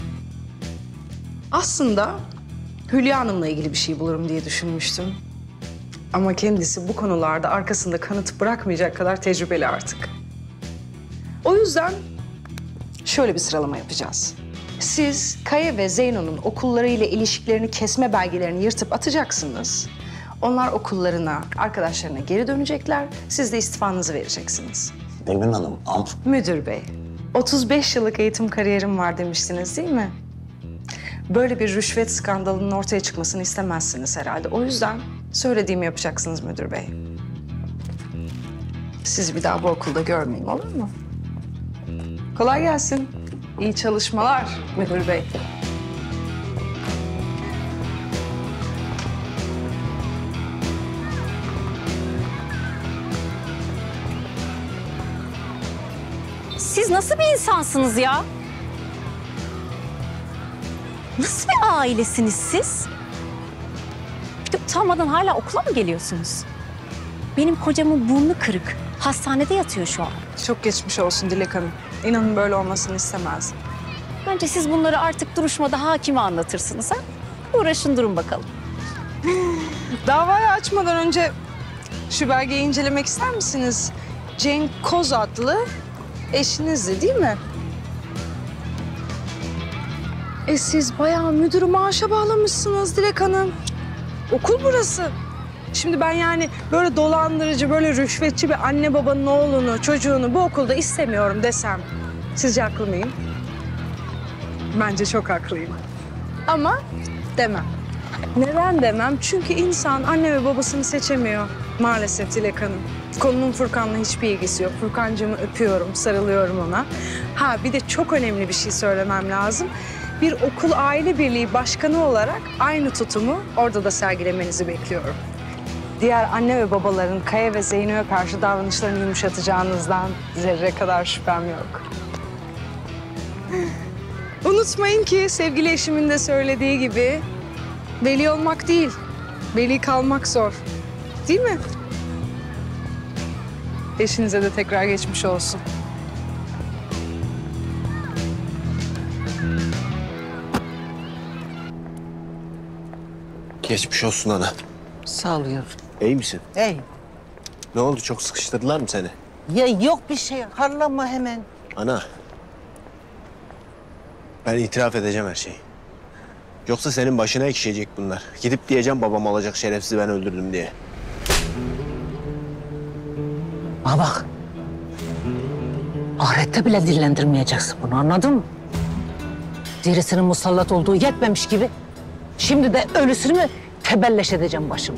Aslında Hülya Hanım'la ilgili bir şey bulurum diye düşünmüştüm. Ama kendisi bu konularda arkasında kanıt bırakmayacak kadar tecrübeli artık. O yüzden şöyle bir sıralama yapacağız. Siz Kaya ve Zeyno'nun okullarıyla ilişkilerini kesme belgelerini yırtıp atacaksınız. Onlar okullarına, arkadaşlarına geri dönecekler. Siz de istifanızı vereceksiniz. Devin Hanım, am... Müdür bey, otuz beş yıllık eğitim kariyerim var demiştiniz değil mi? Böyle bir rüşvet skandalının ortaya çıkmasını istemezsiniz herhalde. O yüzden söylediğimi yapacaksınız müdür bey. Sizi bir daha bu okulda görmeyeyim, olur mu? Kolay gelsin. İyi çalışmalar müdür bey. Siz nasıl bir insansınız ya? Nasıl bir ailesiniz siz? Bir de utanmadan hala okula mı geliyorsunuz? Benim kocamın burnu kırık. Hastanede yatıyor şu an. Çok geçmiş olsun Dilek Hanım. İnanın böyle olmasını istemezdim. Bence siz bunları artık duruşmada hakime anlatırsınız ha? Uğraşın durun bakalım. Davayı açmadan önce şu belgeyi incelemek ister misiniz? Cenk Koz adlı eşinizdi değil mi? E siz bayağı müdürü maaşa bağlamışsınız Dilek Hanım. Okul burası. Şimdi ben yani böyle dolandırıcı, böyle rüşvetçi bir anne babanın oğlunu, çocuğunu bu okulda istemiyorum desem sizce haklı mıyım? Bence çok haklıyım. Ama demem. Neden demem? Çünkü insan anne ve babasını seçemiyor maalesef Dilek Hanım. Konunun Furkan'la hiçbir ilgisi yok. Furkancığımı öpüyorum, sarılıyorum ona. Ha bir de çok önemli bir şey söylemem lazım. Bir okul aile birliği başkanı olarak aynı tutumu orada da sergilemenizi bekliyorum. Diğer anne ve babaların Kaya ve Zeyno'ya karşı davranışlarını yumuşatacağınızdan zerre kadar şüphem yok. Unutmayın ki sevgili eşimin de söylediği gibi veli olmak değil, veli kalmak zor. Değil mi? Eşinize de tekrar geçmiş olsun. Geçmiş olsun ana. Sağ ol yavrum. İyi misin? Ey. Ne oldu, çok sıkıştırdılar mı seni? Ya yok bir şey. Harlama hemen. Ana. Ben itiraf edeceğim her şeyi. Yoksa senin başına ekşiyecek bunlar. Gidip diyeceğim babam olacak şerefsiz ben öldürdüm diye. Bana bak. Ahirette bile dillendirmeyeceksin bunu, anladın mı? Dirisinin musallat olduğu yetmemiş gibi şimdi de ölüsünü mü tebelleş edeceğim başıma?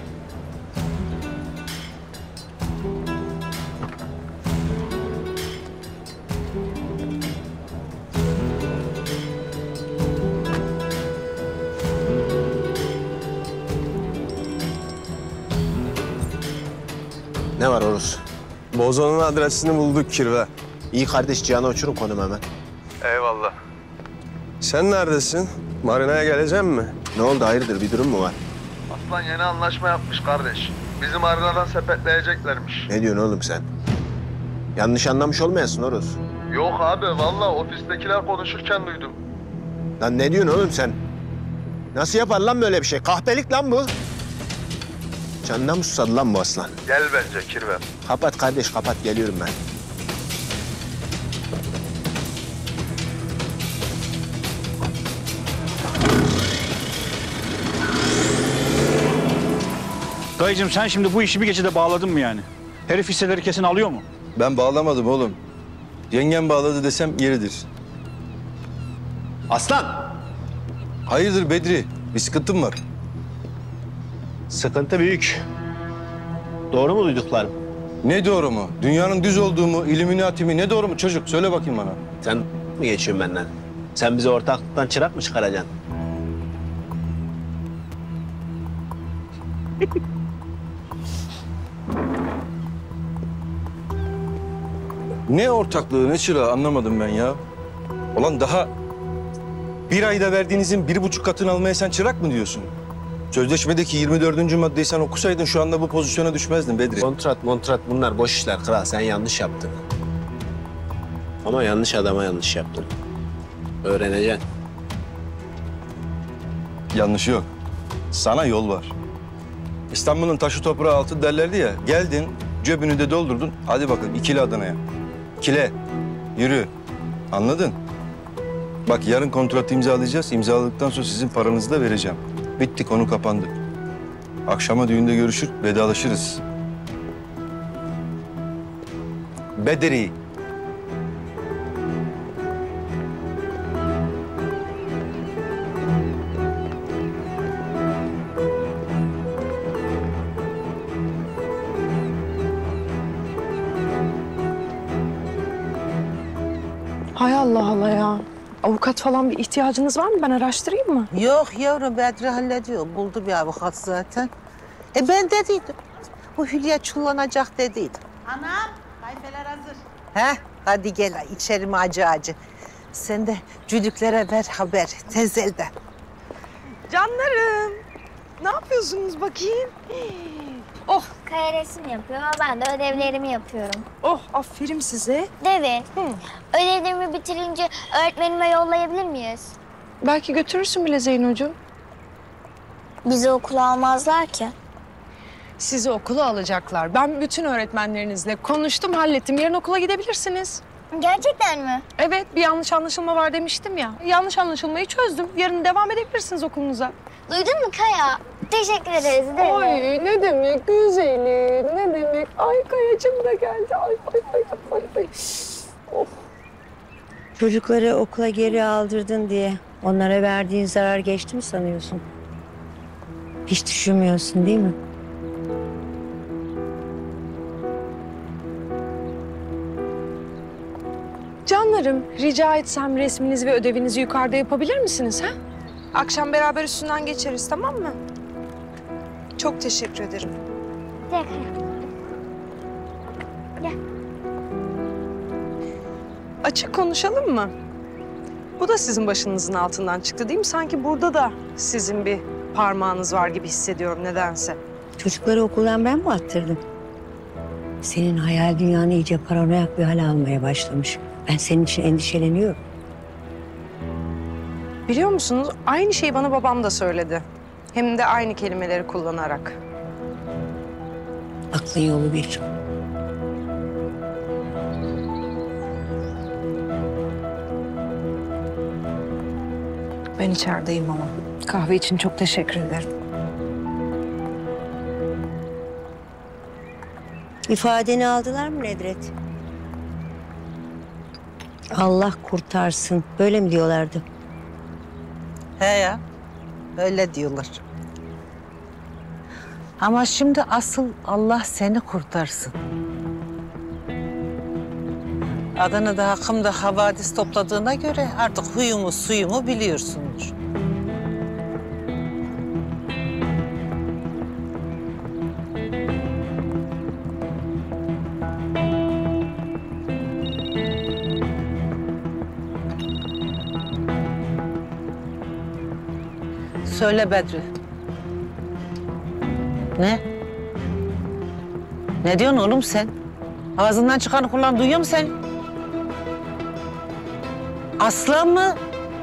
Ne var Oruz? Bozo'nun adresini bulduk Kirve. İyi kardeş, Cihan'a uçurun konum hemen. Eyvallah. Sen neredesin? Marina'ya gelecek mi? Ne oldu, hayırdır, bir durum mu var? Aslan yeni anlaşma yapmış kardeş. Bizi marinadan sepetleyeceklermiş. Ne diyorsun oğlum sen? Yanlış anlamış olmayasın Oruz. Yok abi vallahi ofistekiler konuşurken duydum. Lan ne diyorsun oğlum sen? Nasıl yapar lan böyle bir şey? Kahpelik lan bu. Canına mı susadı lan bu aslan? Gel bence Kirve. Kapat kardeş, kapat, geliyorum ben. Dayıcığım sen şimdi bu işi bir gecede bağladın mı yani? Herif hisseleri kesin alıyor mu? Ben bağlamadım oğlum. Yengem bağladı desem yeridir. Aslan! Hayırdır Bedri? Bir sıkıntın var. Sıkıntı büyük. Doğru mu duyduklarım? Ne doğru mu? Dünyanın düz olduğu mu, illuminati mi? Ne doğru mu çocuk? Söyle bakayım bana. Sen mi geçiyorsun benden? Sen bizi ortaklıktan çırak mı çıkaracaksın? Ne ortaklığı, ne çırağı anlamadım ben ya. Ulan daha bir ayda verdiğinizin bir buçuk katını almaya sen çırak mı diyorsun? Sözleşmedeki yirmi dördüncü maddeyi sen okusaydın şu anda bu pozisyona düşmezdin Bedri. Kontrat, montrat bunlar boş işler kral. Sen yanlış yaptın. Ama yanlış adama yanlış yaptın. Öğreneceksin. Yanlışı yok. Sana yol var. İstanbul'un taşı toprağı altı derlerdi ya. Geldin, cebini de doldurdun. Hadi bakalım ikili Adana'ya. Kile, yürü. Anladın? Bak yarın kontratı imzalayacağız. İmzaladıktan sonra sizin paranızı da vereceğim. Bitti, konu kapandı. Akşama düğünde görüşür, vedalaşırız. Bedri. Hay Allah Allah ya. Avukat falan bir ihtiyacınız var mı? Ben araştırayım mı? Yok yavrum, Bedri hallediyor. Buldu bir avukat zaten. E ben dediydim. Bu Hülya çullanacak dediydim. Anam, kayfeler hazır. He, hadi gel içerim acı acı. Sen de cüdüklere ver haber tezelden. Canlarım, ne yapıyorsunuz bakayım? Oh, Kaya resim yapıyor, ben de ödevlerimi yapıyorum. oh aferin size. Devin, ödevlerimi bitirince öğretmenime yollayabilir miyiz? Belki götürürsün bile Zeynocuğum. Bizi okula almazlar ki. Sizi okula alacaklar. Ben bütün öğretmenlerinizle konuştum, hallettim. Yarın okula gidebilirsiniz. Gerçekten mi? Evet, bir yanlış anlaşılma var demiştim ya. Yanlış anlaşılmayı çözdüm. Yarın devam edebilirsiniz okulunuza. Duydun mu Kaya? Teşekkür ederiz değil mi? Ay ne demek güzelim, ne demek. Ay Kayacığım da geldi. Ay ay ay ay ay. Of. Çocukları okula geri aldırdın diye onlara verdiğin zarar geçti mi sanıyorsun? Hiç düşünmüyorsun değil mi? Canlarım, rica etsem resminizi ve ödevinizi yukarıda yapabilir misiniz ha? Akşam beraber üstünden geçeriz, tamam mı? Çok teşekkür ederim. Gel Kaya. Gel. Açık konuşalım mı? Bu da sizin başınızın altından çıktı değil mi? Sanki burada da sizin bir parmağınız var gibi hissediyorum nedense. Çocukları okuldan ben mi attırdım? Senin hayal dünyanı iyice paranoyak bir hale almaya başlamış. Ben senin için endişeleniyorum. Biliyor musunuz? Aynı şeyi bana babam da söyledi. Hem de aynı kelimeleri kullanarak. Aklın yolu bir. Ben içerideyim ama. Kahve için çok teşekkür ederim. İfadeni aldılar mı Nedret? Allah kurtarsın. Böyle mi diyorlardı? He ya, öyle diyorlar. Ama şimdi asıl Allah seni kurtarsın. Adana'da Hakım'da havadis topladığına göre artık huyumu suyumu biliyorsundur. Söyle Bedri. Ne? Ne diyorsun oğlum sen? Ağzından çıkanı kulağın duyuyor mu sen? Aslan mı?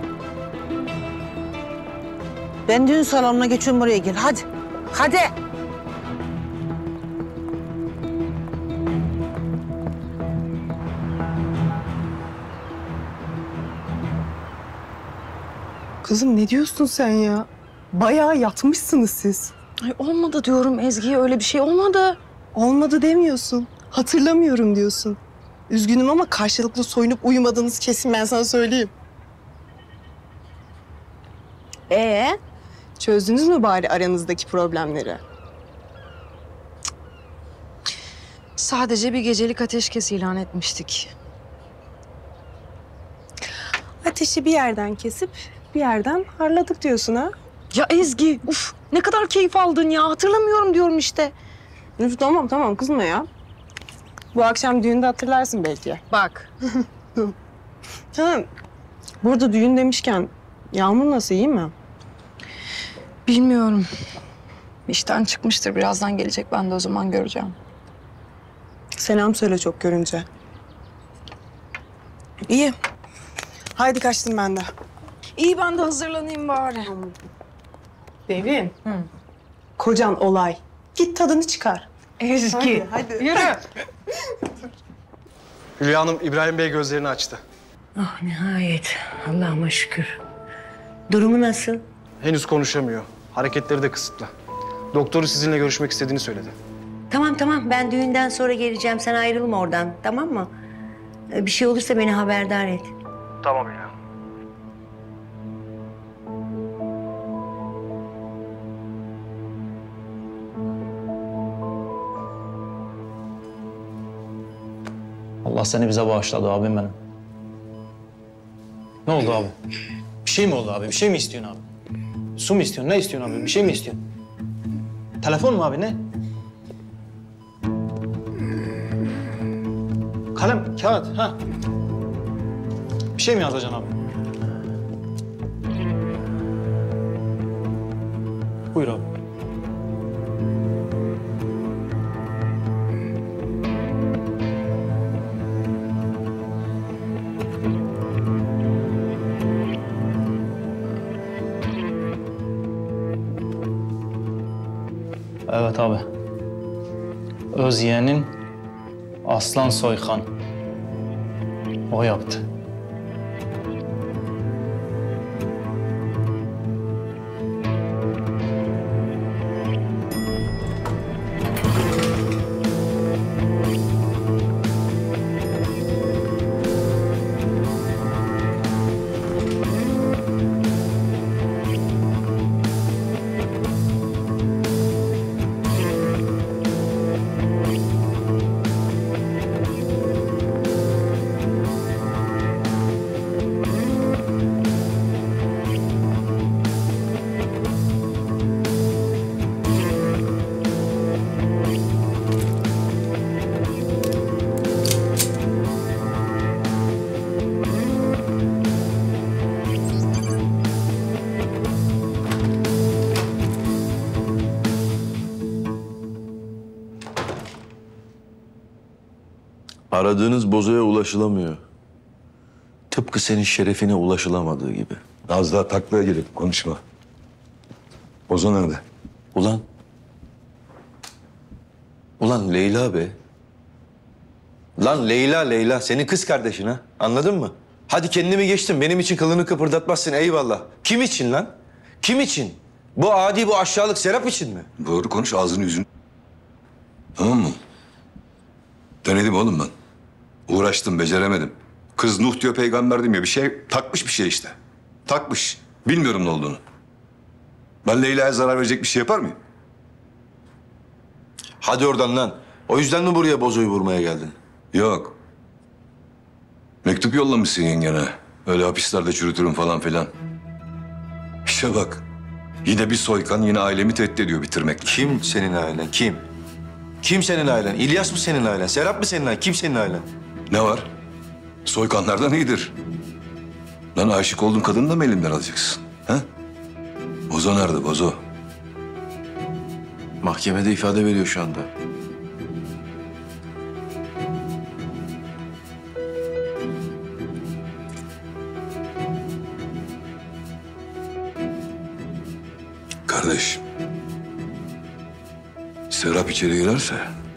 Ben düğün salonuna geçiyorum, oraya gel. Hadi, hadi. Kızım ne diyorsun sen ya? Bayağı yatmışsınız siz. Ay olmadı diyorum Ezgi'ye, öyle bir şey olmadı. Olmadı demiyorsun. Hatırlamıyorum diyorsun. Üzgünüm ama karşılıklı soyunup uyumadığınız kesin, ben sana söyleyeyim. Ee, çözdünüz mü bari aranızdaki problemleri? Sadece bir gecelik ateşkes ilan etmiştik. Ateşi bir yerden kesip bir yerden harladık diyorsun ha? Ya Ezgi, uf ne kadar keyif aldın ya. Hatırlamıyorum diyorum işte. Üf, tamam tamam kızma ya. Bu akşam düğünde hatırlarsın belki. Bak. Ha, burada düğün demişken Yağmur nasıl, iyi mi? Bilmiyorum. İşten çıkmıştır. Birazdan gelecek. Ben de o zaman göreceğim. Selam söyle çok görünce. İyi. Haydi kaçtım ben de. İyi, ben de hazırlanayım bari. Devin. Kocan olay. Git tadını çıkar. Ezgi. Hadi, hadi. Yürü. Hülya Hanım, İbrahim Bey gözlerini açtı. Ah nihayet. Allah'ıma şükür. Durumu nasıl? Henüz konuşamıyor. Hareketleri de kısıtlı. Doktoru sizinle görüşmek istediğini söyledi. Tamam tamam, ben düğünden sonra geleceğim. Sen ayrılma oradan, tamam mı? Ee, Bir şey olursa beni haberdar et. Tamam Hülya. Allah seni bize bağışladı abim benim. Ne oldu abi? Bir şey mi oldu abi? Bir şey mi istiyorsun abi? Su mu istiyorsun? Ne istiyorsun abi? Bir şey mi istiyorsun? Telefon mu abi, ne? Kalem, kağıt, ha? Bir şey mi yazacaksın abi? Buyur abi. Evet abi. Öz yeğenin Aslan Soykan. O yaptı. Aradığınız Bozo'ya ulaşılamıyor. Tıpkı senin şerefine ulaşılamadığı gibi. Az daha taklaya girip konuşma. Bozo nerede? Ulan. Ulan Leyla be. Lan Leyla Leyla senin kız kardeşin ha. Anladın mı? Hadi kendimi geçtim. Benim için kılını kıpırdatmazsın, eyvallah. Kim için lan? Kim için? Bu adi, bu aşağılık Serap için mi? Doğru konuş, ağzını yüzünü. Tamam mı? Denedim oğlum ben. Uğraştım, beceremedim. Kız Nuh diyor, peygamber demiyor. Bir şey takmış, bir şey işte. Takmış. Bilmiyorum ne olduğunu. Ben Leyla'ya zarar verecek bir şey yapar mıyım? Hadi oradan lan. O yüzden mi buraya Bozo'yu vurmaya geldin? Yok. Mektup yollamışsın yengene. Öyle hapislerde çürütürüm falan filan. İşte bak. Yine bir soykan, yine ailemi tehdit ediyor bitirmekle. Kim senin ailen? Kim? Kim senin ailen? İlyas mı senin ailen? Serap mı senin ailen? Kim senin ailen? Ne var? Soykanlardan iyidir. Lan aşık olduğun kadını da mı elimden alacaksın? Ha? Bozo nerede Bozo? Mahkemede ifade veriyor şu anda. Kardeş. Serap içeri girerse...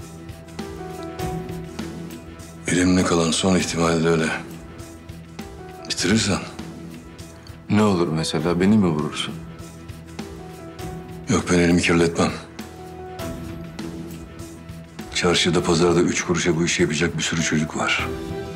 elimde kalan son ihtimalle öyle bitirirsen... Ne olur mesela? Beni mi vurursun? Yok, ben elimi kirletmem. Çarşıda, pazarda üç kuruşa bu işi yapacak bir sürü çocuk var.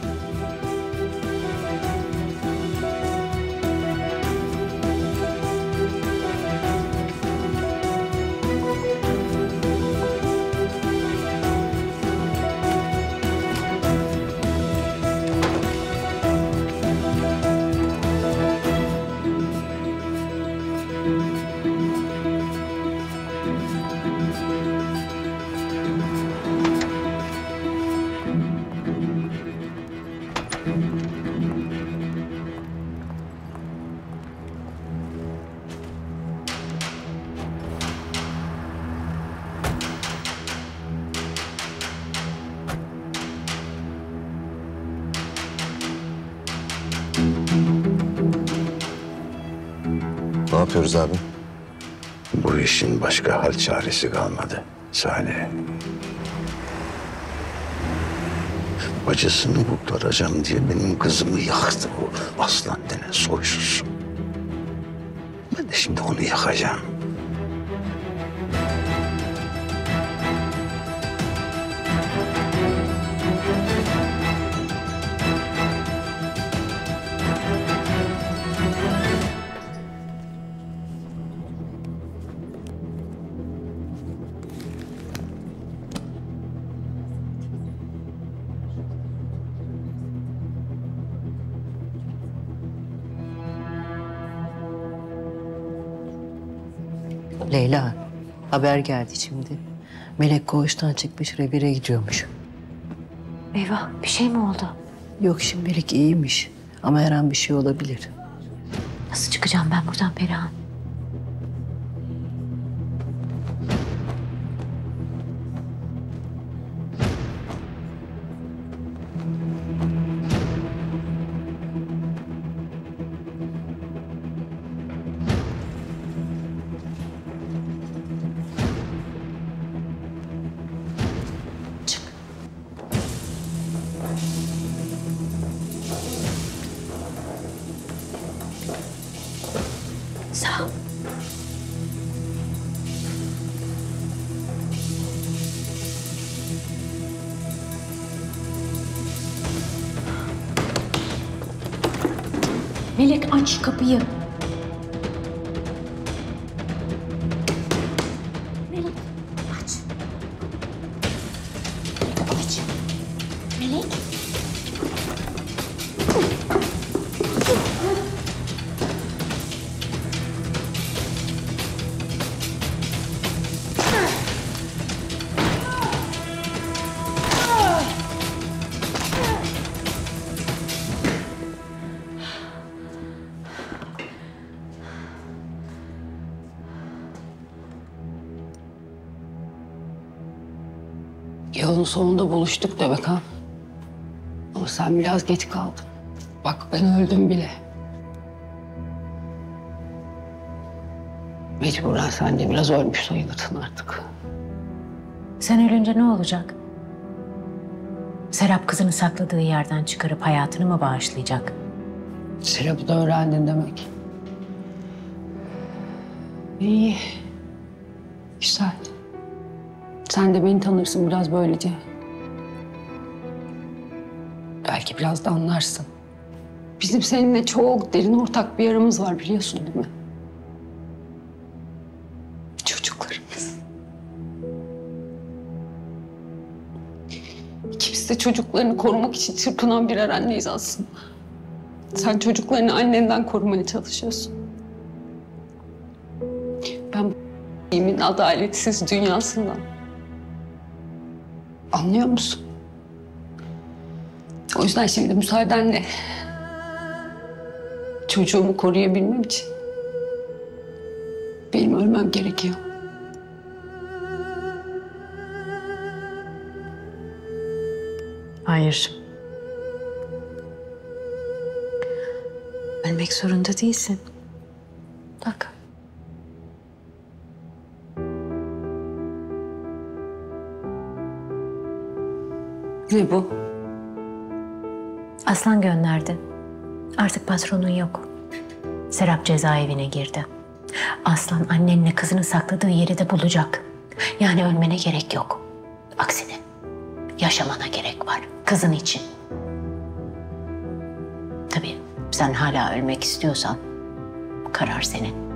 Ne yapıyoruz abi? Bu işin başka hal çaresi kalmadı Salih. Bacısını kurtaracağım diye benim kızımı yaktı bu aslan denen soysuz. Ben de şimdi onu yakacağım. Leyla, haber geldi şimdi. Melek koğuştan çıkmış, revire gidiyormuş. Eyvah, bir şey mi oldu? Yok, şimdilik iyiymiş. Ama her an bir şey olabilir. Nasıl çıkacağım ben buradan Perihan? Sağ ol. Melek aç kapıyı. Melek aç. Aç. Melek. Yolun sonunda buluştuk demek ha. Ama sen biraz geç kaldın. Bak ben öldüm bile. Mecburen sen de biraz ölmüş sayılırsın artık. Sen ölünce ne olacak? Serap kızını sakladığı yerden çıkarıp hayatını mı bağışlayacak? Serap'ı da öğrendin demek. İyi. Güzel. Sen de beni tanırsın biraz böylece. Belki biraz da anlarsın. Bizim seninle çok derin ortak bir yaramız var biliyorsun değil mi? Çocuklarımız. İkimiz de çocuklarını korumak için çırpınan birer anneyiz aslında. Sen çocuklarını annenden korumaya çalışıyorsun. Ben bu yemin adaletsiz dünyasından. Anlıyor musun? O yüzden şimdi müsaadenle çocuğumu koruyabilmem için benim ölmem gerekiyor. Hayır. Ölmek zorunda değilsin. Bak. Ne bu? Aslan gönderdi. Artık patronun yok. Serap cezaevine girdi. Aslan annenle kızını sakladığı yeri de bulacak. Yani ölmene gerek yok. Aksine yaşamana gerek var kızın için. Tabii sen hala ölmek istiyorsan karar senin.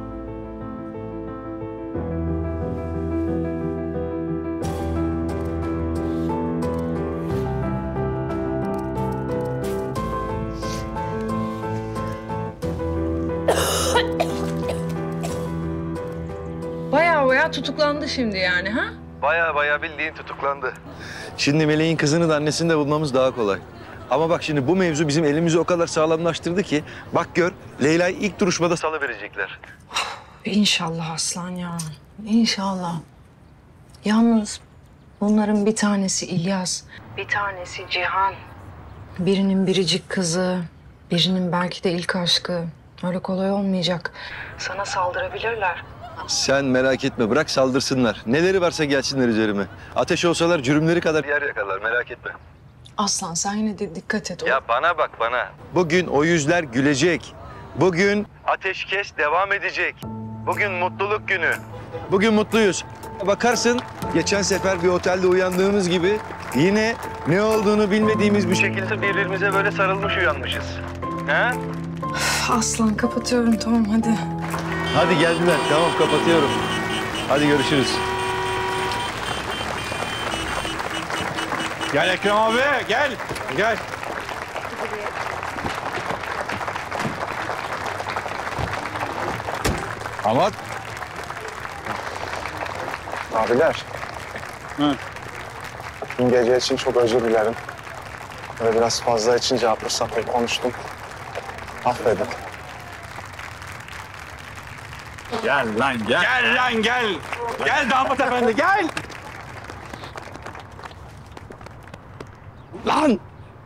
Baya baya tutuklandı şimdi yani ha? Baya baya bildiğin tutuklandı. Şimdi Meleğin kızını da annesini de bulmamız daha kolay. Ama bak şimdi bu mevzu bizim elimizi o kadar sağlamlaştırdı ki... ...bak gör, Leyla'yı ilk duruşmada salıverecekler. İnşallah aslan ya. İnşallah. Yalnız bunların bir tanesi İlyas, bir tanesi Cihan. Birinin biricik kızı, birinin belki de ilk aşkı. Öyle kolay olmayacak. Sana saldırabilirler. Sen merak etme, bırak saldırsınlar. Neleri varsa gelsinler üzerime. Ateş olsalar cürümleri kadar yer yakarlar, merak etme. Aslan sen yine de dikkat et. Ya bana bak bana. Bugün o yüzler gülecek. Bugün ateşkes devam edecek. Bugün mutluluk günü. Bugün mutluyuz. Bakarsın geçen sefer bir otelde uyandığımız gibi yine ne olduğunu bilmediğimiz bir şekilde birbirimize böyle sarılmış uyanmışız. He? Aslan kapatıyorum tamam hadi. Hadi geldiler. Tamam kapatıyorum. Hadi görüşürüz. Gel Ekrem abi gel. Gel. Amat. Abiler. Hı. Dün gece için çok özür dilerim. Böyle biraz fazla içince apır sapır konuştum. Affedin. Gel lan gel. Gel lan gel. Gel damat efendi gel. Lan!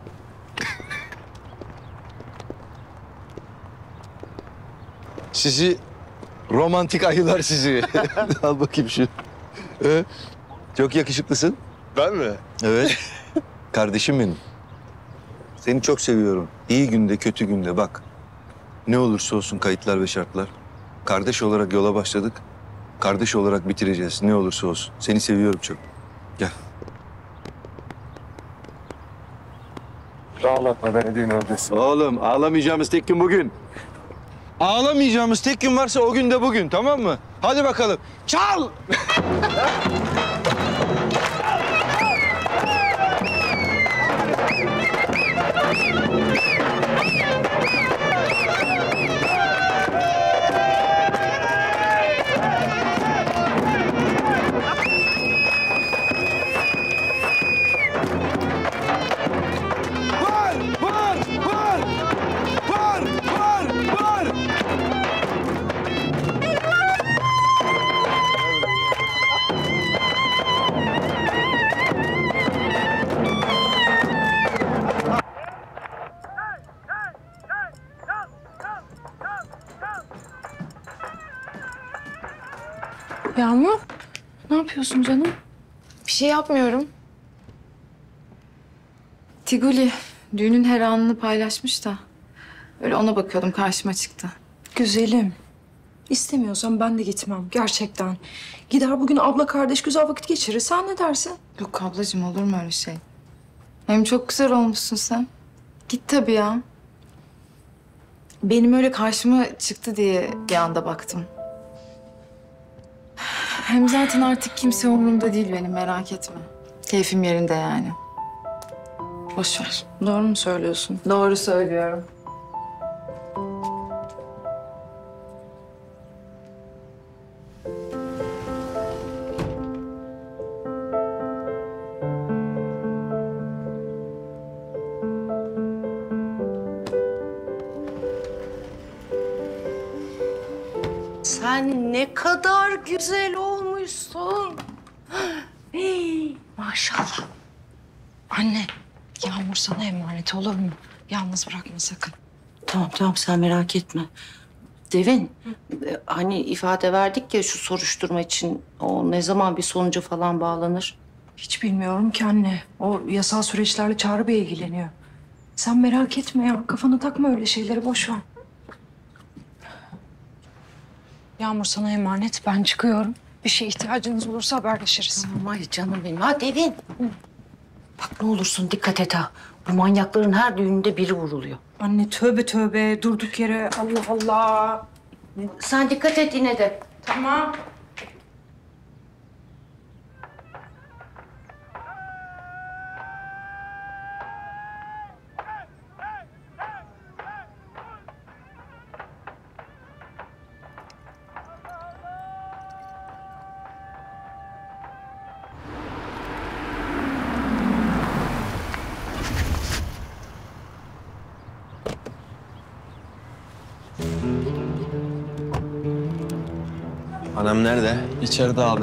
Sizi romantik ayılar sizi. Al bakayım şu. Ee, çok yakışıklısın. Ben mi? Evet. Kardeşim benim. Seni çok seviyorum. İyi günde, kötü günde bak. Ne olursa olsun kayıtlar ve şartlar. Kardeş olarak yola başladık. Kardeş olarak bitireceğiz. Ne olursa olsun. Seni seviyorum çok. Gel. Ağlatma beni düğün öncesi. Oğlum ağlamayacağımız tek gün bugün. Ağlamayacağımız tek gün varsa o gün de bugün, tamam mı? Hadi bakalım. Çal! Yağmur ne yapıyorsun canım? Bir şey yapmıyorum. Tiguli düğünün her anını paylaşmış da. Öyle ona bakıyordum karşıma çıktı. Güzelim. İstemiyorsan ben de gitmem gerçekten. Gider bugün abla kardeş güzel vakit geçirir. Sen ne dersin? Yok ablacığım olur mu öyle şey? Hem çok güzel olmuşsun sen. Git tabii ya. Benim öyle karşıma çıktı diye bir anda baktım. Hem zaten artık kimse umurumda değil benim merak etme. Keyfim yerinde yani. Boş ver. Doğru mu söylüyorsun? Doğru söylüyorum. Sen ne kadar güzel olmuşsun. Hey, maşallah. Anne, Yağmur sana emanet olur mu? Yalnız bırakma sakın. Tamam tamam sen merak etme. Devin, e, hani ifade verdik ya şu soruşturma için o ne zaman bir sonuca falan bağlanır? Hiç bilmiyorum ki anne. O yasal süreçlerle Çağrı Bey ilgileniyor. Sen merak etme ya. Kafana takma öyle şeyleri. Boş ver. Yağmur sana emanet. Ben çıkıyorum. Bir şeye ihtiyacınız olursa haberleşiriz. Tamam ay canım benim. Ha Devin. Bak Ne olursun dikkat et ha. Bu manyakların her düğününde biri vuruluyor. Anne tövbe tövbe durduk yere Allah Allah. Sen dikkat et yine de. Tamam. Anam nerede? İçeride abi.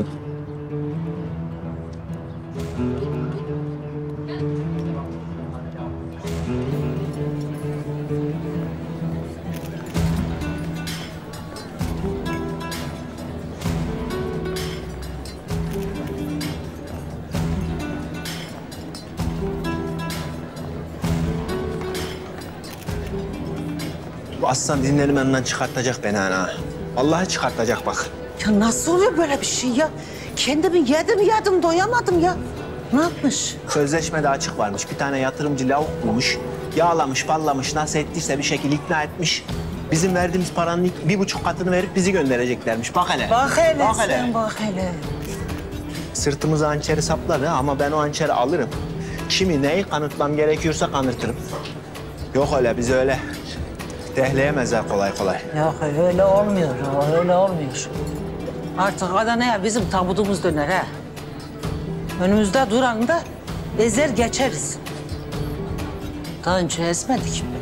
Bu aslan dinlenmemden çıkartacak beni ana. Vallahi çıkartacak bak. Ya nasıl oluyor böyle bir şey ya? Kendimi yedim yedim doyamadım ya. Ne yapmış? Sözleşmede açık varmış. Bir tane yatırımcı lavuk bulmuş. Yağlamış, ballamış, nasıl ettiyse bir şekilde ikna etmiş. Bizim verdiğimiz paranın ilk bir buçuk katını verip bizi göndereceklermiş. Bak hele. Bak hele Bak sen hele. bak hele. Sırtımıza hançeri sapladı ama ben o hançeri alırım. Kimi neyi kanıtmam gerekiyorsa kanıtırım. Yok öyle, biz öyle dehleyemezler kolay kolay. Yok öyle olmuyor, öyle olmuyor. Artık Adana'ya bizim tabutumuz döner ha. Önümüzde duran da ezer geçeriz. Daha önce ezmedik mi?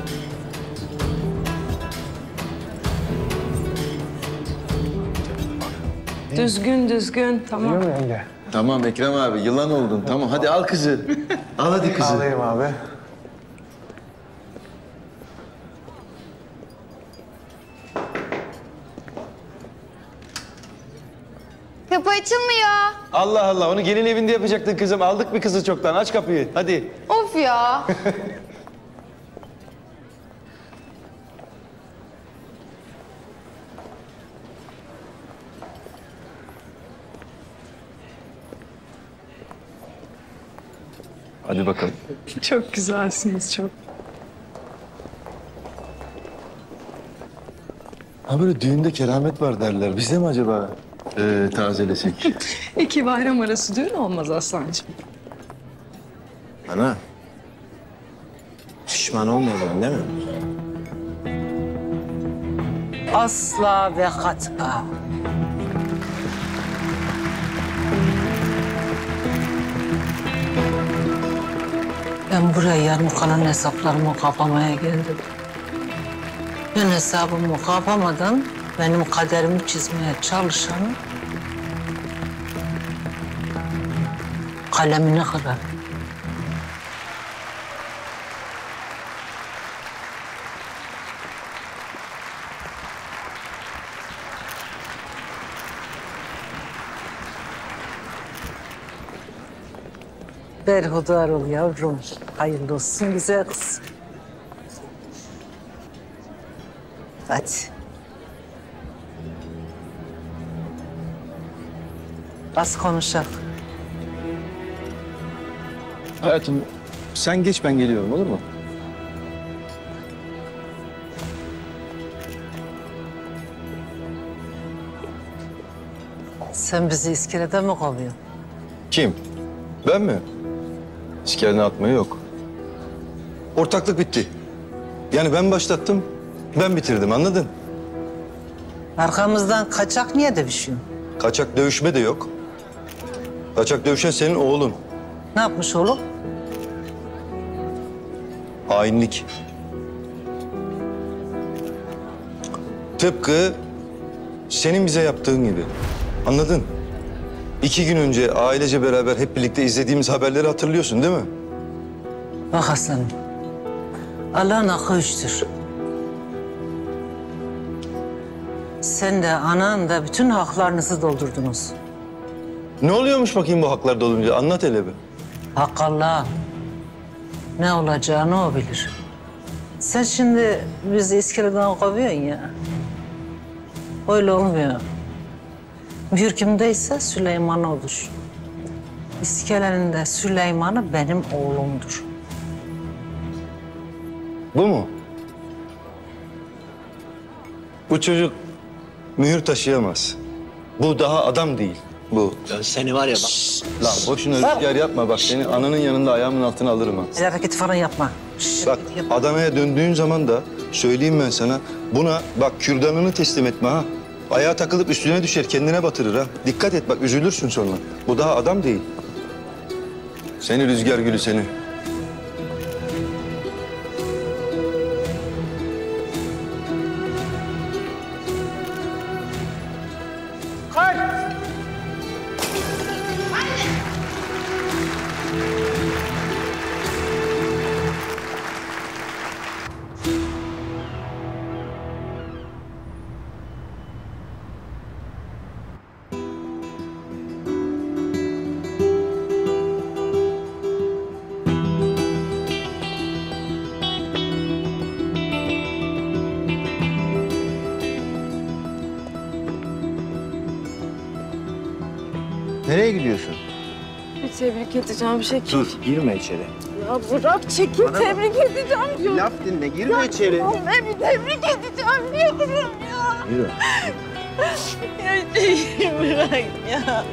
Düzgün düzgün tamam. Tamam Ekrem abi, yılan oldun. Tamam, hadi al kızı. Al hadi kızı. Alayım abi. Kapı açılmıyor. Allah Allah, onu gelin evinde yapacaktın kızım. Aldık bir kızı çoktan. Aç kapıyı, hadi. Of ya. Hadi bakalım. Çok güzelsiniz çok. Ha böyle düğünde keramet var derler. Bizde mi acaba ee, tazelesek? İki bayram arası düğün olmaz Aslancığım. Ana. Pişman olmayacaksın değil mi? Asla ve kat'a. Ben buraya yarım kalan hesaplarımı kapamaya geldim. Ben hesabımı kapamadan benim kaderimi çizmeye çalışanı kalemini kırar. Berhudar ol yavrum. Hayırlı olsun güzel kız. Hadi. Az konuşalım. Hayatım, sen geç ben geliyorum olur mu? Sen bizi iskelede mi kovuyorsun? Kim? Ben mi? İskelene atmayı yok. Ortaklık bitti. Yani ben başlattım, ben bitirdim anladın? Arkamızdan kaçak niye dövüşüyorsun? Kaçak dövüşme de yok. Kaçak dövüşen senin oğlun. Ne yapmış oğlum? Hainlik. Tıpkı senin bize yaptığın gibi. Anladın? İki gün önce ailece beraber hep birlikte izlediğimiz haberleri hatırlıyorsun değil mi? Bak aslanım. Allah'ın hakkı üçtür. Sen de anan da bütün haklarınızı doldurdunuz. Ne oluyormuş bakayım bu haklar dolunca? Anlat hele bir. Hak Allah'ın. Ne olacağını o bilir. Sen şimdi bizi iskeleden kovuyorsun ya. Öyle olmuyor. Mühür kimdeyse Süleyman olur. İskelenin de Süleyman'ı benim oğlumdur. Bu mu? Bu çocuk mühür taşıyamaz. Bu daha adam değil. Bu. Ya seni var ya bak. Lan boşuna rüzgar yapma bak. Seni ananın yanında ayağımın altına alırım ha. El hareketi falan yapma. Bak Adana'ya döndüğün zaman da söyleyeyim ben sana. Buna bak kürdanını teslim etme ha. Ayağa takılıp üstüne düşer, kendine batırır ha. Dikkat et bak, üzülürsün sonra. Bu daha adam değil. Seni rüzgar gülü seni. Nereye gidiyorsun? Bir tebrik edeceğim Şekil. Dur, girme içeri. Ya bırak çekil, Bana tebrik edeceğim diyorum. Laf dinle, girme Ya içeri. tamam, ben bir tebrik edeceğim diyorum ya. Yürü. Ya Şekil bırak ya.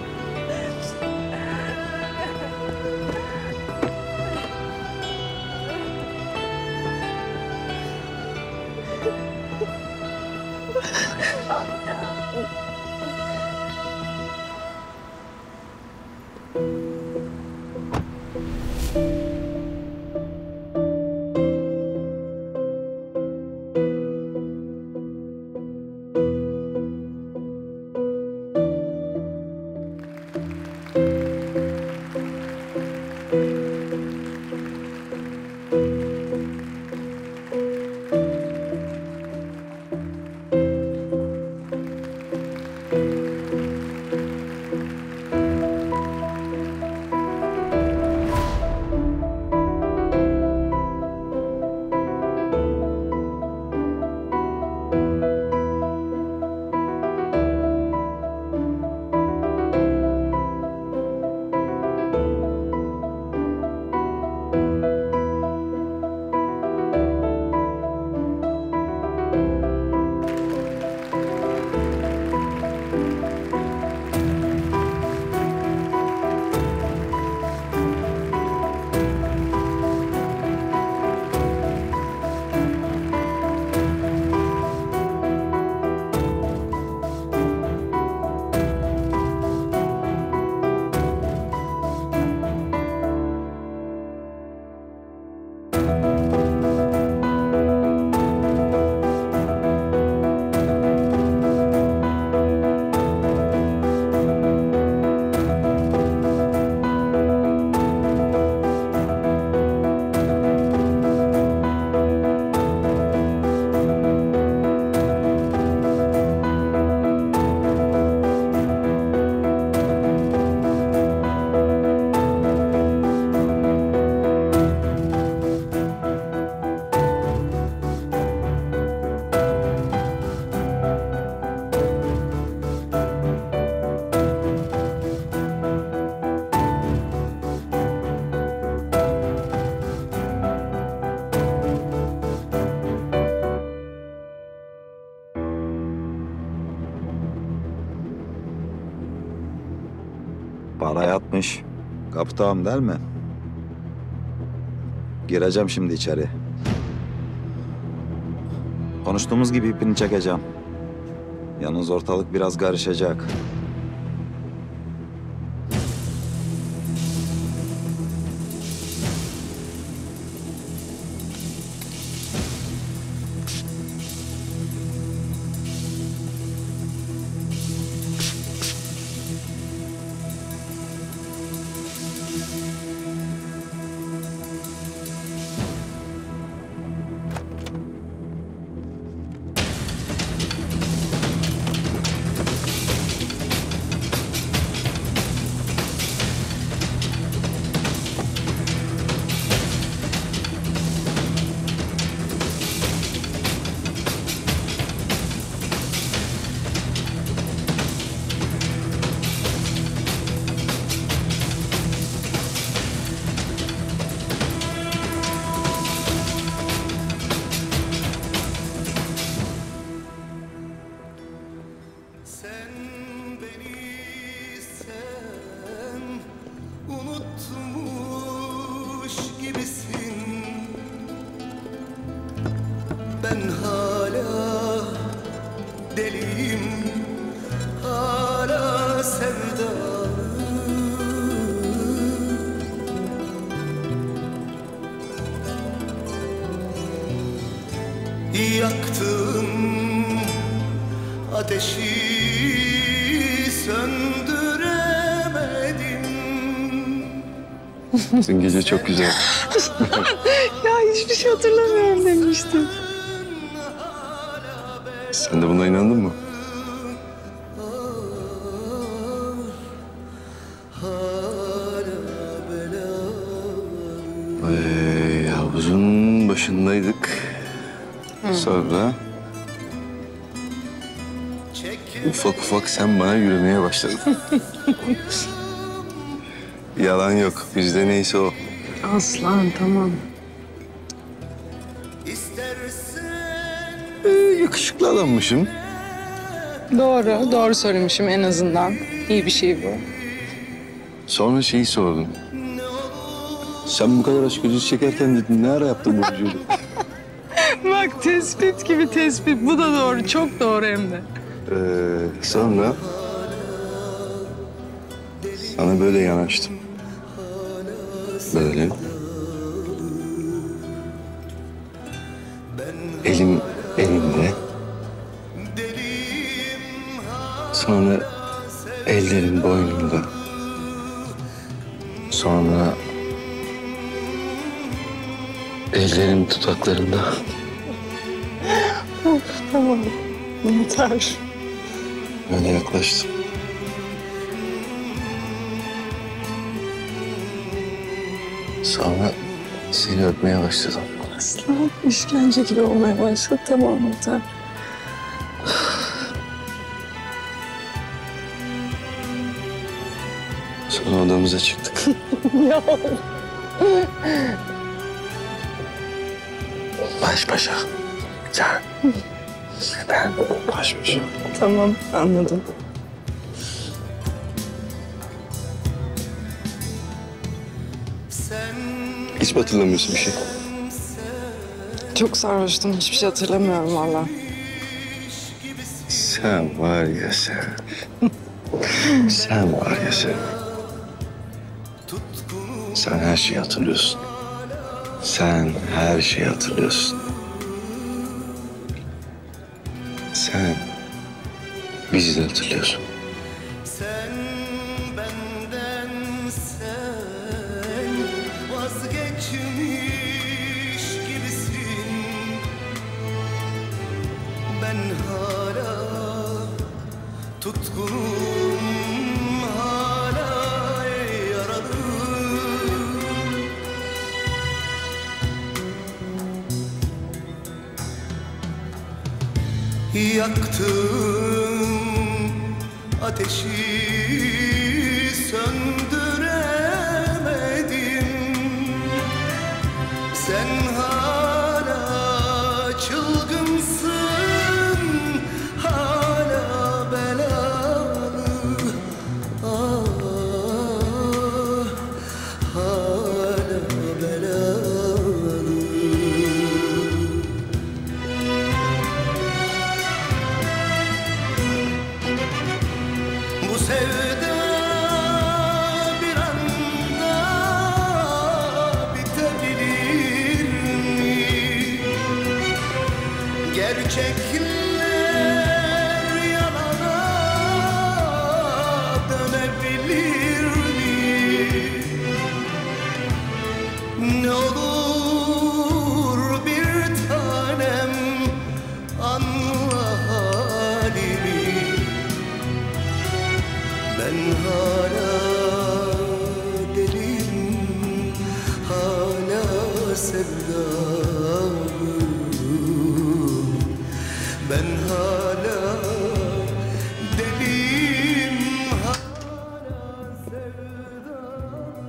Para yatmış. Kaptağım der mi? Gireceğim şimdi içeri. Konuştuğumuz gibi ipini çekeceğim. Yalnız ortalık biraz karışacak. Sen beni sen unutmuş gibisin. Ben hala deliyim, hala sevdalı. Yaktığım ateşi söndüremedim. Dün gece çok güzel. Ya hiçbir şey hatırlamıyorum demiştim. Sen de buna inandın mı? Ee, havuzun başındaydık. Sonra ufak ufak sen bana yürümeye başladın. Yalan yok. Bizde neyse o. Aslan tamam. Ee, yakışıklı adammışım. Doğru, doğru söylemişim en azından. İyi bir şey bu. Sonra şeyi sordum. Sen bu kadar aşk acısı çekerken dedin ne ara yaptın bu vücudu? Bak tespit gibi tespit. Bu da doğru, çok doğru hem de. Ee, sonra sana böyle yanaştım. Böyle. Elim elimde. Sonra ellerim boynumda. Sonra ellerim dudaklarında. Of tamam. Yeter. Öyle yaklaştım. Sonra seni öpmeye başladım. Aslan işkence gibi olmaya başladı. Tamam yeter. Sonra odamıza çıktık. Ya. Baş başa. Sen. Ben. Baş başa. Tamam anladım. Hiç mi hatırlamıyorsun bir şey? Çok sarhoştum. Hiçbir şey hatırlamıyorum valla. Sen var ya sen. Sen var ya sen. Sen her şeyi hatırlıyorsun. Sen her şeyi hatırlıyorsun. Sen bizi de hatırlıyorsun. Sen benden sen vazgeçmiş gibisin. Ben hala tutkunum, hala yaralı. Yaktım ateşi söndüremedim. Sen hala çılgınsın, hala belalı. Ah, hala belalı. Bu sevda bir anda bitebilir mi? Gerçekler yalana dönebilir mi? Ne olur bir tanem anla halimi. Ben hala deliyim, hala sevdalım. Ben hala deliyim, hala sevdalım.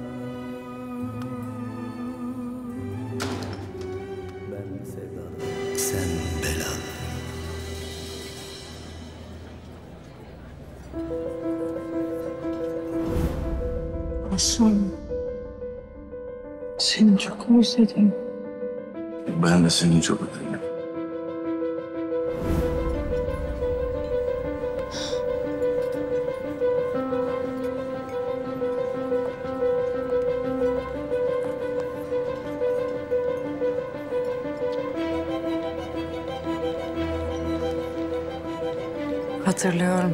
Ben sevdalım, sen belalı. Aslan. Seni çok özledim. Ben de seni çok özledim. Hatırlıyorum.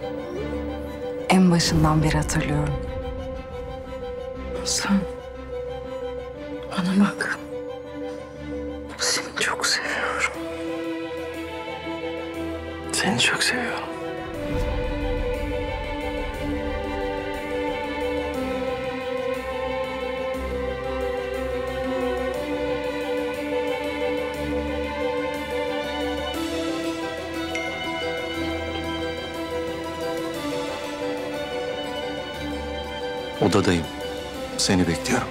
En başından beri hatırlıyorum. Aslan. Bana bak. Seni çok seviyorum. Seni çok seviyorum. Odadayım. Seni bekliyorum.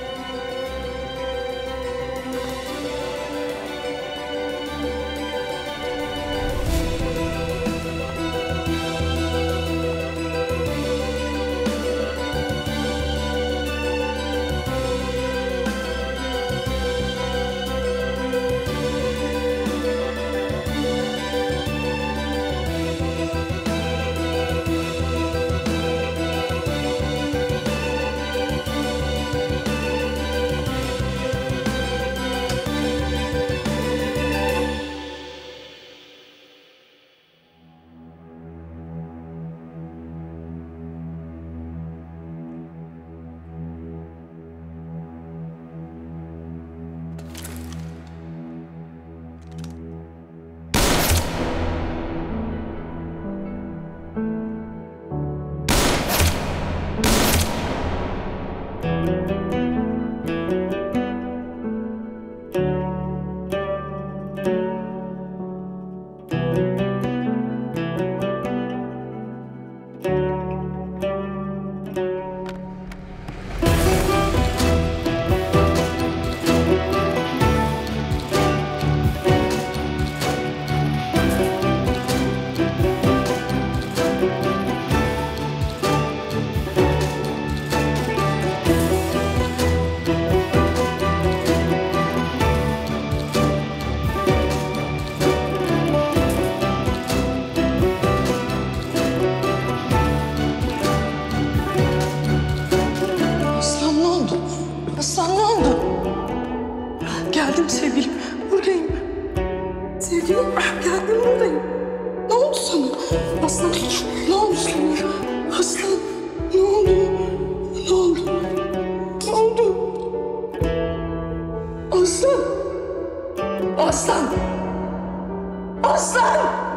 Aslan ne oldu? Aslan ne oldu? Geldim sevgilim. Buradayım. Sevgilim geldim buradayım. Ne oldu sana? Aslan ne oldu sana? Aslan ne oldu? Ne oldu? Ne oldu? Aslan. Aslan. Aslan.